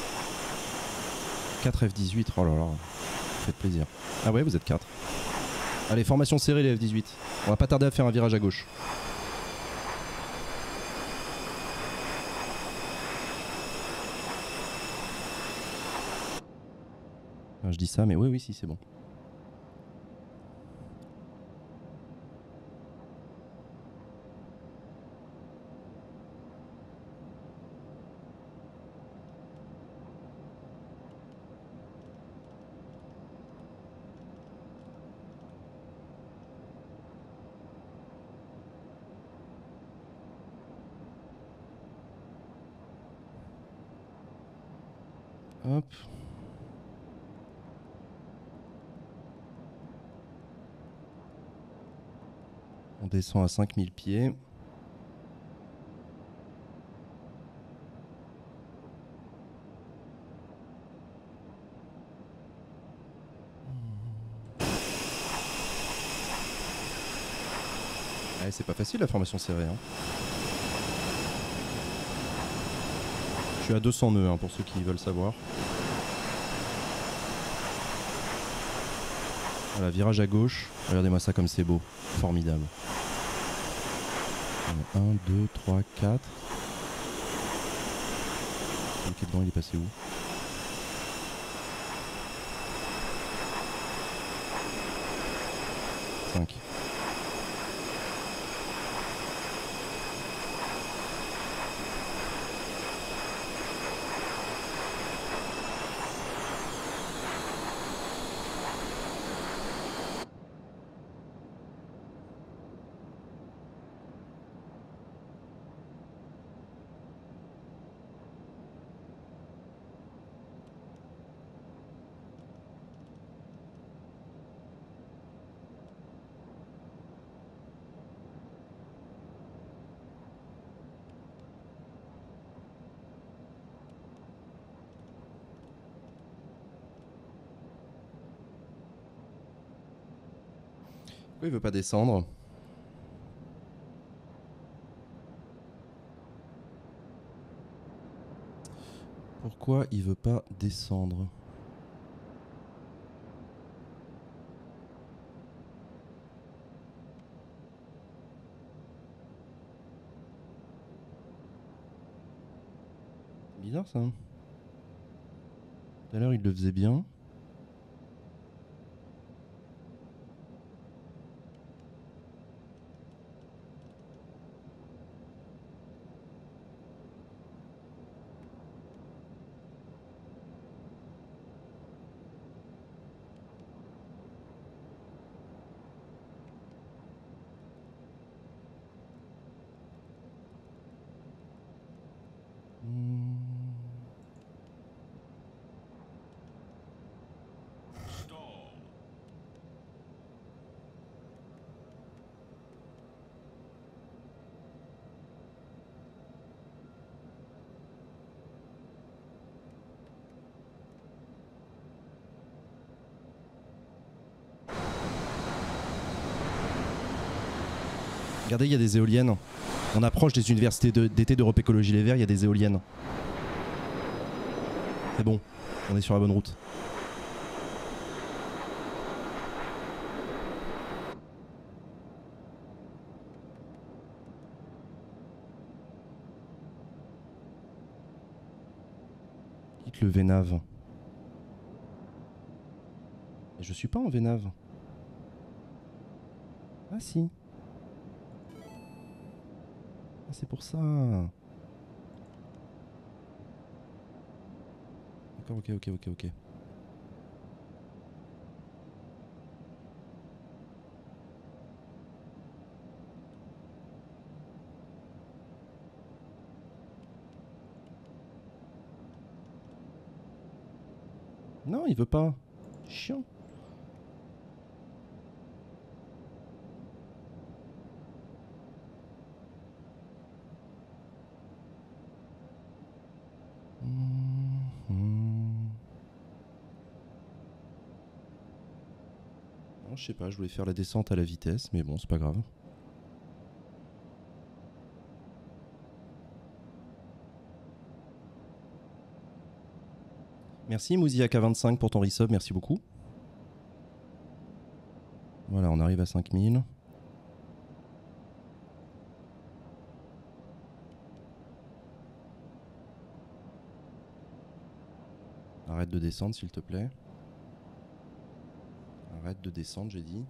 quatre F dix-huit, oh là là. Faites plaisir. Ah ouais, vous êtes quatre. Allez, formation serrée les F dix-huit. On va pas tarder à faire un virage à gauche. Alors, je dis ça, mais oui, oui, si, c'est bon. Hop. On descend à cinq mille pieds. Ouais, c'est pas facile la formation serrée. Hein. Je suis à deux cents nœuds hein, pour ceux qui veulent savoir. Voilà, virage à gauche. Regardez-moi ça comme c'est beau. Formidable. un, deux, trois, quatre. Le pied dedans, il est passé où? cinq. Pourquoi il veut pas descendre? Pourquoi il veut pas descendre? Bizarre ça. Tout à l'heure il le faisait bien. Regardez, il y a des éoliennes. On approche des universités de- d'été d'Europe Écologie Les Verts, il y a des éoliennes. C'est bon, on est sur la bonne route. Quitte le Vénave. Et je suis pas en Vénave. Ah si. Ah, c'est pour ça. D'accord, ok, ok, ok, ok. Non, il veut pas. Chiant. Mhm. Non, je sais pas, je voulais faire la descente à la vitesse, mais bon, c'est pas grave. Merci Mouziak vingt-cinq pour ton resub, merci beaucoup. Voilà, on arrive à cinq mille. Arrête de descendre s'il te plaît. Arrête de descendre, j'ai dit.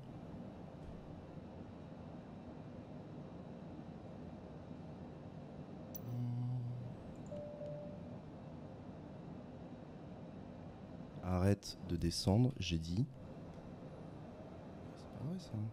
Arrête de descendre, j'ai dit. C'est pas vrai ça.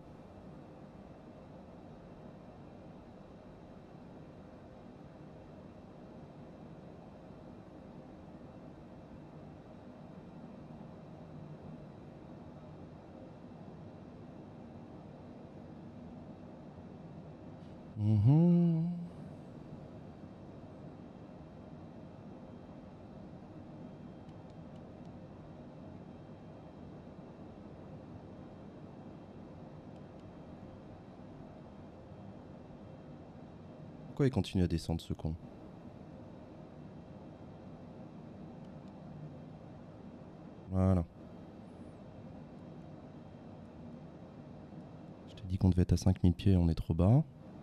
Mhm. Pourquoi il continue à descendre ce con? Voilà. Je t'ai dit qu'on devait être à cinq mille pieds, on est trop bas.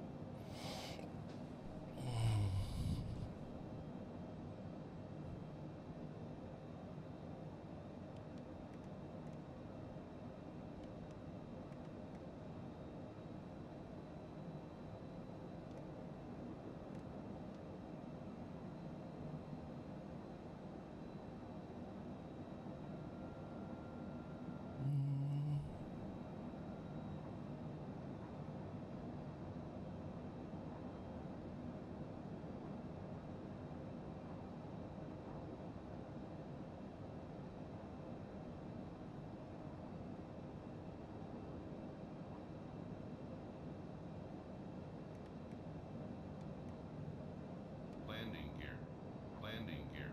Landing gear. Landing gear.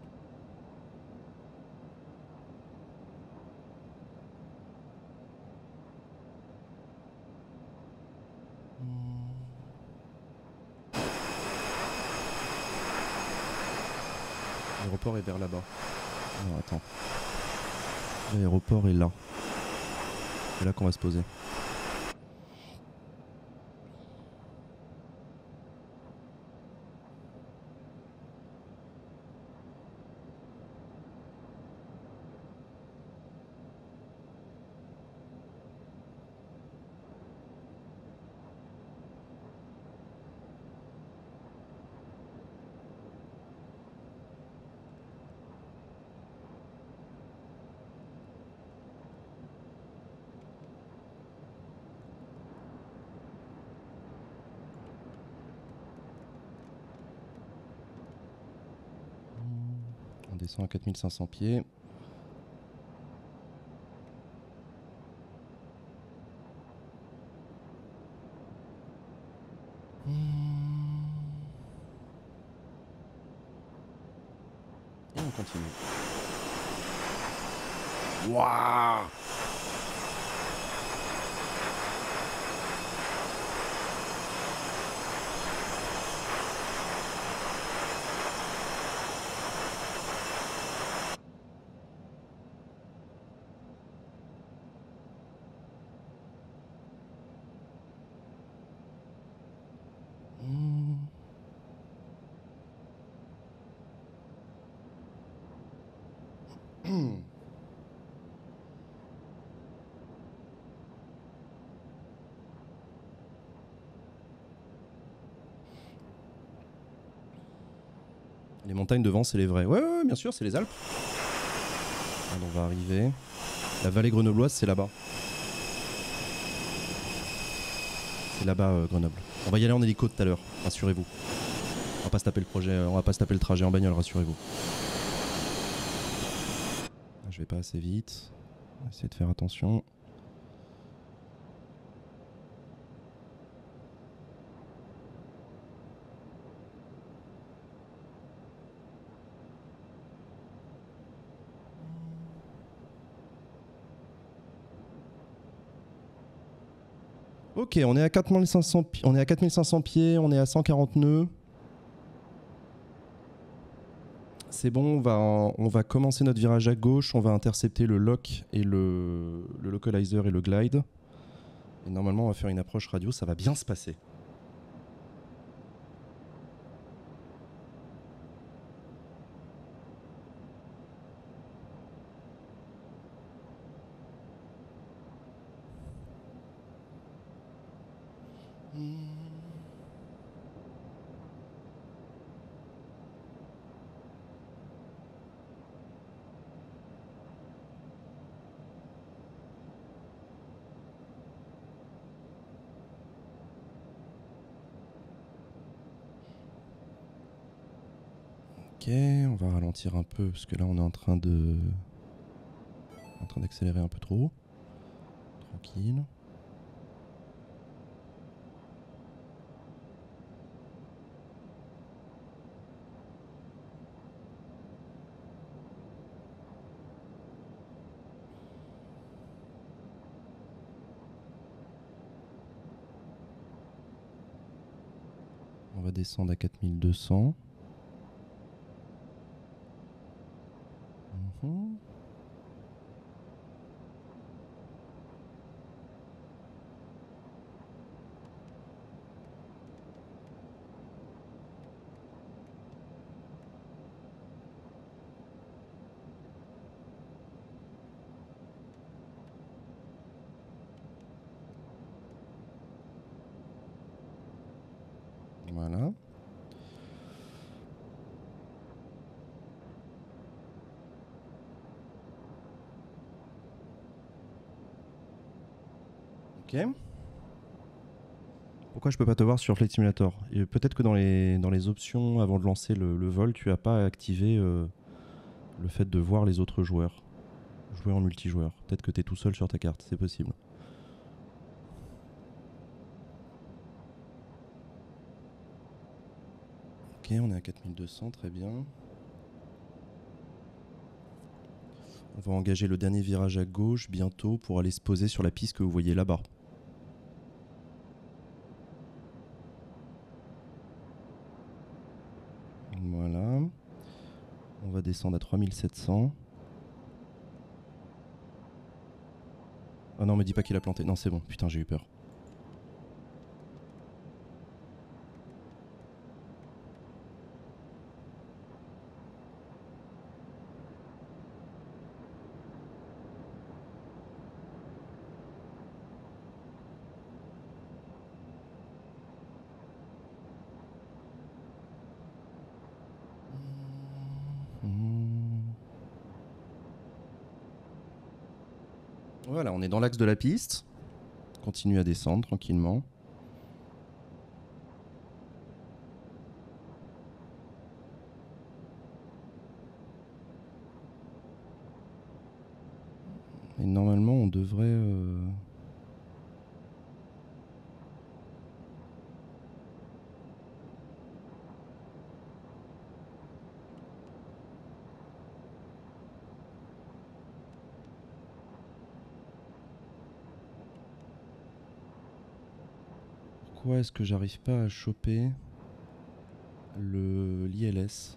L'aéroport est vers là-bas. Non, attends. L'aéroport est là. C'est là qu'on va se poser. descend à quatre mille cinq cents pieds. Et on continue. Waouh! Les montagnes devant, c'est les vraies. Ouais, ouais, ouais, bien sûr, c'est les Alpes. Alors, on va arriver. La vallée grenobloise, c'est là-bas. C'est là-bas, euh, Grenoble. On va y aller en hélico tout à l'heure, rassurez-vous. On va pas se taper le projet, on va pas se taper le trajet en bagnole, rassurez-vous. Je vais pas assez vite. On va essayer de faire attention. Ok, on est à quatre mille cinq cents, pi- on est à quatre mille cinq cents pieds, on est à cent quarante nœuds. C'est bon, on va, on va commencer notre virage à gauche, on va intercepter le lock et le, le localizer et le glide. Et normalement, on va faire une approche radio, ça va bien se passer. Ok, on va ralentir un peu parce que là on est en train de en train d'accélérer un peu trop. Tranquille. On va descendre à quatre mille deux cents. Mhm. Voilà. Ok. Pourquoi je peux pas te voir sur Flight Simulator? Et peut-être que dans les, dans les options, avant de lancer le, le vol, tu as pas activé euh, le fait de voir les autres joueurs. Jouer en multijoueur. Peut-être que tu es tout seul sur ta carte, c'est possible. Ok, on est à quatre mille deux cents, très bien. On va engager le dernier virage à gauche bientôt pour aller se poser sur la piste que vous voyez là-bas. Voilà. On va descendre à trois mille sept cents. Oh non, me dis pas qu'il a planté. Non, c'est bon. Putain, j'ai eu peur. Voilà, on est dans l'axe de la piste. Continue à descendre tranquillement. Et normalement on devrait... Euh... Pourquoi est-ce que j'arrive pas à choper le l'I L S?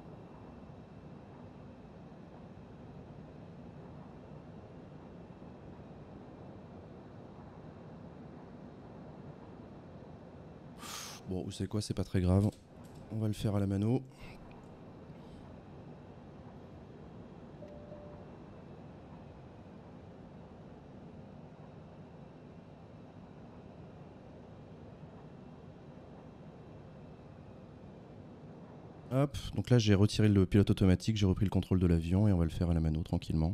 Bon, vous savez quoi, c'est pas très grave. On va le faire à la mano. Hop, donc là j'ai retiré le pilote automatique, j'ai repris le contrôle de l'avion et on va le faire à la mano tranquillement.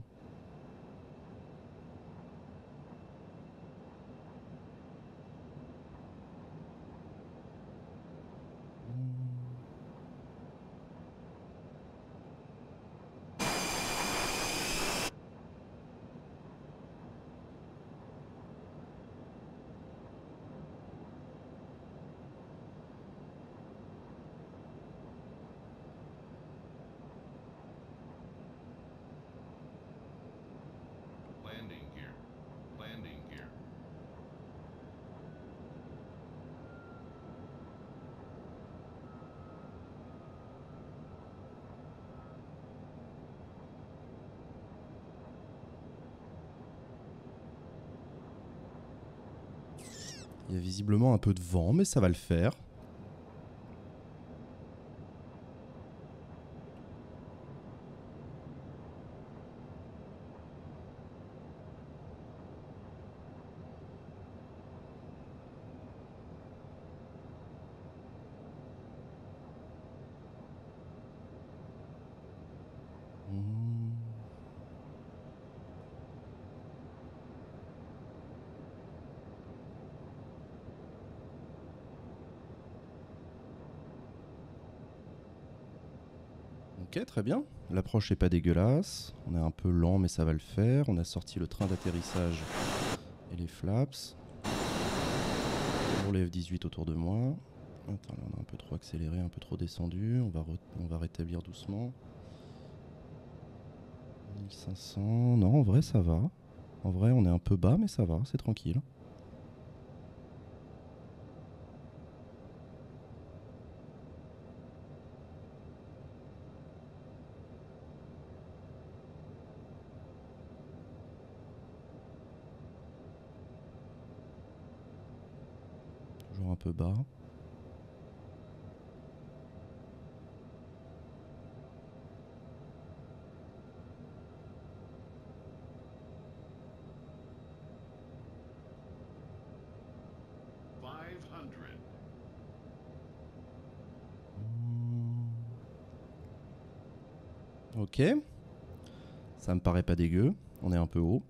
Landing gear. Landing gear. Il y a visiblement un peu de vent, mais ça va le faire. Ok, très bien. L'approche est pas dégueulasse. On est un peu lent, mais ça va le faire. On a sorti le train d'atterrissage et les flaps. Pour les F dix-huit autour de moi. Attends, là on a un peu trop accéléré, un peu trop descendu. On va, re on va rétablir doucement. mille cinq cents. Non, en vrai, ça va. En vrai, on est un peu bas, mais ça va, c'est tranquille. Toujours un peu bas. five hundred. Ok. Ça me paraît pas dégueu. On est un peu haut.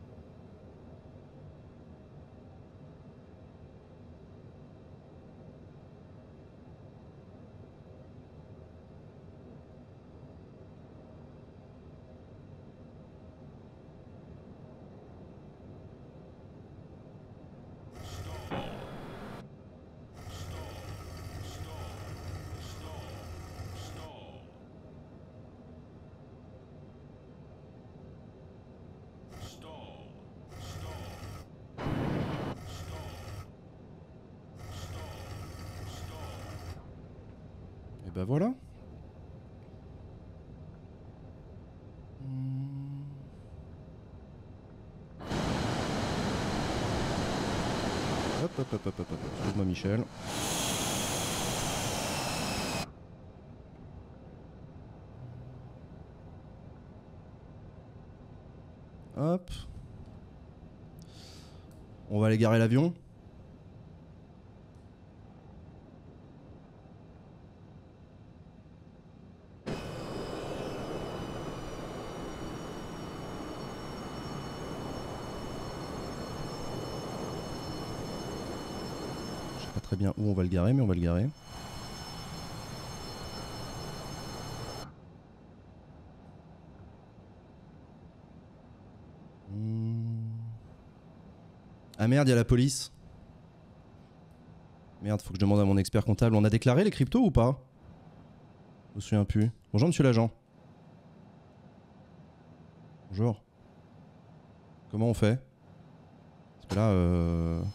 Et ben voilà. Hop, hop, hop, hop, hop, hop. Excuse-moi, Michel. Hop. On va aller garer l'avion. Je sais pas très bien où on va le garer, mais on va le garer. Hmm. Ah merde, il y a la police. Merde, faut que je demande à mon expert comptable. On a déclaré les cryptos ou pas? Je me souviens plus. Bonjour monsieur l'agent. Bonjour. Comment on fait? Parce que là, euh... vous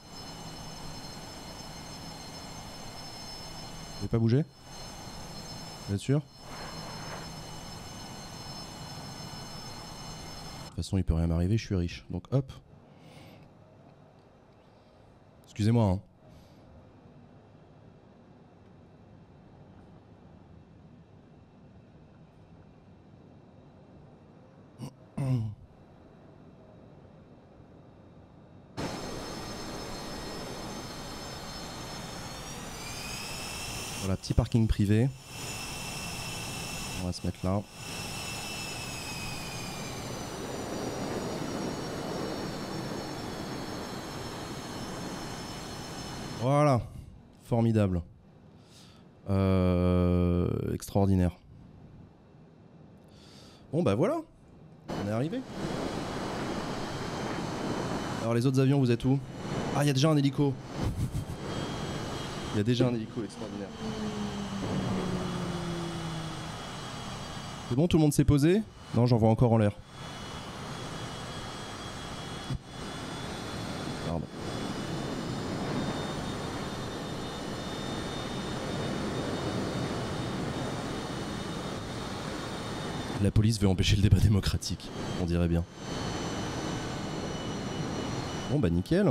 pouvez pas bouger? Vous êtes sûr? De toute façon, il peut rien m'arriver, je suis riche. Donc hop. Excusez-moi, hein. Voilà, petit parking privé. On va se mettre là. Voilà. Formidable. Euh, extraordinaire. Bon bah voilà. On est arrivé. Alors les autres avions, vous êtes où? Ah, il y a déjà un hélico. Il y a déjà un hélico extraordinaire. C'est bon, tout le monde s'est posé? Non, j'en vois encore en l'air. Pardon. La police veut empêcher le débat démocratique, on dirait bien. Bon bah nickel.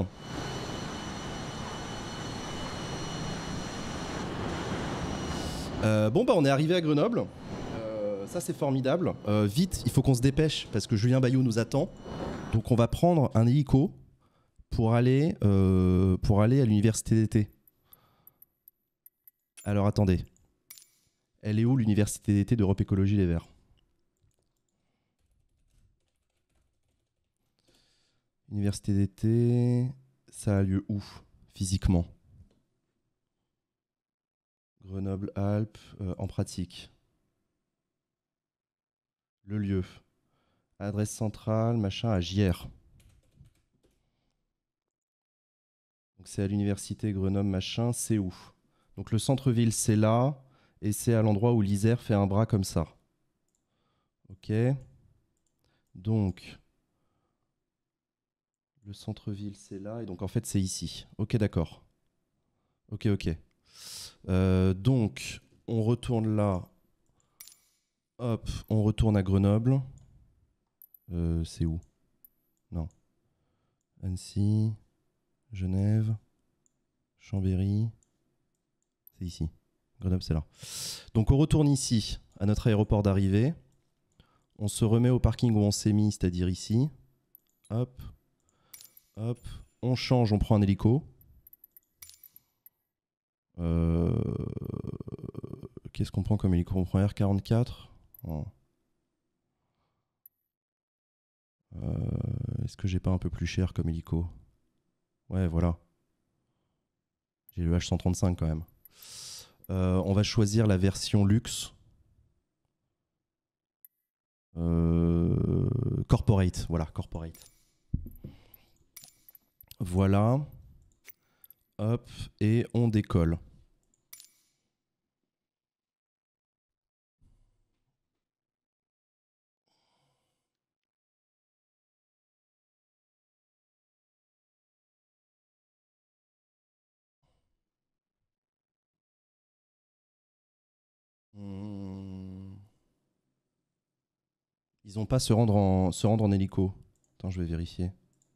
Euh, bon bah on est arrivé à Grenoble. Euh, ça c'est formidable. Euh, vite, il faut qu'on se dépêche parce que Julien Bayou nous attend. Donc on va prendre un hélico pour aller, euh, pour aller à l'université d'été. Alors attendez. Elle est où l'université d'été d'Europe Écologie Les Verts? Université d'été, ça a lieu où physiquement? Grenoble-Alpes, euh, en pratique. Le lieu. Adresse centrale, machin, à Gières. Donc c'est à l'université Grenoble, machin, c'est où? Donc le centre-ville, c'est là, et c'est à l'endroit où l'Isère fait un bras comme ça. Ok. Donc, le centre-ville, c'est là, et donc en fait, c'est ici. Ok, d'accord. Ok, ok. Euh, donc, on retourne là. Hop, on retourne à Grenoble. Euh, c'est où? Non. Annecy, Genève, Chambéry. C'est ici. Grenoble, c'est là. Donc, on retourne ici, à notre aéroport d'arrivée. On se remet au parking où on s'est mis, c'est-à-dire ici. Hop, hop. On change, on prend un hélico. Euh... Qu'est-ce qu'on prend comme hélico? On prend R quarante-quatre. Oh. Euh... Est-ce que j'ai pas un peu plus cher comme hélico? Ouais, voilà. J'ai le H cent trente-cinq quand même. Euh, on va choisir la version luxe. Euh... Corporate, voilà, corporate. Voilà. Hop, et on décolle. Hmm. Ils ont pas se rendre en, se rendre en hélico. Attends, je vais vérifier.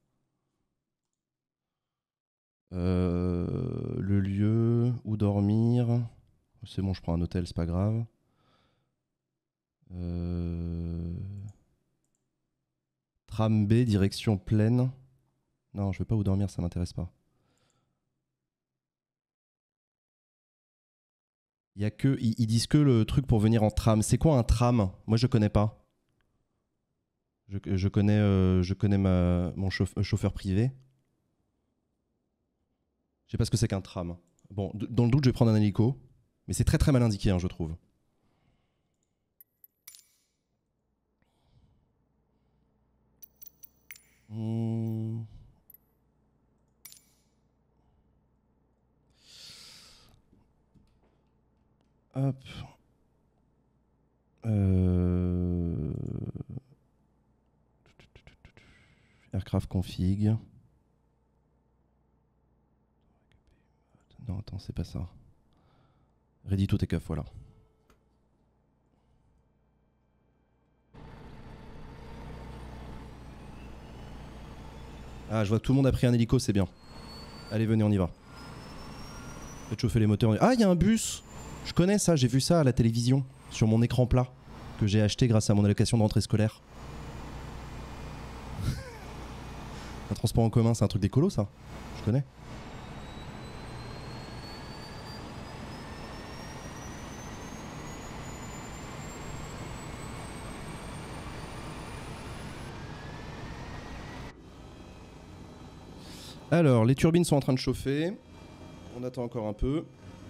Euh, le lieu, où dormir. C'est bon, je prends un hôtel, c'est pas grave. Euh... Tram B, direction pleine. Non, je veux pas où dormir, ça m'intéresse pas. Il y a que, ils, ils disent que le truc pour venir en tram. C'est quoi un tram? Moi, je connais pas. Je, je connais, euh, je connais ma, mon chauffeur, chauffeur privé. Je sais pas ce que c'est qu'un tram. Bon, dans le doute, je vais prendre un hélico. Mais c'est très très mal indiqué, hein, je trouve. Hmm. Hop. Euh... Aircraft config. Non, attends, c'est pas ça. Ready to take off, voilà. Ah, je vois que tout le monde a pris un hélico, c'est bien. Allez, venez, on y va. Faites chauffer les moteurs. Ah, il y a un bus. Je connais ça, j'ai vu ça à la télévision, sur mon écran plat, que j'ai acheté grâce à mon allocation de rentrée scolaire. Un transport en commun, c'est un truc d'écolo, ça. Je connais. Alors, les turbines sont en train de chauffer. On attend encore un peu.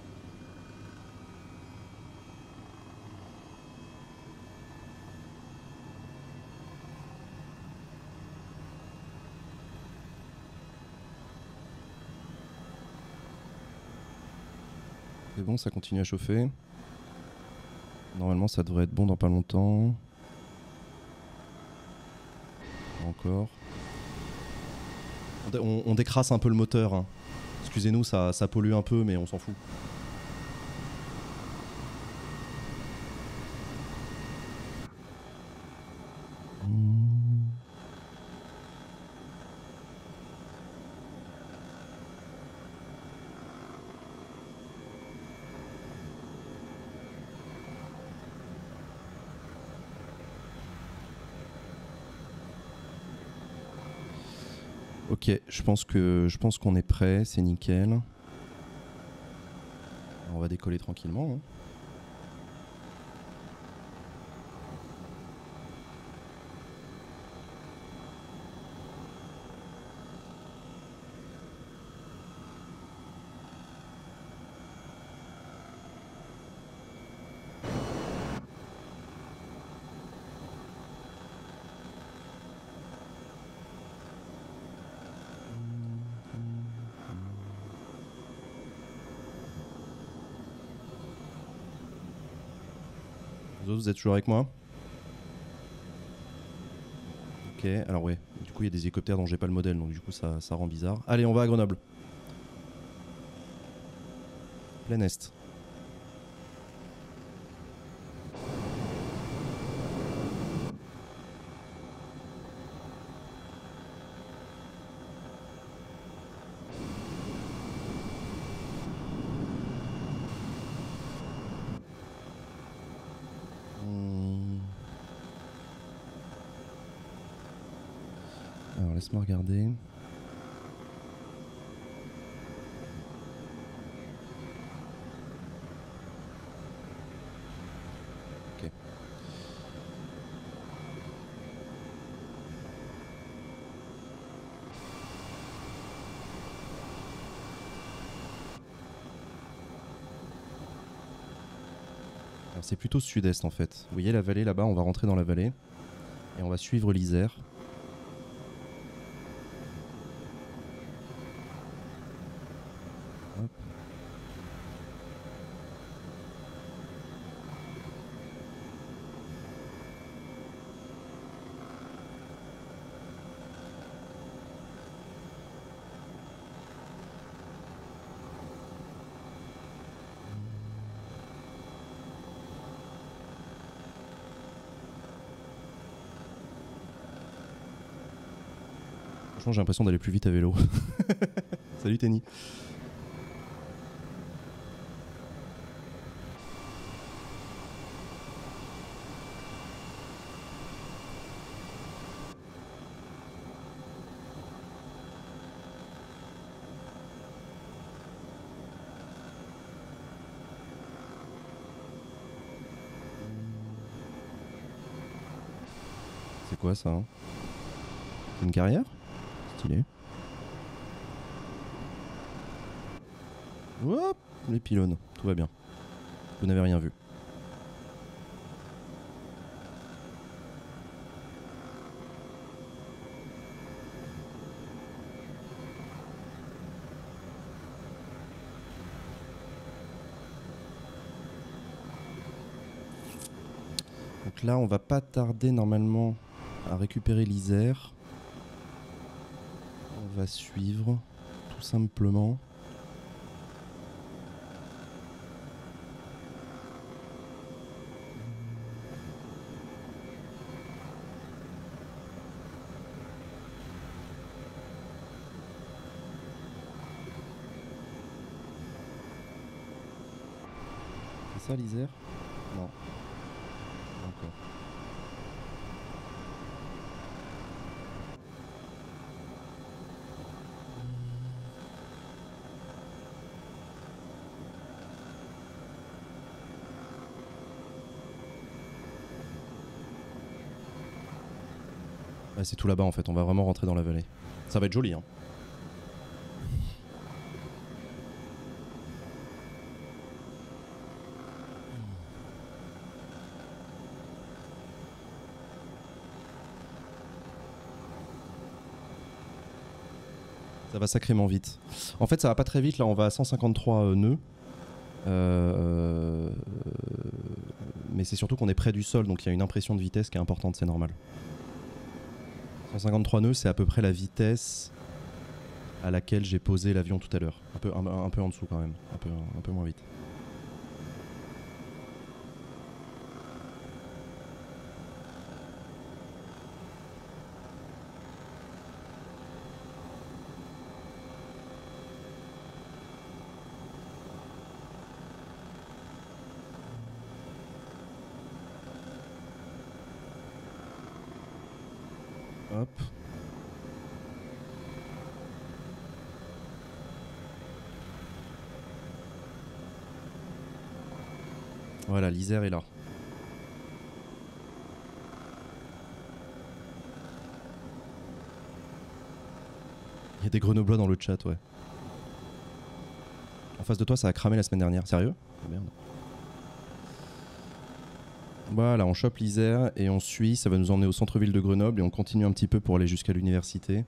C'est bon, ça continue à chauffer. Normalement, ça devrait être bon dans pas longtemps. Encore. On, dé on, on décrasse un peu le moteur. Hein. Excusez-nous, ça, ça pollue un peu, mais on s'en fout. Ok, je pense que je pense qu'on est prêt, c'est nickel. On va décoller tranquillement. Hein. Vous êtes toujours avec moi? Ok, alors ouais, du coup il y a des hélicoptères dont j'ai pas le modèle, donc du coup ça, ça rend bizarre. Allez, on va à Grenoble. Plein Est. Alors laisse-moi regarder. Ok. Alors c'est plutôt sud-est en fait. Vous voyez la vallée là-bas, on va rentrer dans la vallée. Et on va suivre l'Isère. Hop. Franchement, j'ai l'impression d'aller plus vite à vélo. Salut Tenny. C'est quoi ça hein? Une carrière? Stylé. Hop, les pylônes, tout va bien. Vous n'avez rien vu. Donc là, on va pas tarder normalement à récupérer l'Isère. On va suivre, tout simplement. C'est ça l'Isère? Non. Encore. Ouais, c'est tout là-bas en fait, on va vraiment rentrer dans la vallée. Ça va être joli hein. Ça va sacrément vite. En fait, ça va pas très vite. Là, on va à cent cinquante-trois euh, nœuds. Euh, mais c'est surtout qu'on est près du sol, donc il y a une impression de vitesse qui est importante, c'est normal. cent cinquante-trois nœuds, c'est à peu près la vitesse à laquelle j'ai posé l'avion tout à l'heure. Un peu, un, un peu en dessous quand même, un peu, un peu moins vite. Hop. Voilà, l'Isère est là. Il y a des grenoblois dans le chat, ouais. En face de toi, ça a cramé la semaine dernière. Sérieux? Oh, merde. Voilà, on chope l'Isère et on suit. Ça va nous emmener au centre-ville de Grenoble et on continue un petit peu pour aller jusqu'à l'université.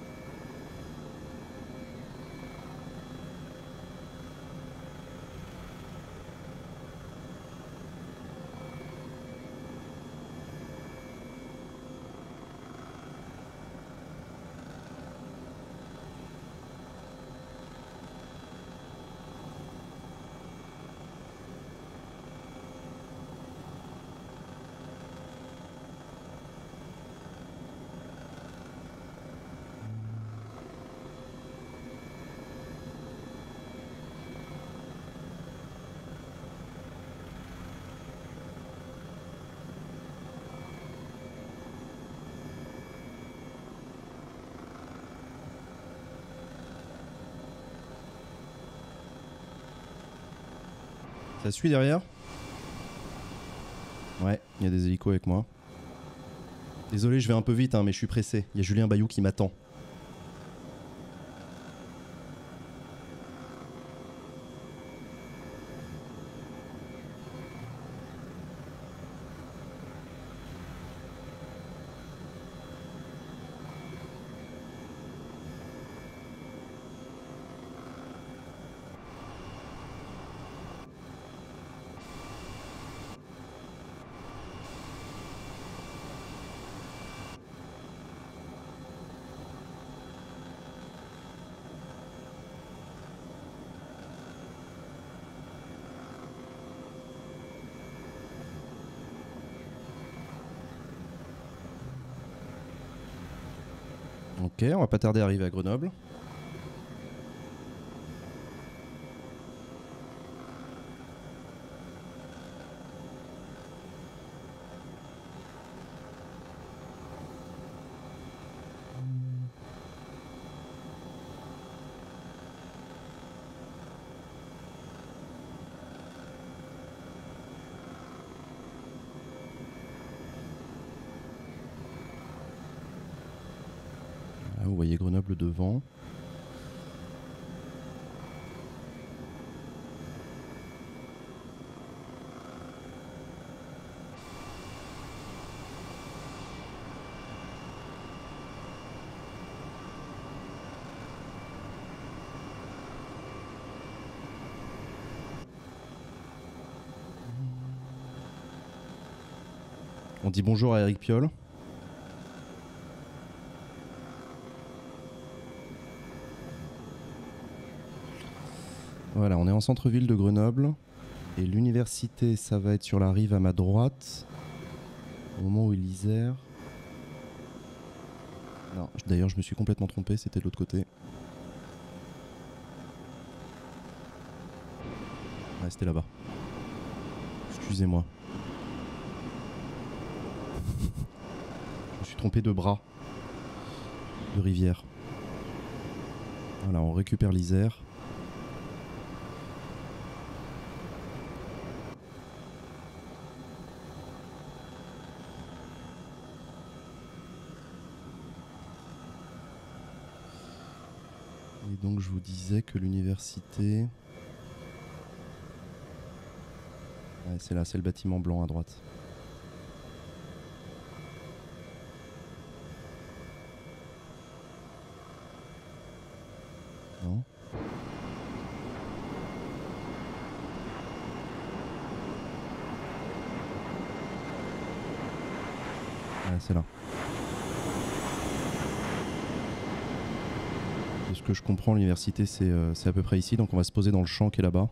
Ça suit derrière? Ouais, il y a des hélicos avec moi. Désolé, je vais un peu vite, hein, mais je suis pressé. Il y a Julien Bayou qui m'attend. Ok, on va pas tarder à arriver à Grenoble. Là, vous voyez Grenoble devant. On dit bonjour à Eric Piolle. Voilà, on est en centre-ville de Grenoble. Et l'université, ça va être sur la rive à ma droite. Au moment où est l'Isère. Non, d'ailleurs, je me suis complètement trompé, c'était de l'autre côté. Ouais, c'était là-bas. Excusez-moi. Je me suis trompé de bras. De rivière. Voilà, on récupère l'Isère. Et donc je vous disais que l'université... Ouais, c'est là, c'est le bâtiment blanc à droite. Non ? Ouais, c'est là. De ce que je comprends, l'université c'est euh, c'est à peu près ici, donc on va se poser dans le champ qui est là-bas.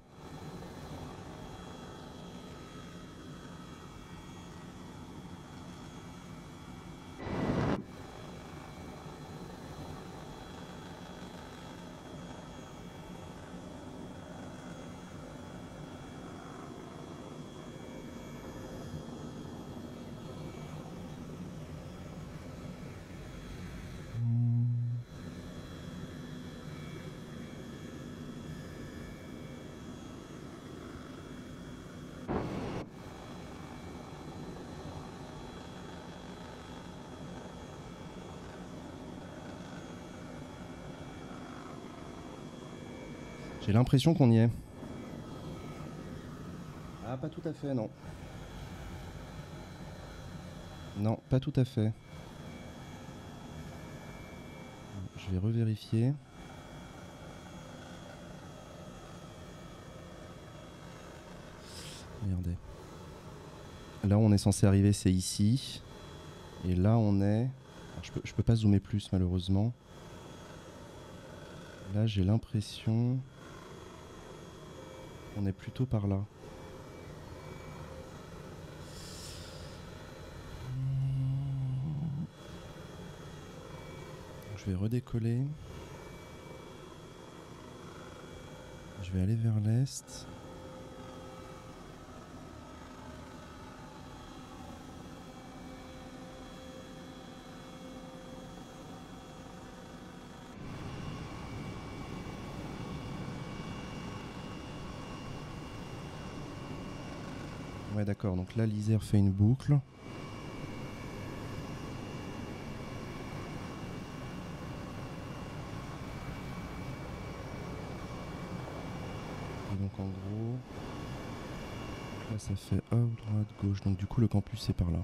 J'ai l'impression qu'on y est. Ah, pas tout à fait, non. Non, pas tout à fait. Je vais revérifier. Regardez. Là où on est censé arriver, c'est ici. Et là, on est... Alors, je peux, je peux pas zoomer plus, malheureusement. Là, j'ai l'impression... On est plutôt par là. Je vais redécoller. Je vais aller vers l'est. Ouais, d'accord, donc là l'Isère fait une boucle. Et donc en gros, là ça fait hop, droite, gauche, donc du coup le campus c'est par là.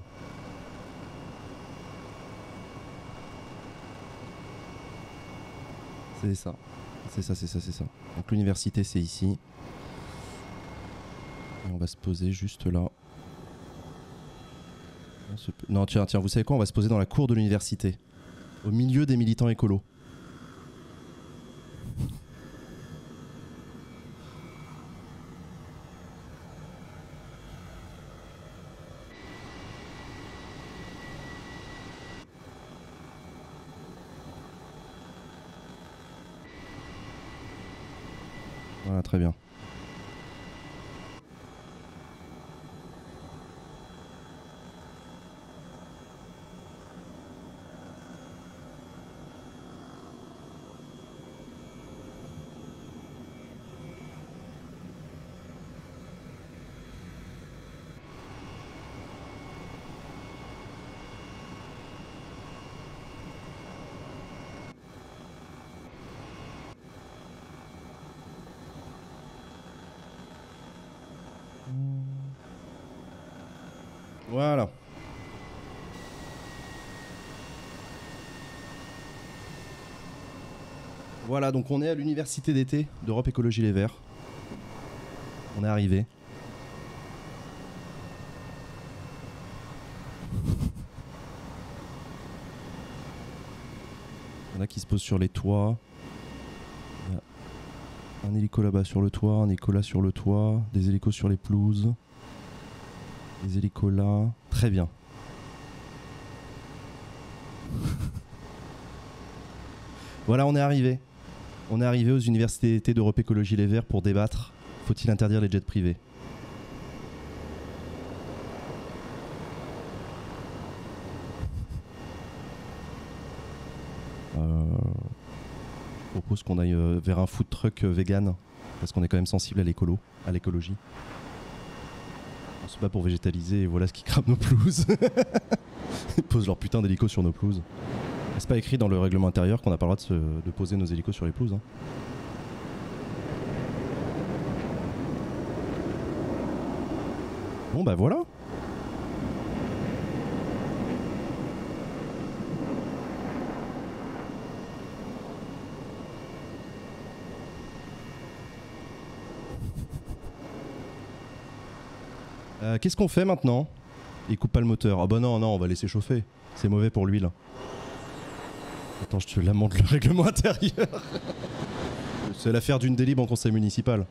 C'est ça, c'est ça, c'est ça, c'est ça. Donc l'université c'est ici. Et on va se poser juste là. Se... Non, tiens, tiens, vous savez quoi ? On va se poser dans la cour de l'université. Au milieu des militants écolos. Voilà, très bien. Voilà. Voilà, donc on est à l'université d'été d'Europe Écologie Les Verts. On est arrivé. a qui se posent sur les toits. Il y a un hélico là-bas sur le toit, un hélico là sur le toit, des hélicos sur les pelouses. Des hélicos là. Très bien. Voilà, on est arrivé. On est arrivé aux universités d'Europe Écologie Les Verts pour débattre. Faut-il interdire les jets privés ? euh, Je propose qu'on aille euh, vers un food truck euh, vegan, parce qu'on est quand même sensible à l'écolo, à l'écologie. On se bat pour végétaliser et voilà ce qui crame nos pelouses. Ils posent leur putain d'hélicos sur nos pelouses. C'est pas écrit dans le règlement intérieur qu'on n'a pas le droit de, se, de poser nos hélicos sur les pelouses. Hein. Bon bah voilà. Euh, Qu'est-ce qu'on fait maintenant ? Il coupe pas le moteur. Ah bah non, non, on va laisser chauffer. C'est mauvais pour l'huile. Attends, je te lamente le règlement intérieur. C'est l'affaire d'une délib en conseil municipal.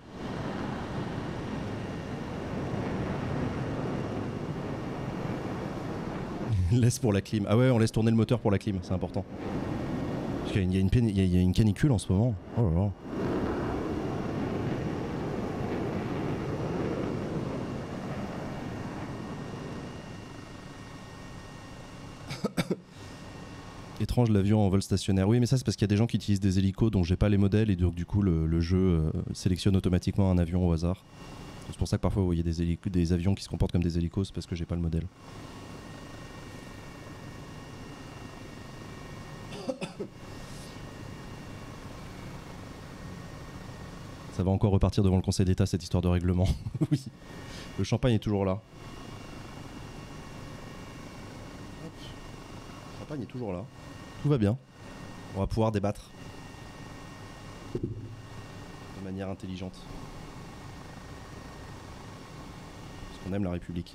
Laisse pour la clim. Ah ouais, on laisse tourner le moteur pour la clim, c'est important. Parce qu'il y a une, il y a, il y a une canicule en ce moment. Oh là là. Étrange l'avion en vol stationnaire. Oui, mais ça c'est parce qu'il y a des gens qui utilisent des hélicos dont j'ai pas les modèles et donc du coup le, le jeu euh, sélectionne automatiquement un avion au hasard. C'est pour ça que parfois vous voyez des, hélico- des avions qui se comportent comme des hélicos, c'est parce que j'ai pas le modèle. Ça va encore repartir devant le Conseil d'État cette histoire de règlement. Oui. Le champagne est toujours là. Le champagne est toujours là. Tout va bien. On va pouvoir débattre. De manière intelligente. Parce qu'on aime la République.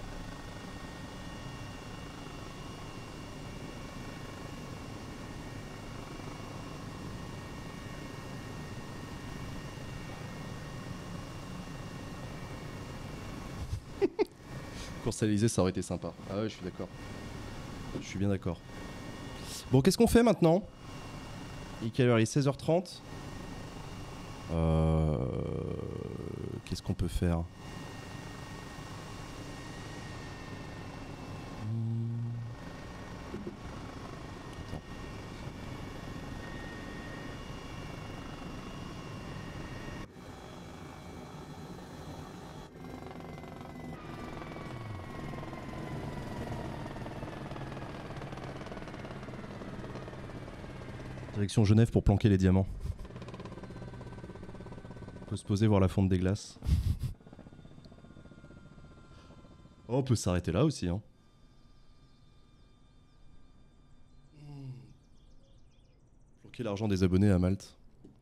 Course à l'Élysée, ça aurait été sympa. Ah ouais, je suis d'accord. Je suis bien d'accord. Bon, qu'est-ce qu'on fait maintenant ? Il est quelle heure ? Il est seize heures trente. Euh... Qu'est-ce qu'on peut faire ? Attends. Direction Genève pour planquer les diamants. On peut se poser voir la fonte des glaces. Oh, on peut s'arrêter là aussi. Hein. Planquer l'argent des abonnés à Malte.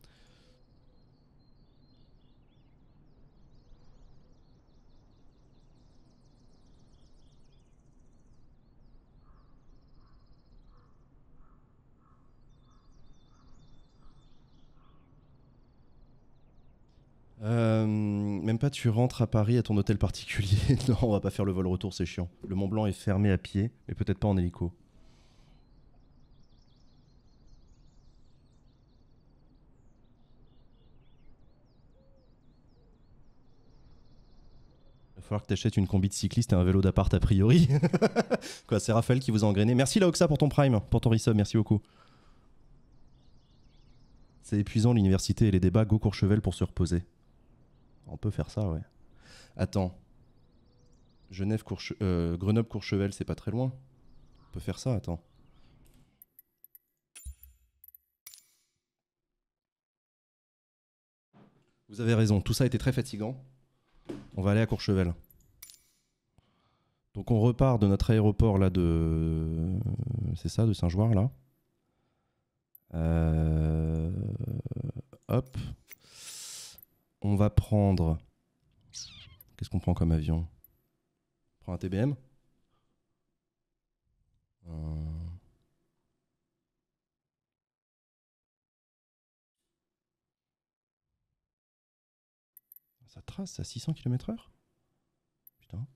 Euh, même pas tu rentres à Paris à ton hôtel particulier. Non, on va pas faire le vol retour, c'est chiant. Le Mont Blanc est fermé à pied, mais peut-être pas en hélico. Il va falloir que t'achètes une combi de cycliste et un vélo d'appart a priori. Quoi, c'est Raphaël qui vous a engrainé. Merci Laoxa pour ton prime, pour ton resub, merci beaucoup. C'est épuisant l'université et les débats, go Courchevel pour se reposer. On peut faire ça, ouais. Attends. Genève, Courche... euh, Grenoble, Courchevel, c'est pas très loin. On peut faire ça, attends. Vous avez raison, tout ça a été très fatigant. On va aller à Courchevel. Donc on repart de notre aéroport là de... C'est ça, de Saint-Jouard là. Euh... Hop. On va prendre... Qu'est-ce qu'on prend comme avion ? On prend un T B M ? euh... Ça trace à six cents kilomètres heure? Putain.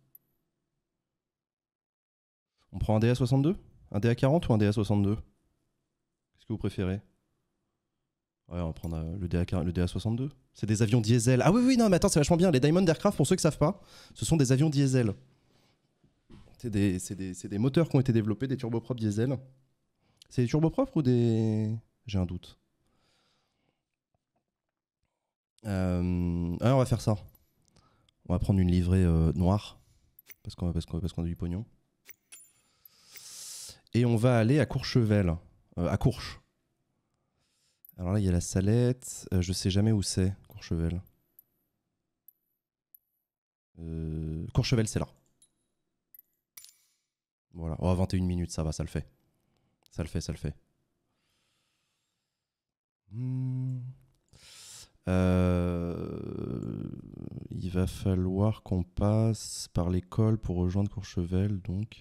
On prend un D A soixante-deux? Un D A quarante ou un D A soixante-deux? Qu'est-ce que vous préférez? Ouais, on va prendre euh, le, D A, le D A soixante-deux. C'est des avions diesel. Ah oui, oui, non, mais attends, c'est vachement bien. Les Diamond Aircraft, pour ceux qui ne savent pas, ce sont des avions diesel. C'est des, c'est des, c'est des moteurs qui ont été développés, des turboprops diesel. C'est des turboprops ou des... J'ai un doute. Euh... Alors, on va faire ça. On va prendre une livrée euh, noire, parce qu'on parce qu'on parce qu'on a du pognon. Et on va aller à Courchevel, euh, à Courche. Alors là, il y a la Salette. Euh, je sais jamais où c'est, Courchevel. Euh... Courchevel, c'est là. Voilà. Oh, vingt et une minutes, ça va, ça le fait. Ça le fait, ça le fait. Hmm. Euh... Il va falloir qu'on passe par l'école pour rejoindre Courchevel, donc.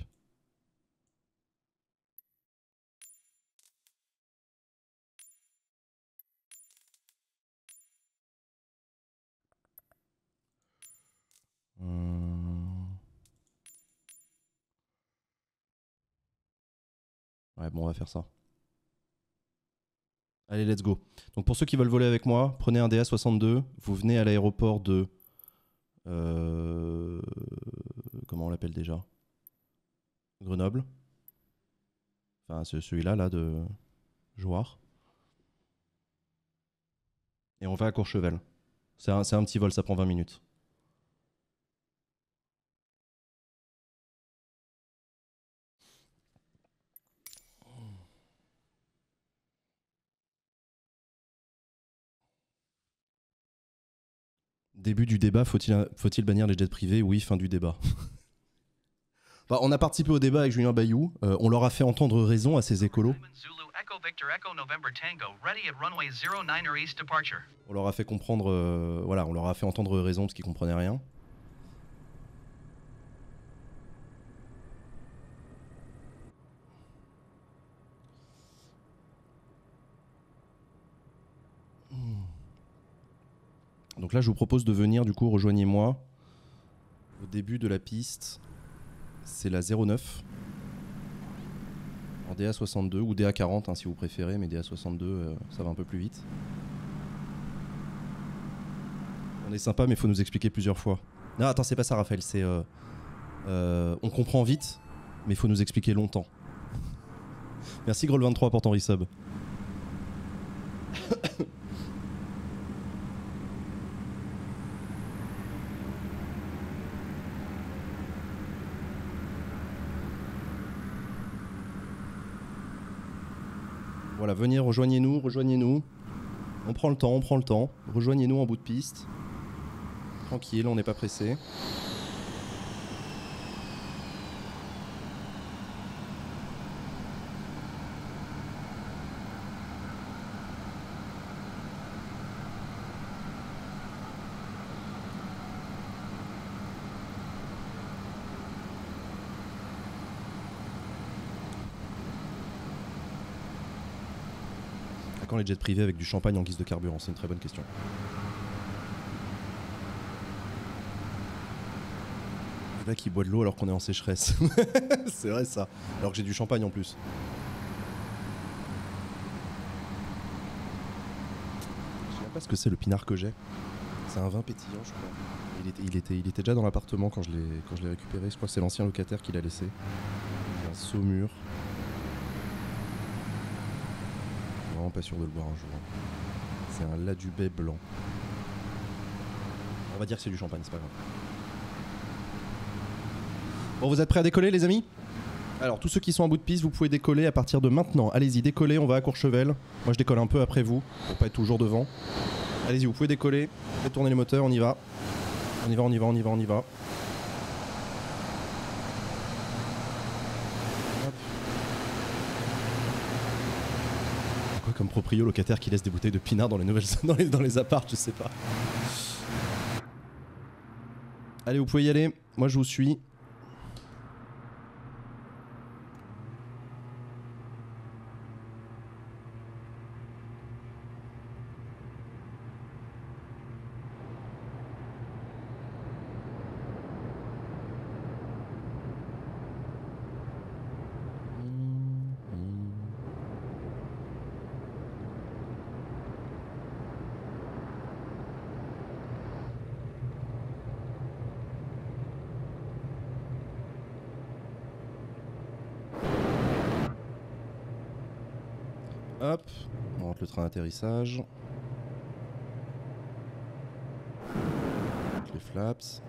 Hum... Ouais, bon, on va faire ça. Allez, let's go. Donc pour ceux qui veulent voler avec moi, prenez un D A soixante-deux, vous venez à l'aéroport de... Euh... Comment on l'appelle déjà? Grenoble. Enfin, c'est celui-là, là, de Jouarre. Et on va à Courchevel. C'est un, c'est un petit vol, ça prend vingt minutes. Début du débat, faut-il faut-il bannir les jets privés? Oui, fin du débat. Bah, on a participé au débat avec Julien Bayou. Euh, on leur a fait entendre raison à ces écolos. On leur a fait comprendre, euh, voilà, on leur a fait entendre raison parce qu'ils comprenaient rien. Donc là, je vous propose de venir, du coup, rejoignez-moi au début de la piste. C'est la zéro neuf. En D A soixante-deux ou D A quarante, hein, si vous préférez, mais D A soixante-deux, euh, ça va un peu plus vite. On est sympa, mais il faut nous expliquer plusieurs fois. Non, attends, c'est pas ça, Raphaël. C'est, euh, euh, on comprend vite, mais il faut nous expliquer longtemps. Merci Groll vingt-trois pour ton resub. Voilà, venez, rejoignez-nous, rejoignez-nous. On prend le temps, on prend le temps. Rejoignez-nous en bout de piste. Tranquille, on n'est pas pressé. Quand les jets privés avec du champagne en guise de carburant? C'est une très bonne question. Le mec qui boit de l'eau alors qu'on est en sécheresse. C'est vrai ça. Alors que j'ai du champagne en plus. Je sais même pas ce que c'est le pinard que j'ai. C'est un vin pétillant, je crois. Il était, il était, il était déjà dans l'appartement quand je l'ai quand je l'ai récupéré. Je crois que c'est l'ancien locataire qui l'a laissé. Il y a un Saumur. Vraiment pas sûr de le boire un jour. C'est un Ladubet blanc. On va dire que c'est du champagne, c'est pas grave. Bon, vous êtes prêts à décoller, les amis? Alors, tous ceux qui sont en bout de piste, vous pouvez décoller à partir de maintenant. Allez-y, décollez, on va à Courchevel. Moi, je décolle un peu après vous, pour pas être toujours devant. Allez-y, vous pouvez décoller. Faites tourner les moteurs, on y va. On y va, on y va, on y va, on y va. Comme proprio locataire qui laisse des bouteilles de pinard dans les nouvelles dans les, dans les apparts, je sais pas. Allez, vous pouvez y aller. Moi, je vous suis. On rentre le train d'atterrissage. Les flaps.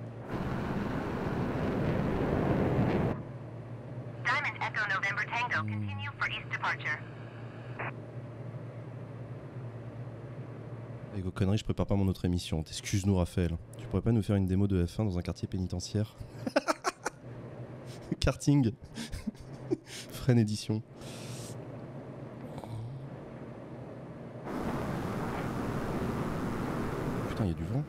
Diamond Echo November Tango, continue for east departure. Avec vos conneries, je prépare pas mon autre émission. T'excuses-nous, Raphaël. Tu pourrais pas nous faire une démo de F un dans un quartier pénitentiaire? Karting. Fren édition. Putain, il y a du vent.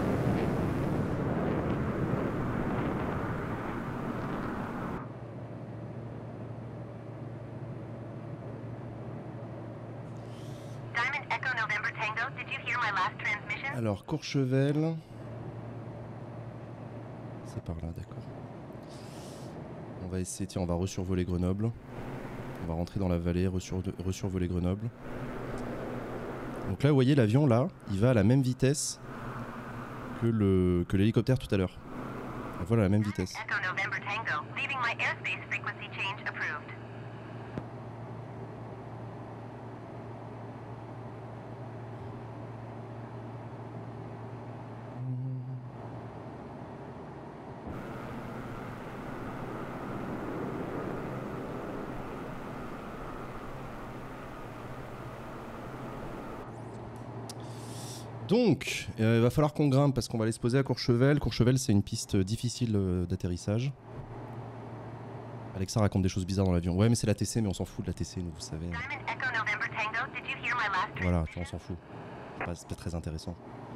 Diamond Echo November Tango, did you hear my last transmission? Alors, Courchevel. C'est par là, d'accord. On va essayer, tiens, on va resurvoler Grenoble. On va rentrer dans la vallée, resur- resurvoler Grenoble. Donc là, vous voyez, l'avion, là, il va à la même vitesse que le que l'hélicoptère tout à l'heure. Voilà, à la même vitesse. Echo November Tango, leaving my airspace frequency change approved. Donc, euh, il va falloir qu'on grimpe parce qu'on va aller se poser à Courchevel. Courchevel, c'est une piste difficile euh, d'atterrissage. Alexa raconte des choses bizarres dans l'avion. Ouais, mais c'est la T C, mais on s'en fout de la T C, nous, vous savez. Diamond Echo November Tango, did you hear my last Voilà, tu vois, on s'en fout. C'est pas, c'est pas très intéressant.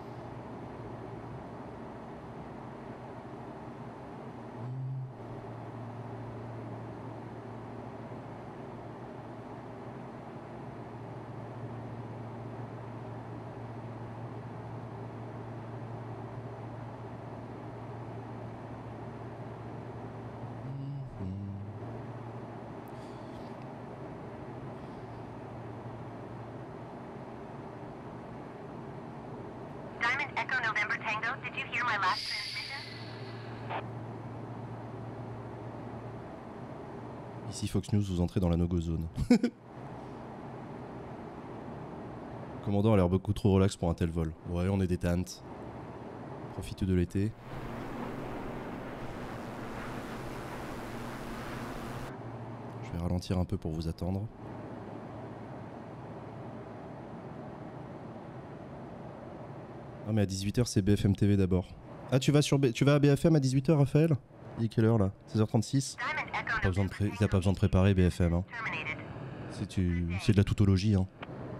Diamond Echo November Tango, did you hear my last transmission? Ici Fox News, vous entrez dans la no-go zone. Commandant a l'air beaucoup trop relax pour un tel vol. Ouais, on est détente. Profitez de l'été. Je vais ralentir un peu pour vous attendre. Ah mais à dix-huit heures c'est B F M T V d'abord. Ah tu vas sur B... tu vas à B F M à dix-huit heures Raphaël? Il est quelle heure là? seize heures trente-six. Diamond Echo Pas besoin de November pré... T'as pas besoin de préparer B F M hein. terminated. C'est tu... c'est de la tautologie hein.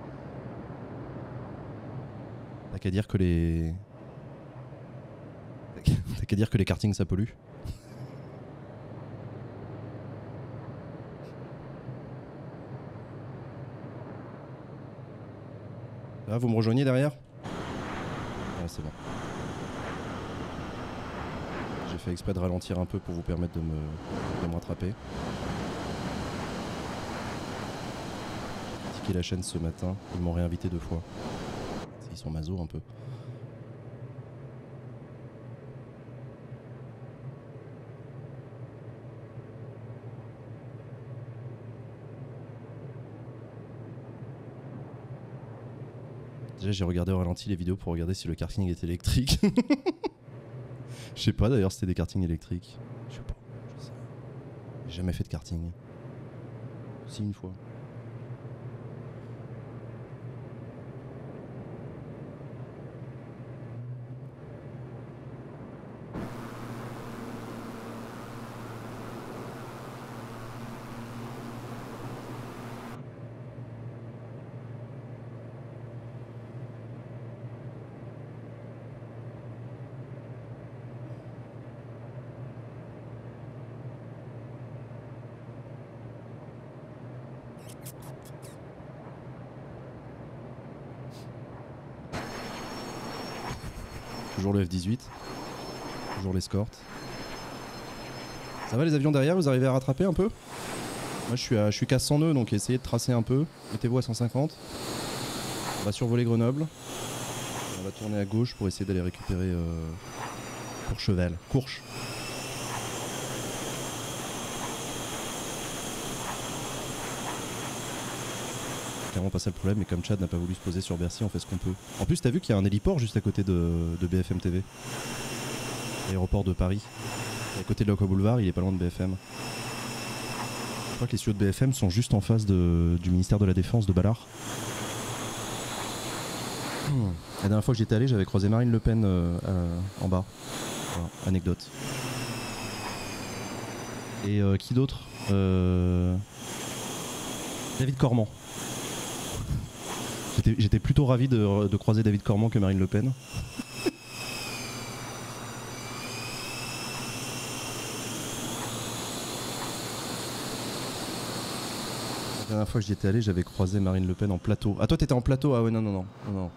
T'as qu'à dire que les... T'as qu'à dire que les kartings ça pollue. Ah vous me rejoignez derrière? Ah c'est bon. J'ai fait exprès de ralentir un peu pour vous permettre de me, de me rattraper. J'ai critiqué la chaîne ce matin, ils m'ont réinvité deux fois. Ils sont maso un peu. Déjà j'ai regardé au ralenti les vidéos pour regarder si le karting était électrique. Je sais pas d'ailleurs si c'était des kartings électriques. Je sais pas. Je sais. J'ai jamais fait de karting. Si une fois. Toujours le F dix-huit. Toujours l'escorte. Ça va les avions derrière, vous arrivez à rattraper un peu? Moi je suis à, je suis qu'à cent nœuds donc essayez de tracer un peu. Mettez-vous à cent cinquante. On va survoler Grenoble. On va tourner à gauche pour essayer d'aller récupérer euh, Courchevel. Courche. clairement pas ça le problème, mais comme Chad n'a pas voulu se poser sur Bercy, on fait ce qu'on peut. En plus, t'as vu qu'il y a un héliport juste à côté de, de B F M T V. L'aéroport de Paris. À côté de l'Aqua Boulevard, il est pas loin de B F M. Je crois que les studios de B F M sont juste en face de, du ministère de la Défense de Ballard. La dernière fois que j'étais allé, j'avais croisé Marine Le Pen euh, à, en bas. Voilà, anecdote. Et euh, qui d'autre euh... David Cormand. J'étais, j'étais plutôt ravi de, de croiser David Cormand que Marine Le Pen. La dernière fois que j'y étais allé, j'avais croisé Marine Le Pen en plateau. Ah, toi t'étais en plateau? Ah ouais, non, non, non. non, non.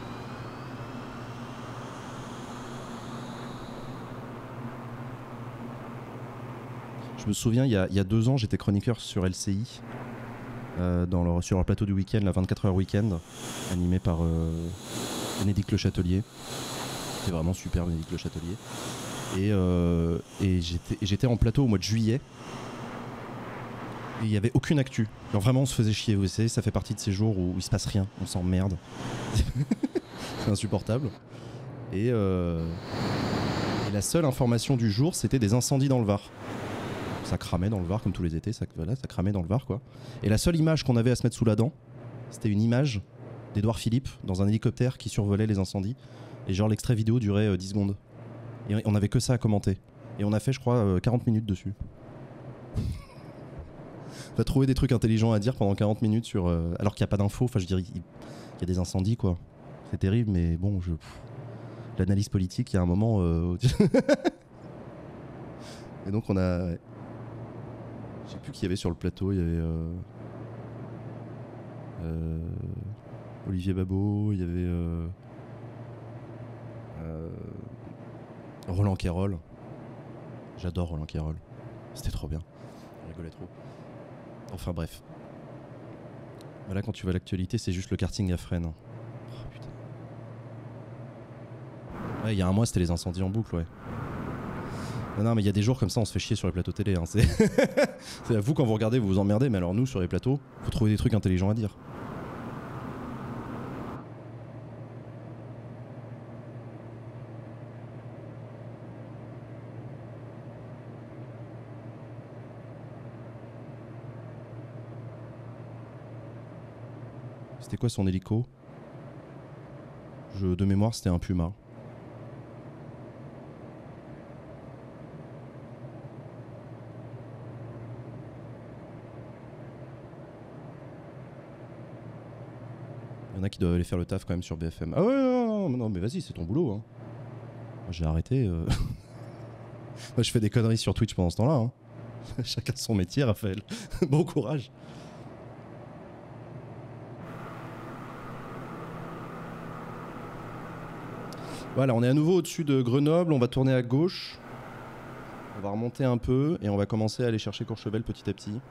Je me souviens, il y a, il y a deux ans, j'étais chroniqueur sur L C I, euh, dans leur, sur leur plateau du week-end, la vingt-quatre heures week-end, animé par euh, Bénédicte Le Châtelier. C'était vraiment super, Bénédicte Le Châtelier. Et, euh, et j'étais, j'étais en plateau au mois de juillet. Et il n'y avait aucune actu. Genre vraiment, on se faisait chier. Vous savez, ça fait partie de ces jours où il se passe rien, on s'emmerde. C'est insupportable. Et, euh, et la seule information du jour, c'était des incendies dans le Var. Ça cramait dans le Var comme tous les étés, ça, voilà, ça cramait dans le Var quoi. Et la seule image qu'on avait à se mettre sous la dent, c'était une image d'Édouard Philippe dans un hélicoptère qui survolait les incendies. Et genre l'extrait vidéo durait euh, dix secondes. Et on avait que ça à commenter. Et on a fait je crois euh, quarante minutes dessus. On va trouver des trucs intelligents à dire pendant quarante minutes sur... Euh, alors qu'il n'y a pas d'infos, enfin je dirais il y a des incendies quoi. C'est terrible mais bon, je... l'analyse politique, il y a un moment... Euh... Et donc on a... Je sais plus qui y avait sur le plateau, il y avait euh, euh, Olivier Babot, il y avait euh, euh, Roland Quérol. J'adore Roland Quérol, c'était trop bien, je rigolais trop. Enfin bref. Mais là quand tu vois l'actualité, c'est juste le karting à Fresnes. Oh putain. Ouais, il y a un mois c'était les incendies en boucle, ouais. Non, non, mais il y a des jours comme ça, on se fait chier sur les plateaux télé. Hein. C'est... c'est à vous, quand vous regardez, vous vous emmerdez, mais alors nous, sur les plateaux, faut trouver des trucs intelligents à dire. C'était quoi son hélico? Je... De mémoire, c'était un Puma. Il y en a qui doivent aller faire le taf quand même sur B F M. Ah ouais, non, non, non mais vas-y, c'est ton boulot. Hein. Moi, j'ai arrêté. Euh... Moi, je fais des conneries sur Twitch pendant ce temps-là. Hein. Chacun son métier, Raphaël. Bon courage. Voilà, on est à nouveau au-dessus de Grenoble. On va tourner à gauche. On va remonter un peu et on va commencer à aller chercher Courchevel petit à petit.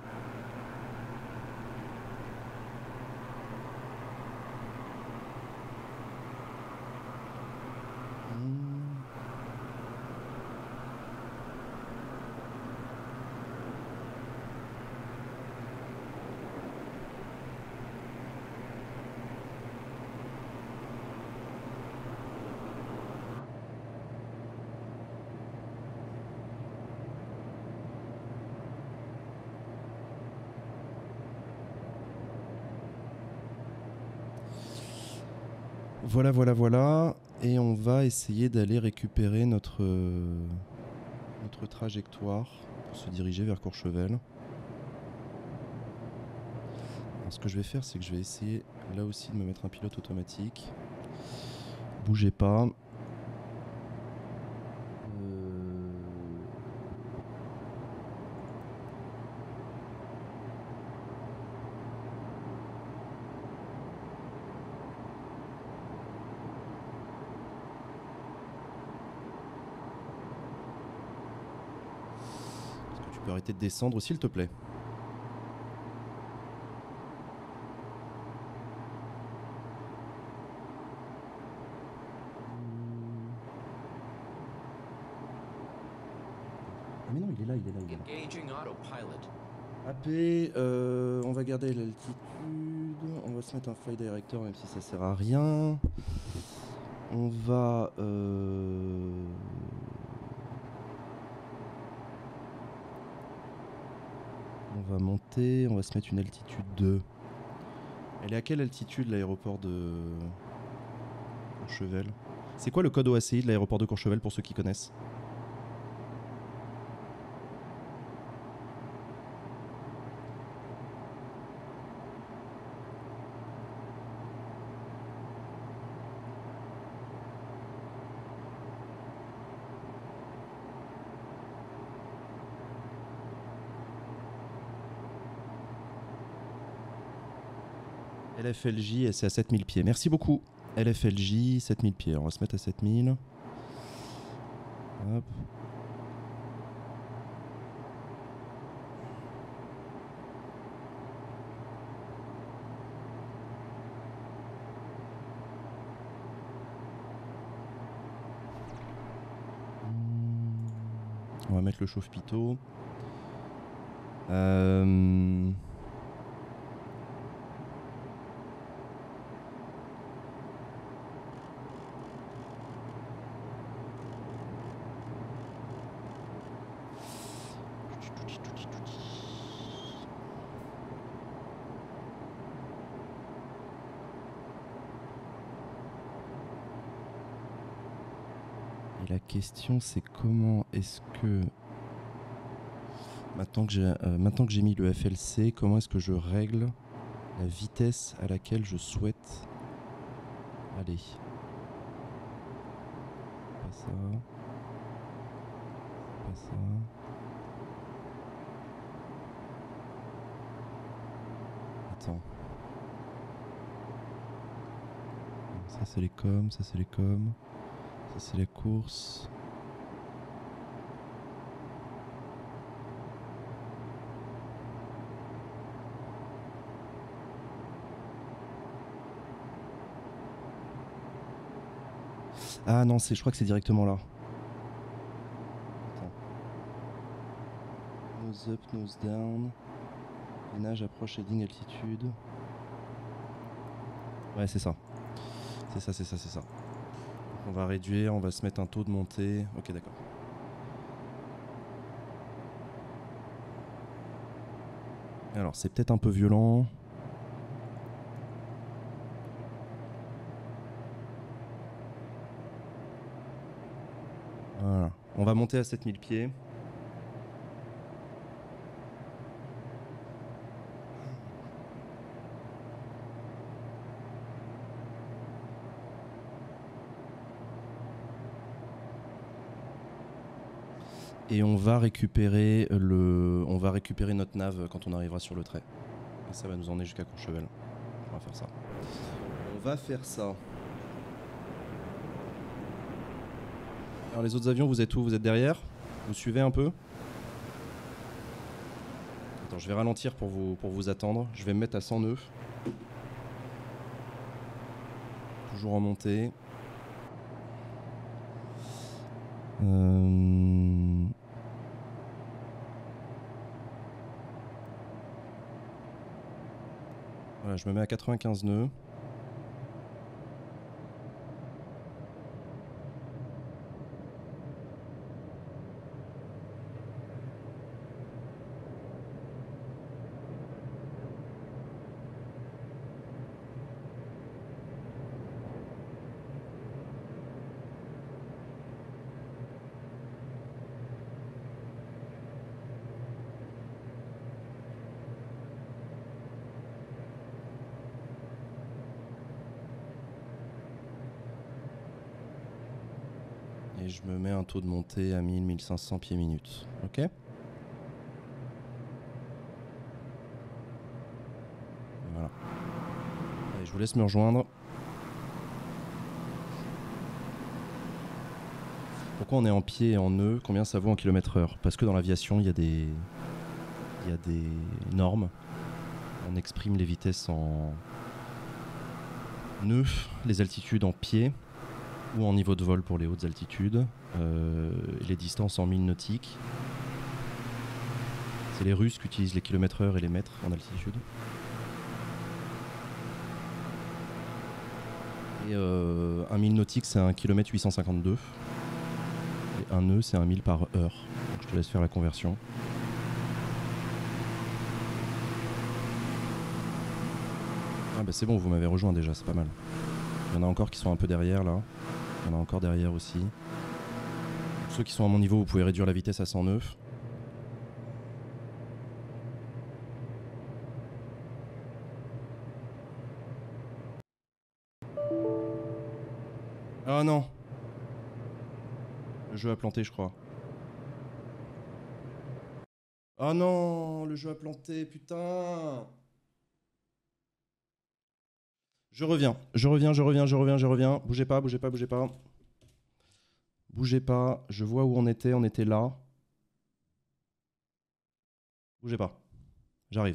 Voilà, voilà, voilà. Et on va essayer d'aller récupérer notre, euh, notre trajectoire pour se diriger vers Courchevel. Alors, ce que je vais faire, c'est que je vais essayer là aussi de me mettre un pilote automatique. Bougez pas. Tu peux arrêter de descendre s'il te plaît. Ah mais non, il est là, il est là, il est là. A P, euh, on va garder l'altitude, on va va se mettre un flight director même si ça sert à rien. On va... Euh... On va monter, on va se mettre une altitude deux. Elle est à quelle altitude l'aéroport de Courchevel? C'est quoi le code O A C I de l'aéroport de Courchevel pour ceux qui connaissent? L F L J, et c'est à sept mille pieds. Merci beaucoup. L F L J, sept mille pieds. Alors, on va se mettre à sept mille. Hop. On va mettre le chauffe-pitot. Euh... Et la question c'est comment est-ce que maintenant que j'ai euh, maintenant que j'ai mis le F L C, comment est-ce que je règle la vitesse à laquelle je souhaite aller? Pas ça. Pas ça. Attends. Ça c'est les coms, ça c'est les coms. Ça c'est la course. Ah non, c'est, je crois que c'est directement là. Attends. Nose up, nose down. Freinage, approche, heading, altitude. Ouais, c'est ça. C'est ça, c'est ça, c'est ça. On va réduire, on va se mettre un taux de montée. Ok, d'accord. Alors, c'est peut-être un peu violent. Voilà. On va monter à sept mille pieds. Et on va récupérer le, on va récupérer notre nav quand on arrivera sur le trait. Et ça va nous emmener jusqu'à Courchevel. On va faire ça. On va faire ça. Alors les autres avions, vous êtes où? Vous êtes derrière? Vous suivez un peu? Attends, je vais ralentir pour vous, pour vous attendre. Je vais me mettre à cent nœuds. Toujours en montée. Euh... Voilà, je me mets à quatre-vingt-quinze nœuds. Et je me mets un taux de montée à mille à mille cinq cents pieds minutes. Ok? Voilà. Allez, je vous laisse me rejoindre. Pourquoi on est en pied et en nœud? Combien ça vaut en kilomètre heure? Parce que dans l'aviation, il y a des... il y a des normes. On exprime les vitesses en nœuds, les altitudes en pieds, ou en niveau de vol pour les hautes altitudes, euh, les distances en milles nautiques. C'est les Russes qui utilisent les kilomètres heure et les mètres en altitude. Et euh, un mille nautique, c'est un kilomètre huit cent cinquante-deux. Et un nœud, c'est un mille par heure. Donc je te laisse faire la conversion. Ah bah c'est bon, vous m'avez rejoint déjà, c'est pas mal. Il y en a encore qui sont un peu derrière là. Il y en a encore derrière aussi. Ceux qui sont à mon niveau, vous pouvez réduire la vitesse à cent nœuds. Oh non! Le jeu a planté, je crois. Oh non! Le jeu a planté, putain! Je reviens, je reviens, je reviens, je reviens, je reviens. Bougez pas, bougez pas, bougez pas. Bougez pas, je vois où on était, on était là. Bougez pas, j'arrive.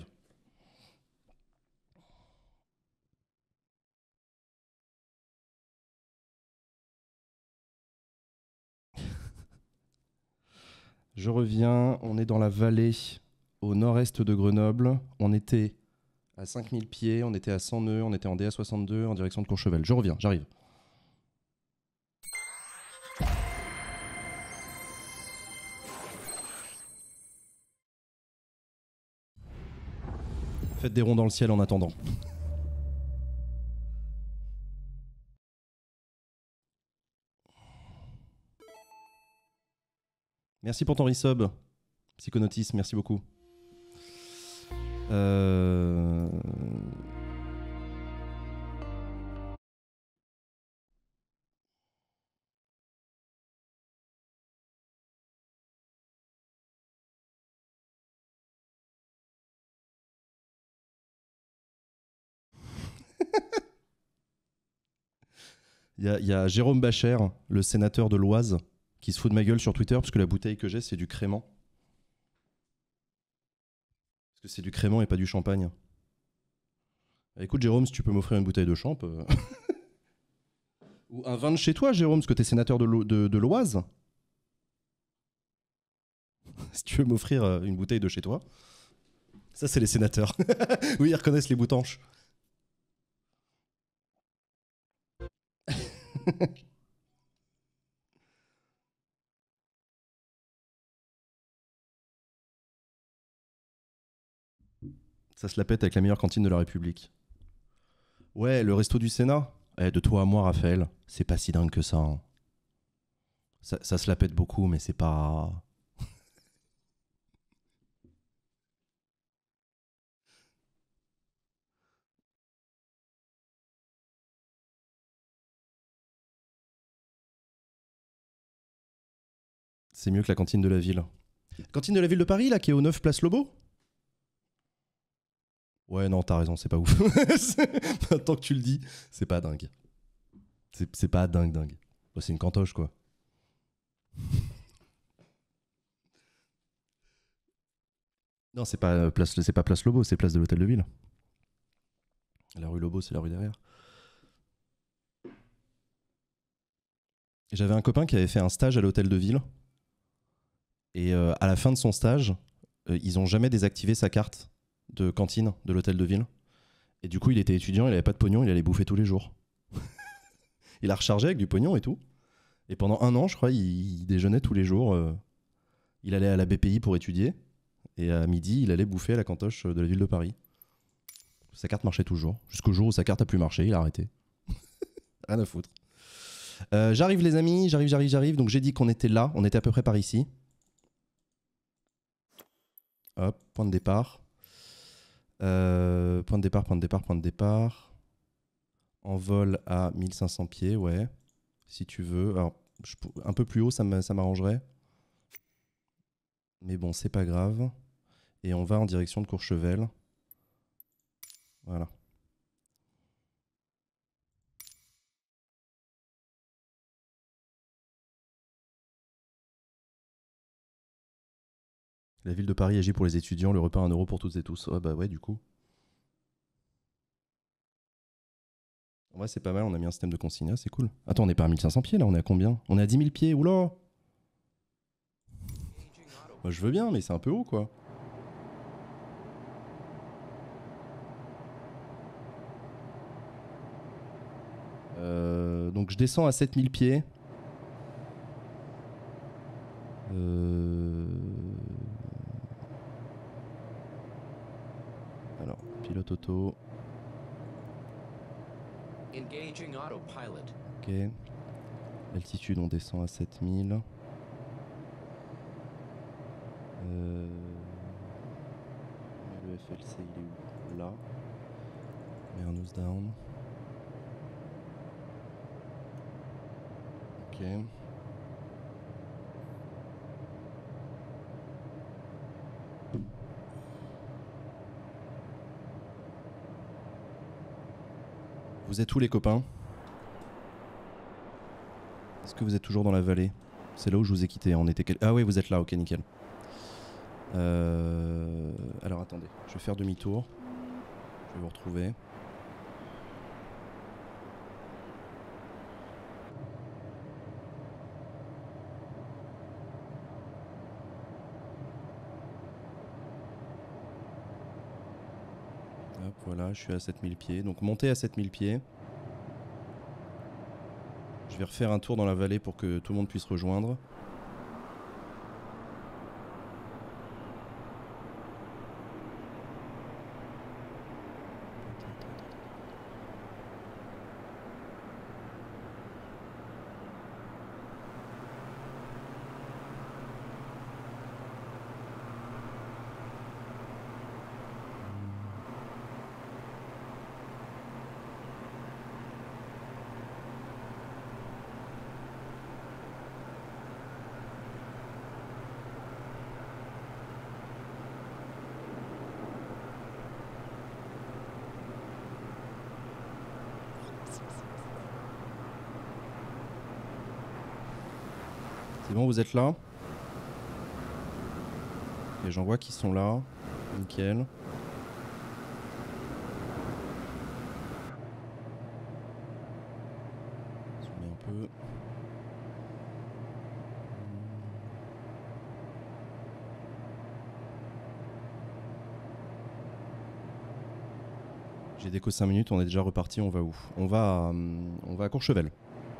Je reviens, on est dans la vallée au nord-est de Grenoble. On était à cinq mille pieds, on était à cent nœuds, on était en D A soixante-deux en direction de Courchevel. Je reviens, j'arrive. Faites des ronds dans le ciel en attendant. Merci pour ton resub, Psychonotis, merci beaucoup. Euh... Il y, y a Jérôme Bacher, le sénateur de l'Oise, qui se fout de ma gueule sur Twitter parce que la bouteille que j'ai, c'est du crément. Parce que c'est du crément et pas du champagne. Écoute, Jérôme, si tu peux m'offrir une bouteille de champ. Euh... Ou un vin de chez toi, Jérôme, parce que t'es sénateur de l'Oise. Si tu veux m'offrir une bouteille de chez toi. Ça, c'est les sénateurs. Oui, ils reconnaissent les boutanches. Ça se la pète avec la meilleure cantine de la République. Ouais, le resto du Sénat. Eh, de toi à moi, Raphaël, c'est pas si dingue que ça, hein. ça. Ça se la pète beaucoup, mais c'est pas... C'est mieux que la cantine de la ville. Cantine de la ville de Paris, là, qui est au neuf Place Lobo? Ouais, non, t'as raison, c'est pas ouf. Tant que tu le dis, c'est pas dingue. C'est pas dingue, dingue. Bon, c'est une cantoche, quoi. Non, c'est pas, place, c'est pas Place Lobo, c'est Place de l'Hôtel de Ville. La rue Lobo, c'est la rue derrière. J'avais un copain qui avait fait un stage à l'Hôtel de Ville. Et euh, à la fin de son stage, euh, ils ont jamais désactivé sa carte de cantine de l'Hôtel de Ville. Et du coup, il était étudiant, il avait pas de pognon, il allait bouffer tous les jours. Il a rechargé avec du pognon et tout. Et pendant un an, je crois, il, il déjeunait tous les jours. Euh, il allait à la B P I pour étudier. Et à midi, il allait bouffer à la cantoche de la ville de Paris. Sa carte marchait toujours. Jusqu'au jour où sa carte a plus marché, il a arrêté. Rien à foutre. Euh, j'arrive les amis, j'arrive, j'arrive, j'arrive. Donc j'ai dit qu'on était là, on était à peu près par ici. Hop, point de départ. Euh, point de départ, point de départ, point de départ. En vol à mille cinq cents pieds, ouais. Si tu veux. Alors, je, un peu plus haut, ça m'arrangerait. Mais bon, c'est pas grave. Et on va en direction de Courchevel. Voilà. La ville de Paris agit pour les étudiants, le repas à un euro pour toutes et tous. Ah bah ouais, du coup. En vrai, c'est pas mal, on a mis un système de consignat, c'est cool. Attends, on n'est pas à mille cinq cents pieds là, on est à combien? On est à dix mille pieds, oula! Moi, je veux bien, mais c'est un peu haut quoi. Euh, donc je descends à sept mille pieds. Euh... Alors, pilote auto. Engaging autopilot. Ok. L'altitude, on descend à sept mille. Euh... Le F L C, il est où? Là. On met un nose down. Ok. Vous êtes où les copains? Est-ce que vous êtes toujours dans la vallée? C'est là où je vous ai quitté. On était quel... Ah oui, vous êtes là, ok, nickel. Euh... Alors attendez, je vais faire demi-tour. Je vais vous retrouver. Hop, voilà, je suis à sept mille pieds. Donc montez à sept mille pieds. Je vais refaire un tour dans la vallée pour que tout le monde puisse rejoindre. C'est bon, vous êtes là? Et j'en vois qui sont là. Nickel. Zoomer un peu. J'ai déco cinq minutes, on est déjà reparti, on va où? On va à, on va à Courchevel.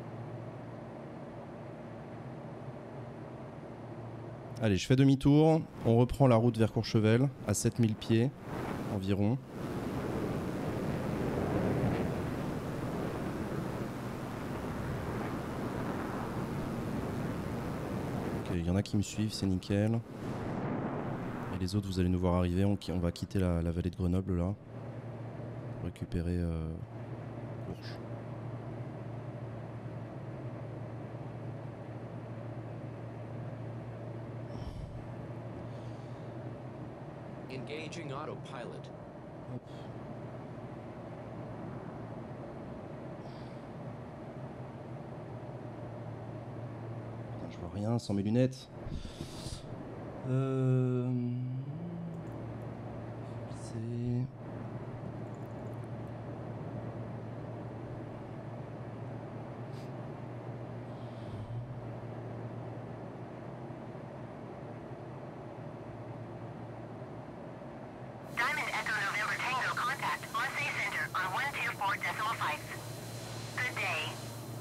Allez, je fais demi-tour, on reprend la route vers Courchevel, à sept mille pieds environ. Ok, il y en a qui me suivent, c'est nickel. Et les autres, vous allez nous voir arriver, on, on va quitter la, la vallée de Grenoble là. Pour récupérer euh, Bourges. Engaging autopilot. Hop. Putain, je vois rien sans mes lunettes. Euh... C'est... Diamond Echo November Tango contact Marseille Center on one two four decimal five. Good day.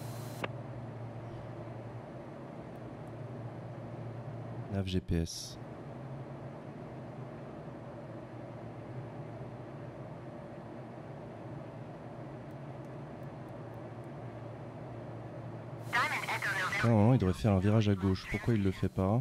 Nav G P S. Diamond Echo November. Ah, normalement, il devrait faire un virage à gauche. Pourquoi il le fait pas?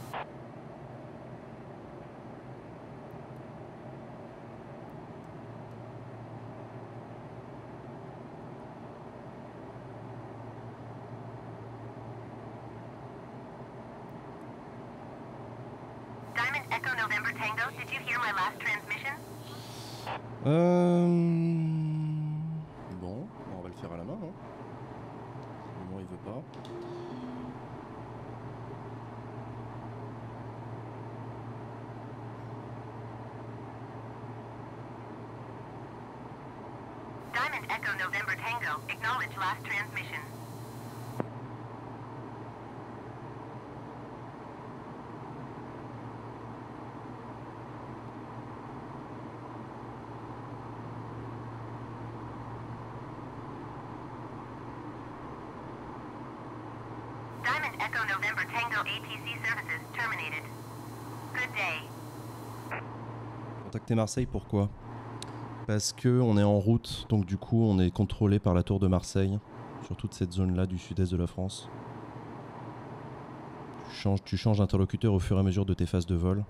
Diamond Echo November Tango, did you hear my last transmission? Euh... Bon, on va le faire à la main. Hein. Sinon, il veut pas. Diamond Echo November Tango, acknowledge last transmission. Echo November Tango A T C services terminated. Good day. Contacter Marseille, pourquoi? Parce que on est en route, donc du coup on est contrôlé par la tour de Marseille, sur toute cette zone-là du sud-est de la France. Tu changes, tu changes d'interlocuteur au fur et à mesure de tes phases de vol.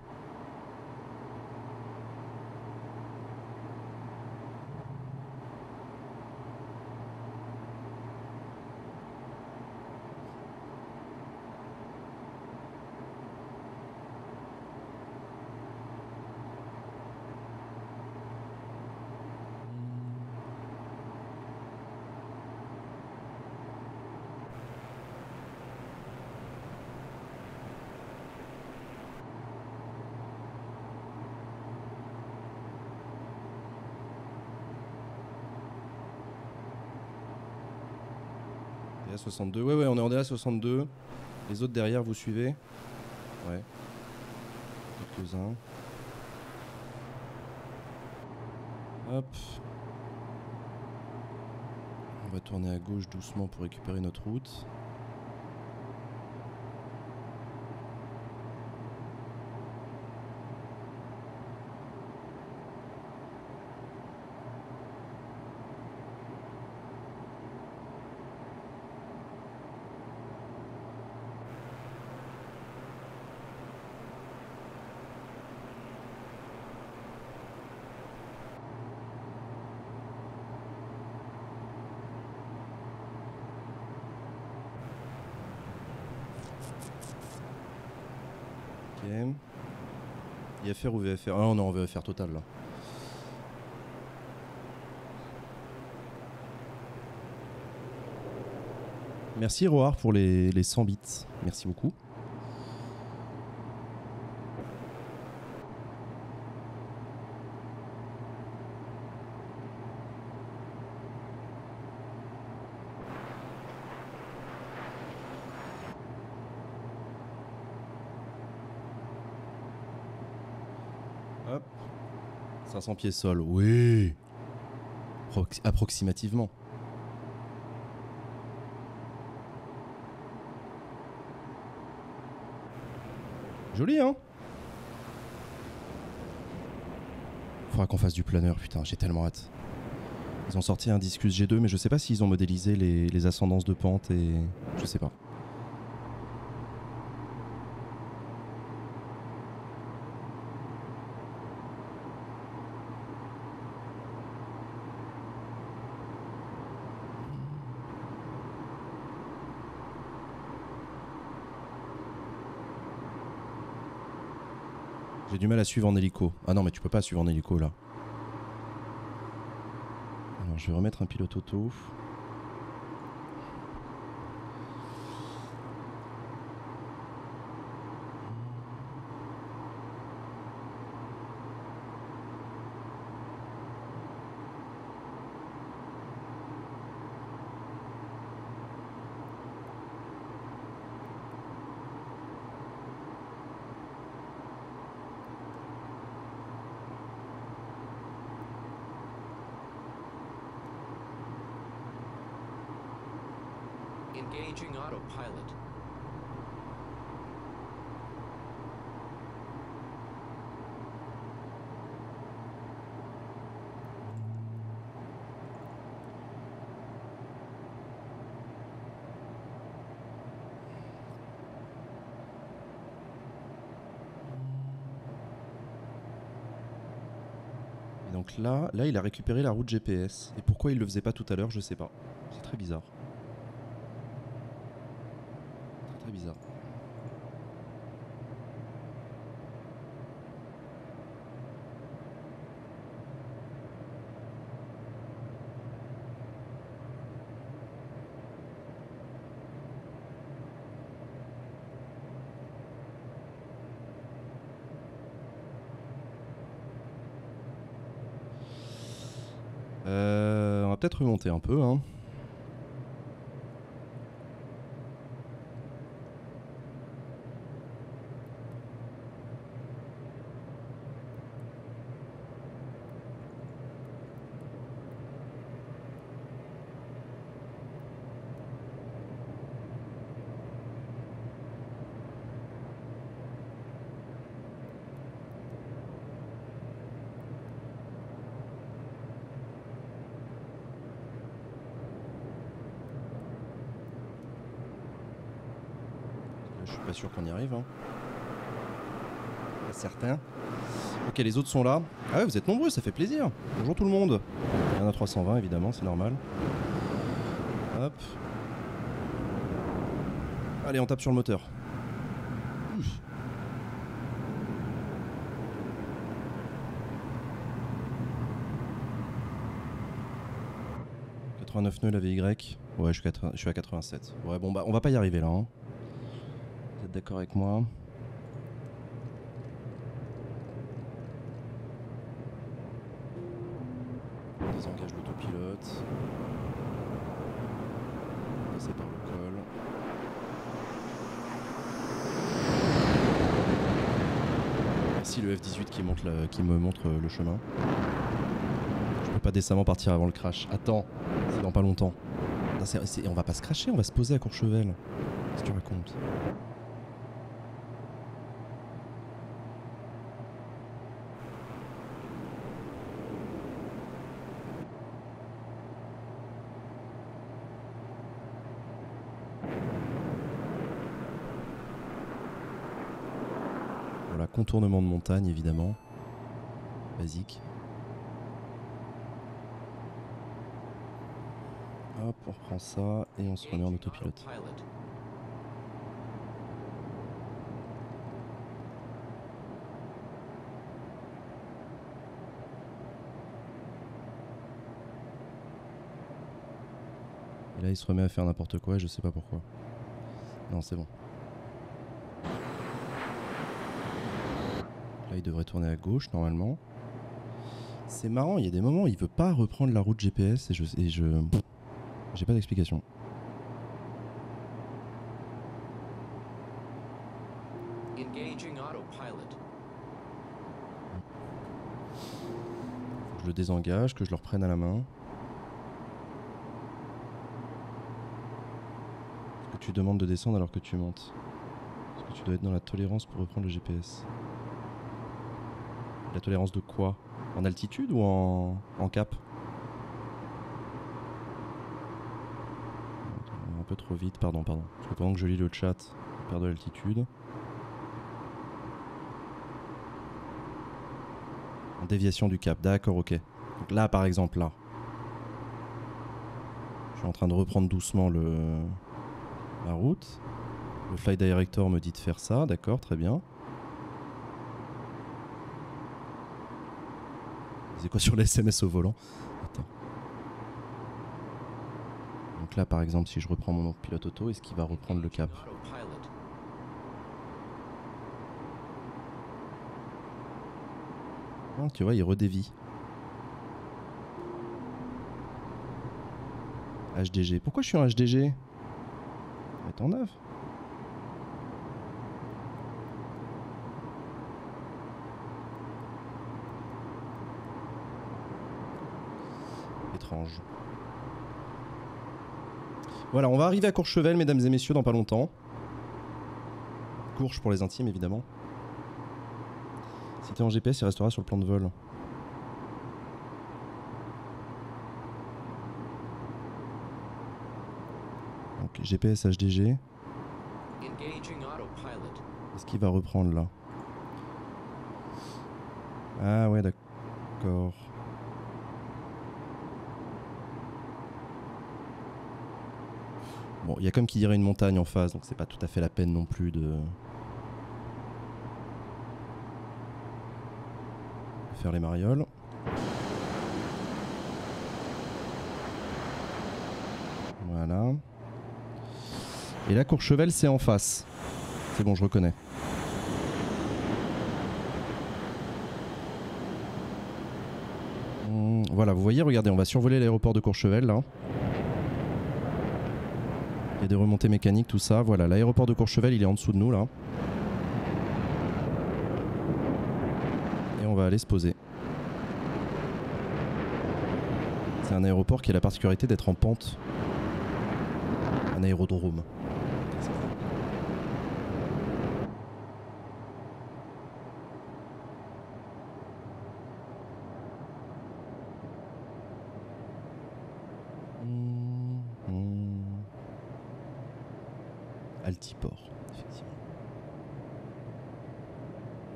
D A soixante-deux, ouais ouais on est en D A soixante-deux. Les autres derrière vous suivez? Ouais. Quelques-uns. Hop. On va tourner à gauche doucement pour récupérer notre route. Ok. I F R ou V F R? Ah, on est en V F R total là. Merci Roar pour les, les cent bits. Merci beaucoup. Hop. cinq cents pieds sol, oui. Prox- approximativement. Joli, hein? Faudra qu'on fasse du planeur, putain, j'ai tellement hâte. Ils ont sorti un Discus G deux, mais je sais pas s'ils ont modélisé les, les ascendances de pente et... Je sais pas. J'ai du mal à suivre en hélico. Ah non, mais tu peux pas suivre en hélico là. Alors je vais remettre un pilote auto. Engaging autopilot. Et donc là, là, il a récupéré la route G P S. Et pourquoi il le faisait pas tout à l'heure, je sais pas. C'est très bizarre. Très très bizarre. Euh, on va peut-être remonter un peu, hein. Je suis pas sûr qu'on y arrive. Hein. Pas certain. Ok, les autres sont là. Ah ouais, vous êtes nombreux, ça fait plaisir. Bonjour tout le monde. Il y en a trois cent vingt évidemment, c'est normal. Hop. Allez, on tape sur le moteur. Ouf. quatre-vingt-neuf nœuds la V Y. Ouais, je suis, quatre-vingts, je suis à quatre-vingt-sept. Ouais, bon bah on va pas y arriver là. Hein. Vous êtes d'accord avec moi? On désengage l'autopilote. Passer par le col. Merci le F dix-huit qui, monte la, qui me montre le chemin. Je peux pas décemment partir avant le crash. Attends, c'est dans pas longtemps. Non, c'est, c'est, on va pas se crasher, on va se poser à Courchevel. Qu'est-ce que tu racontes? Voilà, contournement de montagne évidemment. Basique. Hop, on reprend ça et on se remet en autopilote. Et là il se remet à faire n'importe quoi et je sais pas pourquoi. Non, c'est bon. Là il devrait tourner à gauche normalement. C'est marrant, il y a des moments où il veut pas reprendre la route G P S et je... Et je... J'ai pas d'explication. Engaging autopilot. Faut que je le désengage, que je le reprenne à la main. Est-ce que tu demandes de descendre alors que tu montes? Est-ce que tu dois être dans la tolérance pour reprendre le G P S? La tolérance de quoi? En altitude ou en, en cap? Un peu trop vite, pardon, pardon. Parce que pendant que je lis le chat, je perds de l'altitude. En déviation du cap, d'accord, ok. Donc là, par exemple, là. Je suis en train de reprendre doucement le... la route. Le flight director me dit de faire ça, d'accord, très bien. C'est quoi sur les S M S au volant? Attends. Donc là, par exemple, si je reprends mon pilote auto, est-ce qu'il va reprendre le cap? Ah, tu vois, il redévie. H D G. Pourquoi je suis en H D G? Mets en neuf. Étrange. Voilà, on va arriver à Courchevel, mesdames et messieurs, dans pas longtemps. Courche pour les intimes, évidemment. Si t'es en G P S, il restera sur le plan de vol. Donc, G P S H D G. Est-ce qu'il va reprendre là? Ah ouais, d'accord. Bon, il y a comme qui dirait une montagne en face, donc c'est pas tout à fait la peine non plus de... de faire les marioles. Voilà. Et là, Courchevel, c'est en face. C'est bon, je reconnais. Hum, voilà, vous voyez, regardez, on va survoler l'aéroport de Courchevel, là. Il y a des remontées mécaniques, tout ça. Voilà, l'aéroport de Courchevel, il est en dessous de nous, là. Et on va aller se poser. C'est un aéroport qui a la particularité d'être en pente. Un aérodrome. Altiport, effectivement.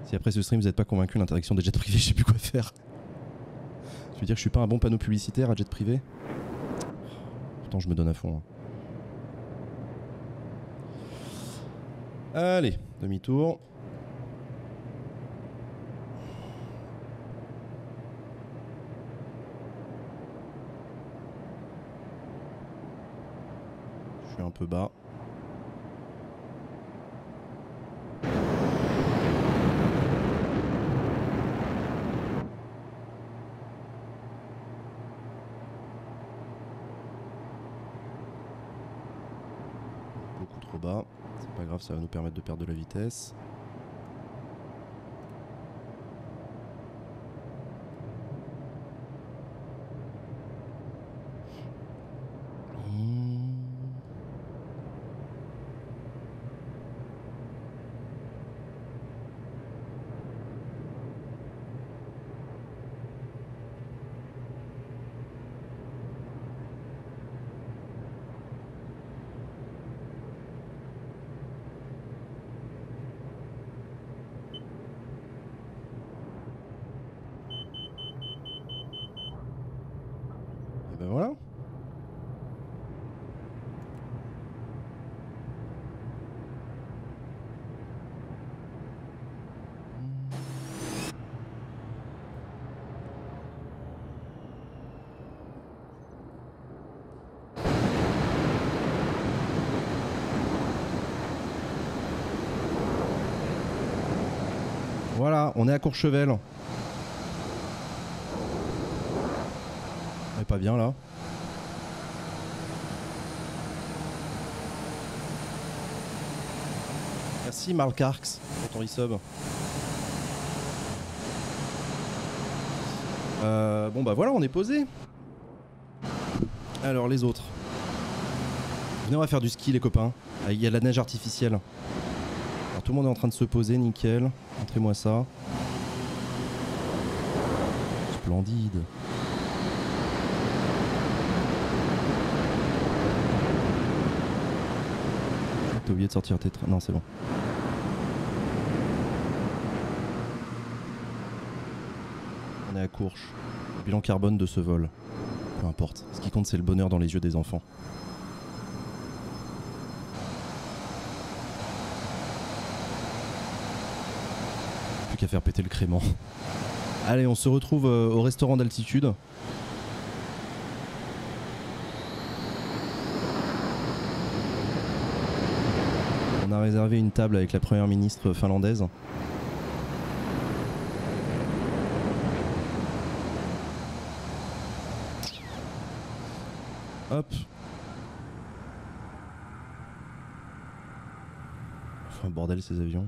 Si après ce stream vous n'êtes pas convaincu de l'interdiction des jets privés, je sais plus quoi faire. Je veux dire que je suis pas un bon panneau publicitaire à jet privé. Pourtant je me donne à fond. Hein. Allez, demi-tour. Je suis un peu bas. Beaucoup trop bas. C'est pas grave, ça va nous permettre de perdre de la vitesse. Et ben voilà. Voilà, on est à Courchevel. On est pas bien là. Merci Marl Karks pour ton resub. Euh, bon bah voilà, on est posé. Alors les autres. Venez, on va faire du ski les copains. Ah, il y a de la neige artificielle. Alors tout le monde est en train de se poser, nickel. Montrez-moi ça. Splendide. T'as oublié de sortir tes trains. Non, c'est bon. On est à Courche. Le bilan carbone de ce vol. Peu importe. Ce qui compte, c'est le bonheur dans les yeux des enfants. Plus qu'à faire péter le crément. Allez, on se retrouve euh, au restaurant d'altitude. On a réservé une table avec la première ministre finlandaise. Hop. Enfin, bordel ces avions.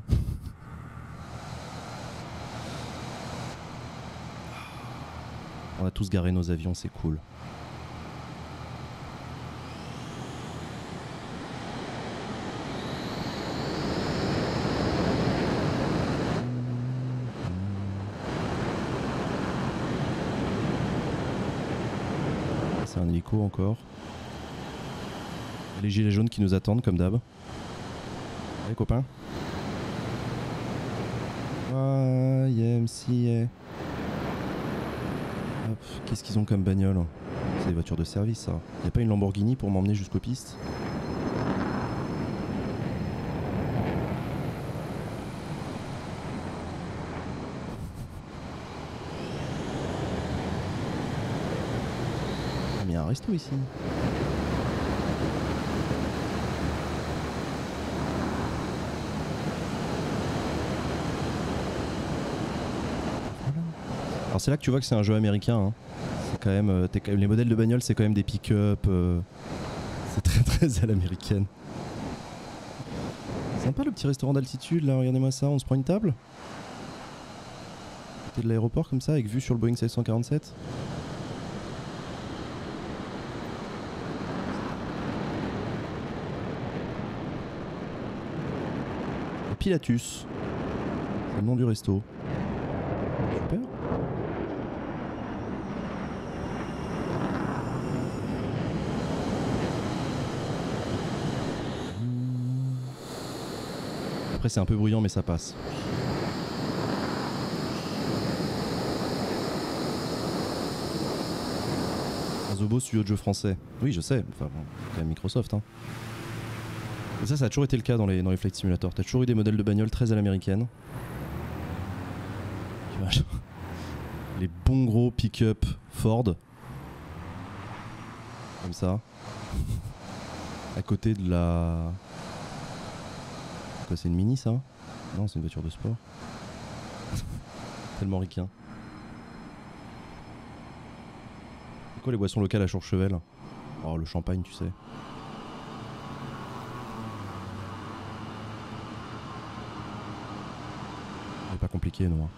On a tous garé nos avions, c'est cool. C'est un hélico encore. Les gilets jaunes qui nous attendent comme d'hab. Allez copains. Y M C A. Qu'est-ce qu'ils ont comme bagnole? C'est des voitures de service ça. Y'a pas une Lamborghini pour m'emmener jusqu'aux pistes? Ah mais y'a un resto ici. Alors c'est là que tu vois que c'est un jeu américain. Hein. C'est quand même, euh, t'es, les modèles de bagnole, c'est quand même des pick-up. Euh, c'est très très à l'américaine. Sympa le petit restaurant d'altitude là. Regardez-moi ça. On se prend une table. Côté de l'aéroport comme ça, avec vue sur le Boeing sept cent quarante-sept. Le Pilatus. C'est le nom du resto. Super. Après c'est un peu bruyant mais ça passe. Zobo, studio de jeux français. Oui, je sais. Enfin, bon, quand même Microsoft. Hein. Et ça, ça a toujours été le cas dans les, dans les Flight Simulator. T'as toujours eu des modèles de bagnoles très à l'américaine. Les bons gros pick-up Ford. Comme ça. À côté de la... Quoi, c'est une Mini, ça? Non, c'est une voiture de sport. Tellement ricain. C'est quoi les boissons locales à Courchevel? Oh, le champagne, tu sais. C'est pas compliqué, non.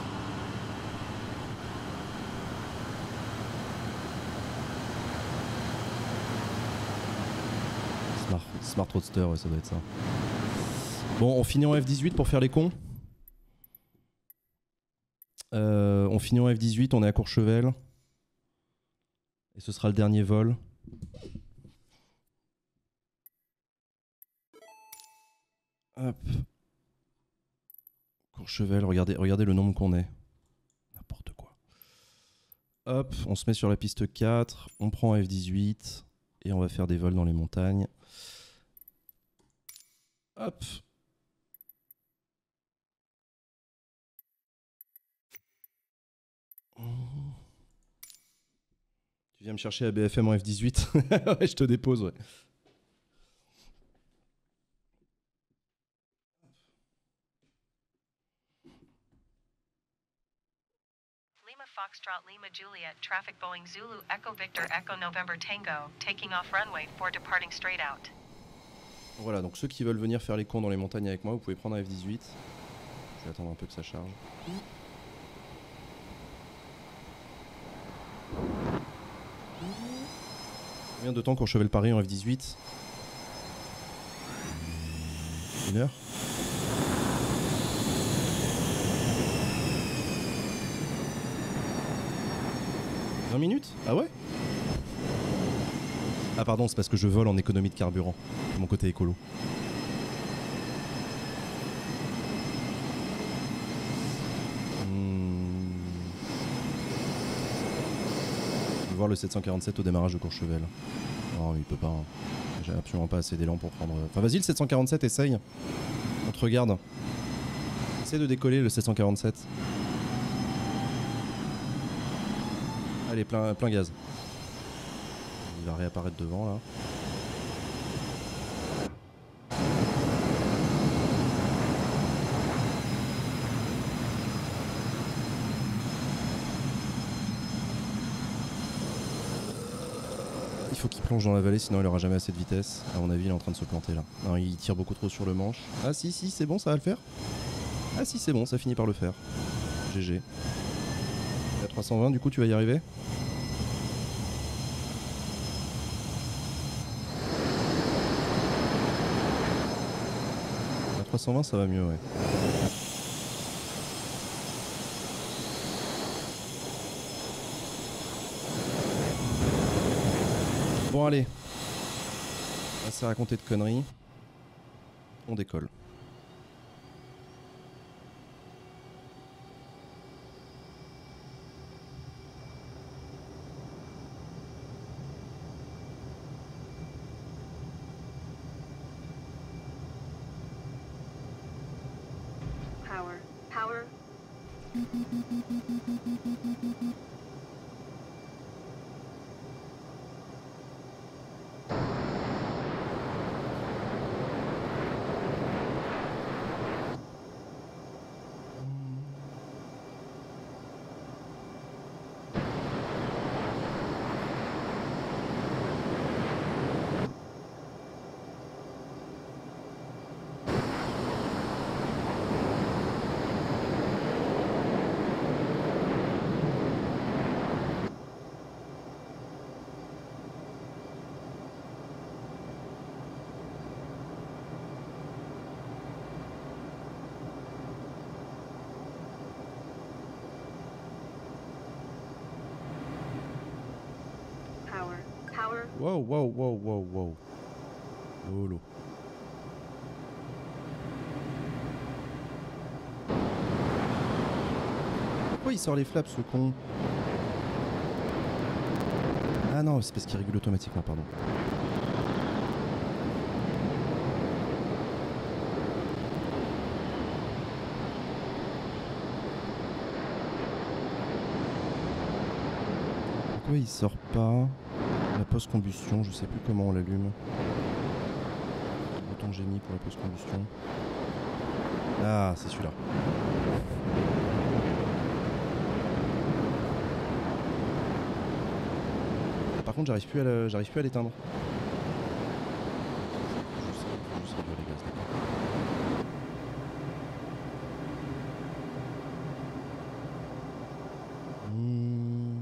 Smart, Smart Roadster, ouais, ça doit être ça. Bon, on finit en F dix-huit pour faire les cons. Euh, on finit en F dix-huit, on est à Courchevel. Et ce sera le dernier vol. Hop. Courchevel, regardez, regardez le nombre qu'on est. N'importe quoi. Hop, on se met sur la piste quatre, on prend F dix-huit et on va faire des vols dans les montagnes. Hop. Tu viens me chercher à B F M en F dix-huit? Ouais, je te dépose, ouais. Lima Foxtrot Lima Juliet, traffic Boeing Zulu Echo Victor Echo November Tango, taking off runway four departing straight out. Voilà, donc ceux qui veulent venir faire les cons dans les montagnes avec moi, vous pouvez prendre un F dix-huit. Je vais attendre un peu que ça charge. Combien de temps Courchevel Paris en F dix-huit? Une heure? vingt minutes? Ah ouais? Ah pardon, c'est parce que je vole en économie de carburant. Mon côté écolo. Hmm. Je veux voir le sept cent quarante-sept au démarrage de Courchevel. Non, il peut pas. Hein. J'ai absolument pas assez d'élan pour prendre... Enfin vas-y le sept cent quarante-sept, essaye. On te regarde. Essaye de décoller le sept cent quarante-sept. Allez, plein, plein gaz. Il va réapparaître devant là. Il faut qu'il plonge dans la vallée, sinon il aura jamais assez de vitesse. À mon avis, il est en train de se planter là. Non, il tire beaucoup trop sur le manche. Ah si, si, c'est bon, ça va le faire. Ah si, c'est bon, ça finit par le faire. G G. À trois cent vingt, du coup, tu vas y arriver? À trois cent vingt, ça va mieux, ouais. Bon, allez. Assez raconter de conneries. On décolle. Power. Power. Power. Power. Wow, wow, wow, wow, wow. Lolo. Pourquoi il sort les flaps, ce con? Ah non, c'est parce qu'il régule automatiquement, pardon. Pourquoi il sort pas la post-combustion? Je sais plus comment on l'allume. Le bouton que j'ai mis pour la post-combustion. Ah, c'est celui-là. Par contre, j'arrive plus à le- j'arrive plus à l'éteindre. Juste, juste réduire les gaz, d'accord. Hmm.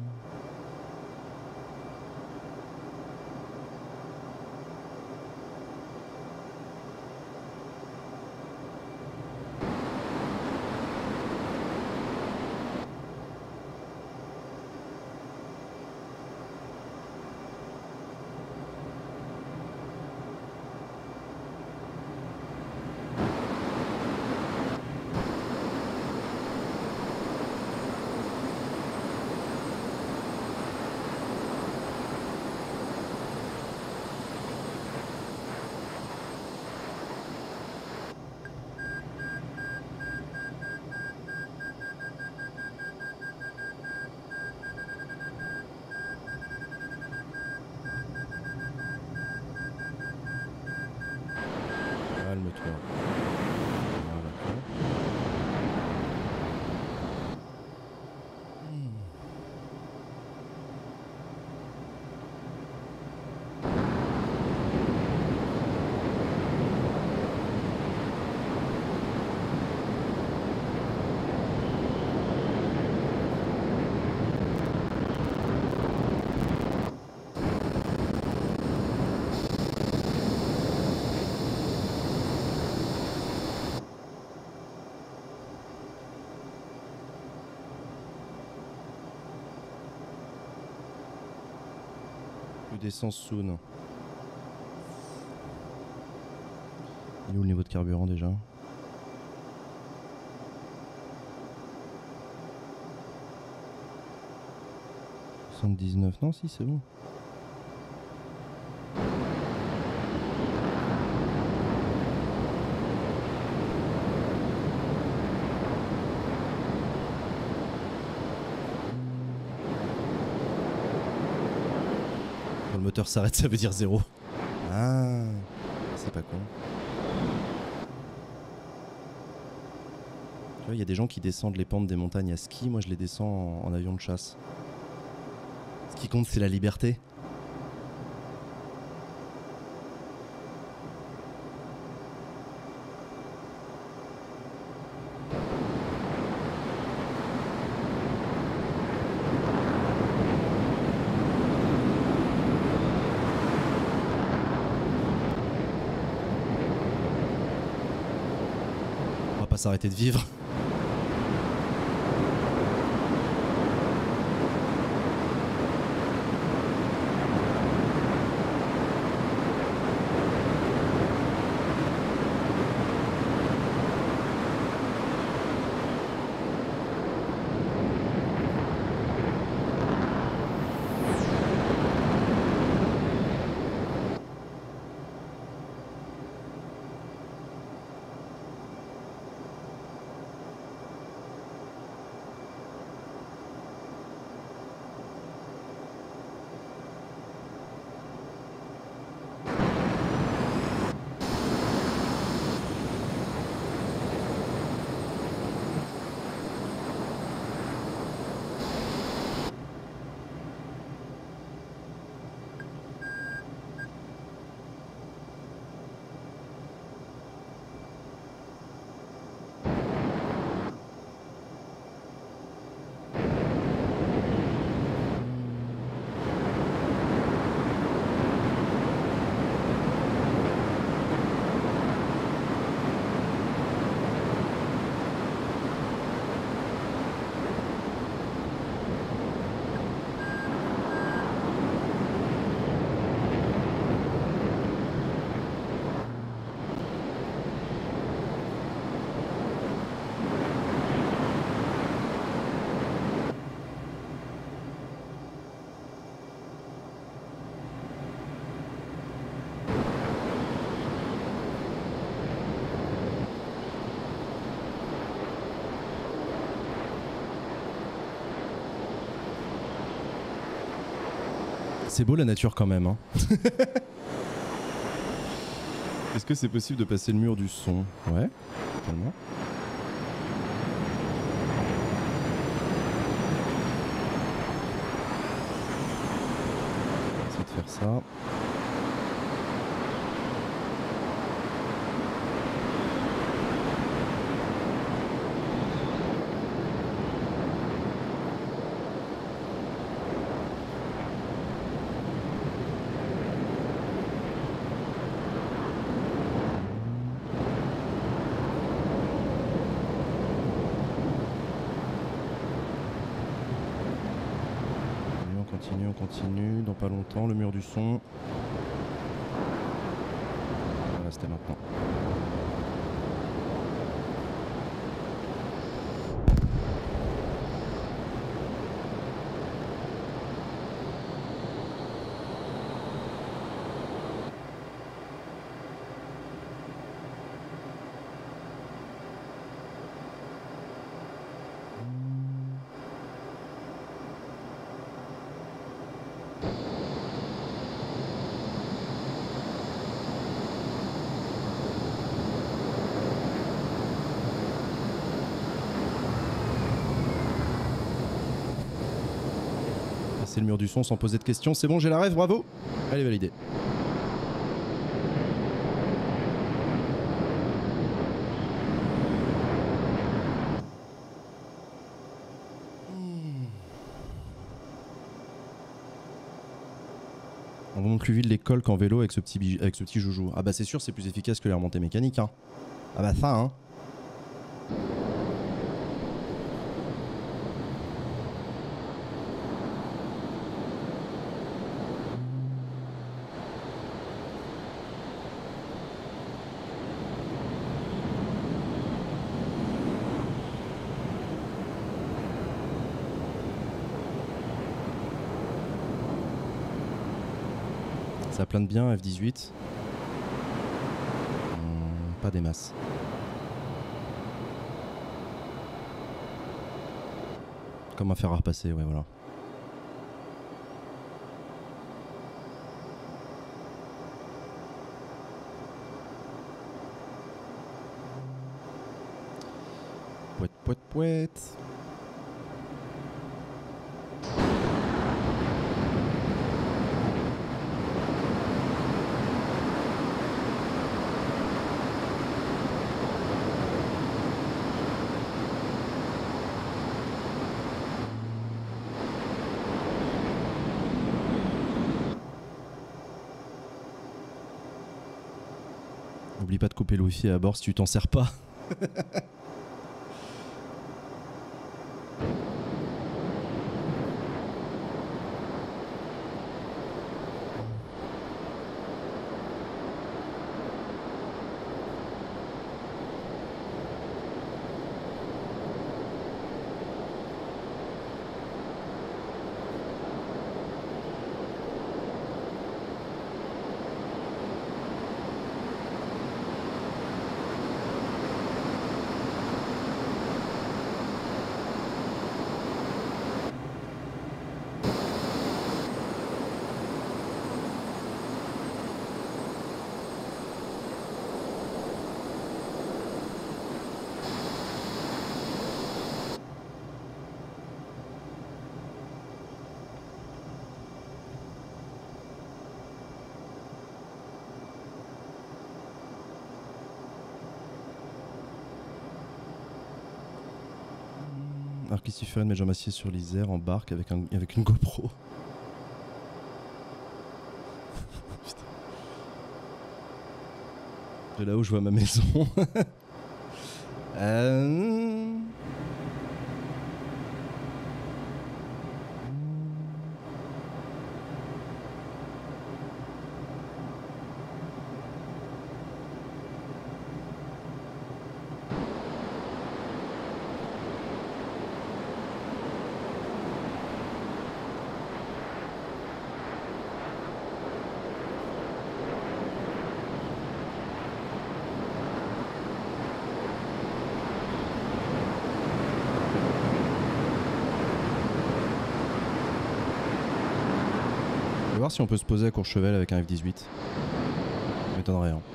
Calme-toi. Voilà, d'accord. Hmm. Plus d'essence soon. Il est où le niveau de carburant déjà? soixante-dix-neuf, non si c'est bon. Quand le moteur s'arrête, ça veut dire zéro. Ah, c'est pas con. Tu vois, il y a des gens qui descendent les pentes des montagnes à ski, moi je les descends en, en avion de chasse. Ce qui compte, c'est la liberté. On va pas s'arrêter de vivre. C'est beau la nature quand même. Hein. Est-ce que c'est possible de passer le mur du son? Ouais, totalement. On va essayer de faire ça. On continue, dans pas longtemps, le mur du son. Voilà, c'était maintenant. Le mur du son sans poser de questions. C'est bon, j'ai la rêve, bravo. Allez, validé. On remonte plus vite l'école qu'en vélo avec ce petit, bij... avec ce petit joujou. Ah bah c'est sûr, c'est plus efficace que les remontées mécaniques. Hein. Ah bah ça, hein. Ça plane bien, F dix-huit. Hum, pas des masses. Comme un fer à repasser, ouais, voilà. Pouette, pouette, pouette. N'oublie pas de couper le wifi à bord si tu t'en sers pas. Arc-Istiférène, Major Massier sur l'Isère en barque avec, un, avec une GoPro. De là où je vois ma maison. euh... voir si on peut se poser à Courchevel avec un F dix-huit. Ça m'étonnerait. Hein.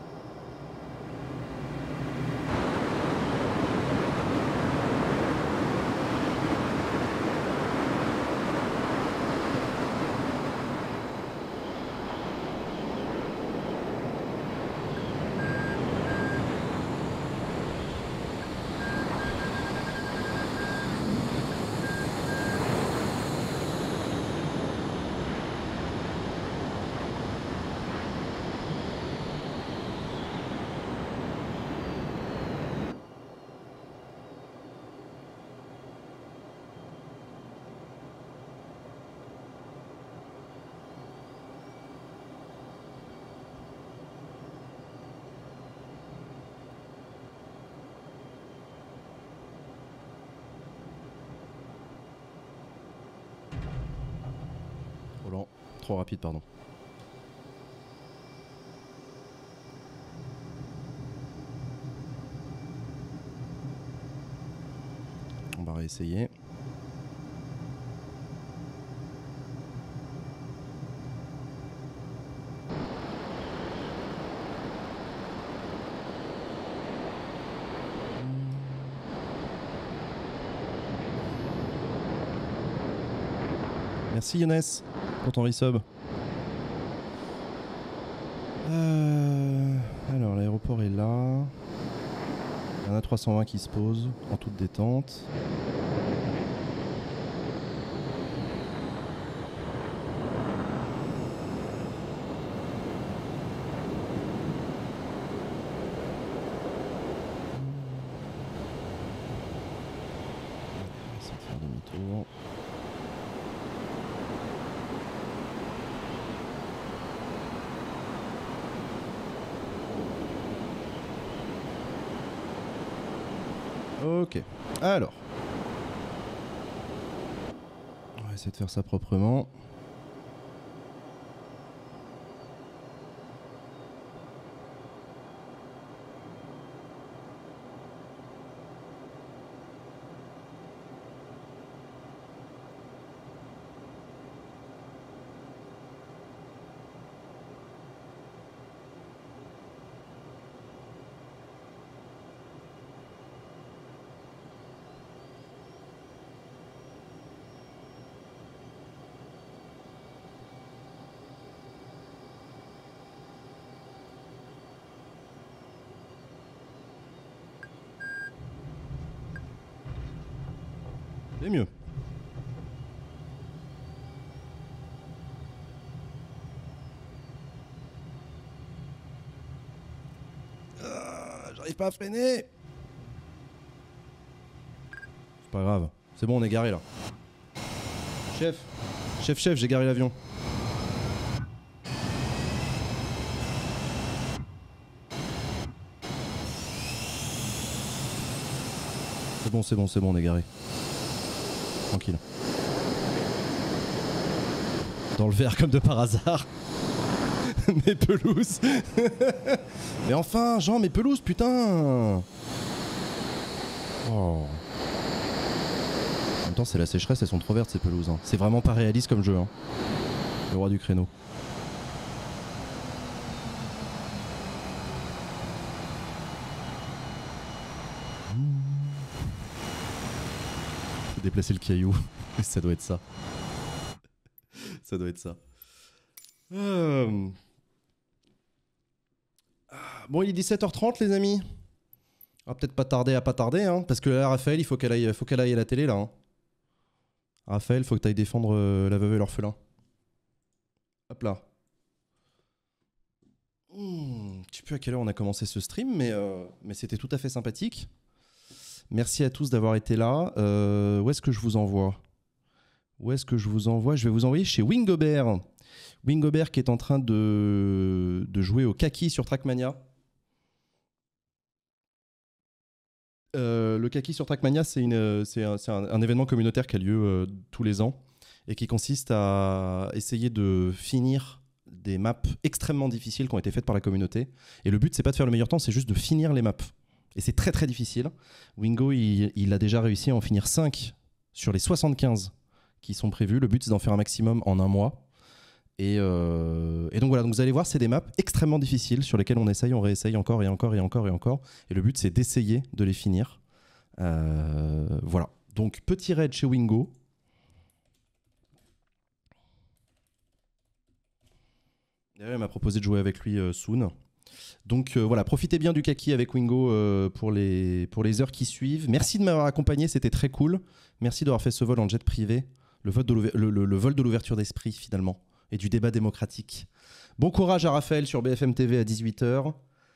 Trop lent, trop rapide, pardon. On va réessayer. Merci Younes pour ton resub. Euh, alors l'aéroport est là. Il y en a trois cent vingt qui se posent en toute détente. On va essayer de faire demi-tour. Ok, alors. On va essayer de faire ça proprement. C'est mieux. Ah, j'arrive pas à freiner. C'est pas grave. C'est bon, on est garé là. Chef. Chef, chef, j'ai garé l'avion. C'est bon, c'est bon, c'est bon, on est garé. Tranquille. Dans le verre comme de par hasard. Mes pelouses. Mais enfin, Jean, mes pelouses, putain. Oh. En même temps, c'est la sécheresse, elles sont trop vertes ces pelouses. Hein. C'est vraiment pas réaliste comme jeu. Hein. Le roi du créneau. Déplacer le caillou, ça doit être ça. Ça doit être ça. Euh... Bon, il est dix-sept heures trente, les amis. On va peut-être pas tarder à pas tarder, hein, parce que là, Raphaël, il faut qu'elle aille, faut qu'elle aille à la télé, là. Hein. Raphaël, faut que tu ailles défendre euh, la veuve et l'orphelin. Hop là. Mmh, je sais plus à quelle heure on a commencé ce stream, mais, euh, mais c'était tout à fait sympathique. Merci à tous d'avoir été là. Euh, où est-ce que je vous envoie Où est-ce que je vous envoie Je vais vous envoyer chez Wingobert. Wingobert qui est en train de, de jouer au kaki sur Trackmania. Euh, le kaki sur Trackmania, c'est un, un, un événement communautaire qui a lieu euh, tous les ans et qui consiste à essayer de finir des maps extrêmement difficiles qui ont été faites par la communauté. Et le but, c'est pas de faire le meilleur temps, c'est juste de finir les maps. Et c'est très très difficile. Wingo, il, il a déjà réussi à en finir cinq sur les soixante-quinze qui sont prévus. Le but, c'est d'en faire un maximum en un mois. Et, euh, et donc voilà, donc vous allez voir, c'est des maps extrêmement difficiles sur lesquelles on essaye, on réessaye encore et encore et encore et encore. Et le but, c'est d'essayer de les finir. Euh, voilà. Donc, petit raid chez Wingo. D'ailleurs, il m'a proposé de jouer avec lui euh, soon. Donc euh, voilà, profitez bien du kaki avec Wingo euh, pour, les, pour les heures qui suivent. Merci de m'avoir accompagné, c'était très cool. Merci d'avoir fait ce vol en jet privé. Le vol de l'ouver- le, le, le vol de l'ouverture d'esprit, finalement. Et du débat démocratique. Bon courage à Raphaël sur B F M T V à dix-huit heures.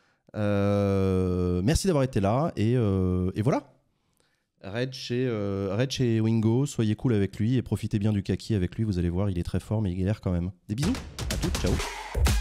Euh, merci d'avoir été là. Et, euh, et voilà. Raid chez, euh, raid chez Wingo, soyez cool avec lui et profitez bien du kaki avec lui. Vous allez voir, il est très fort, mais il galère quand même. Des bisous. À toutes, ciao.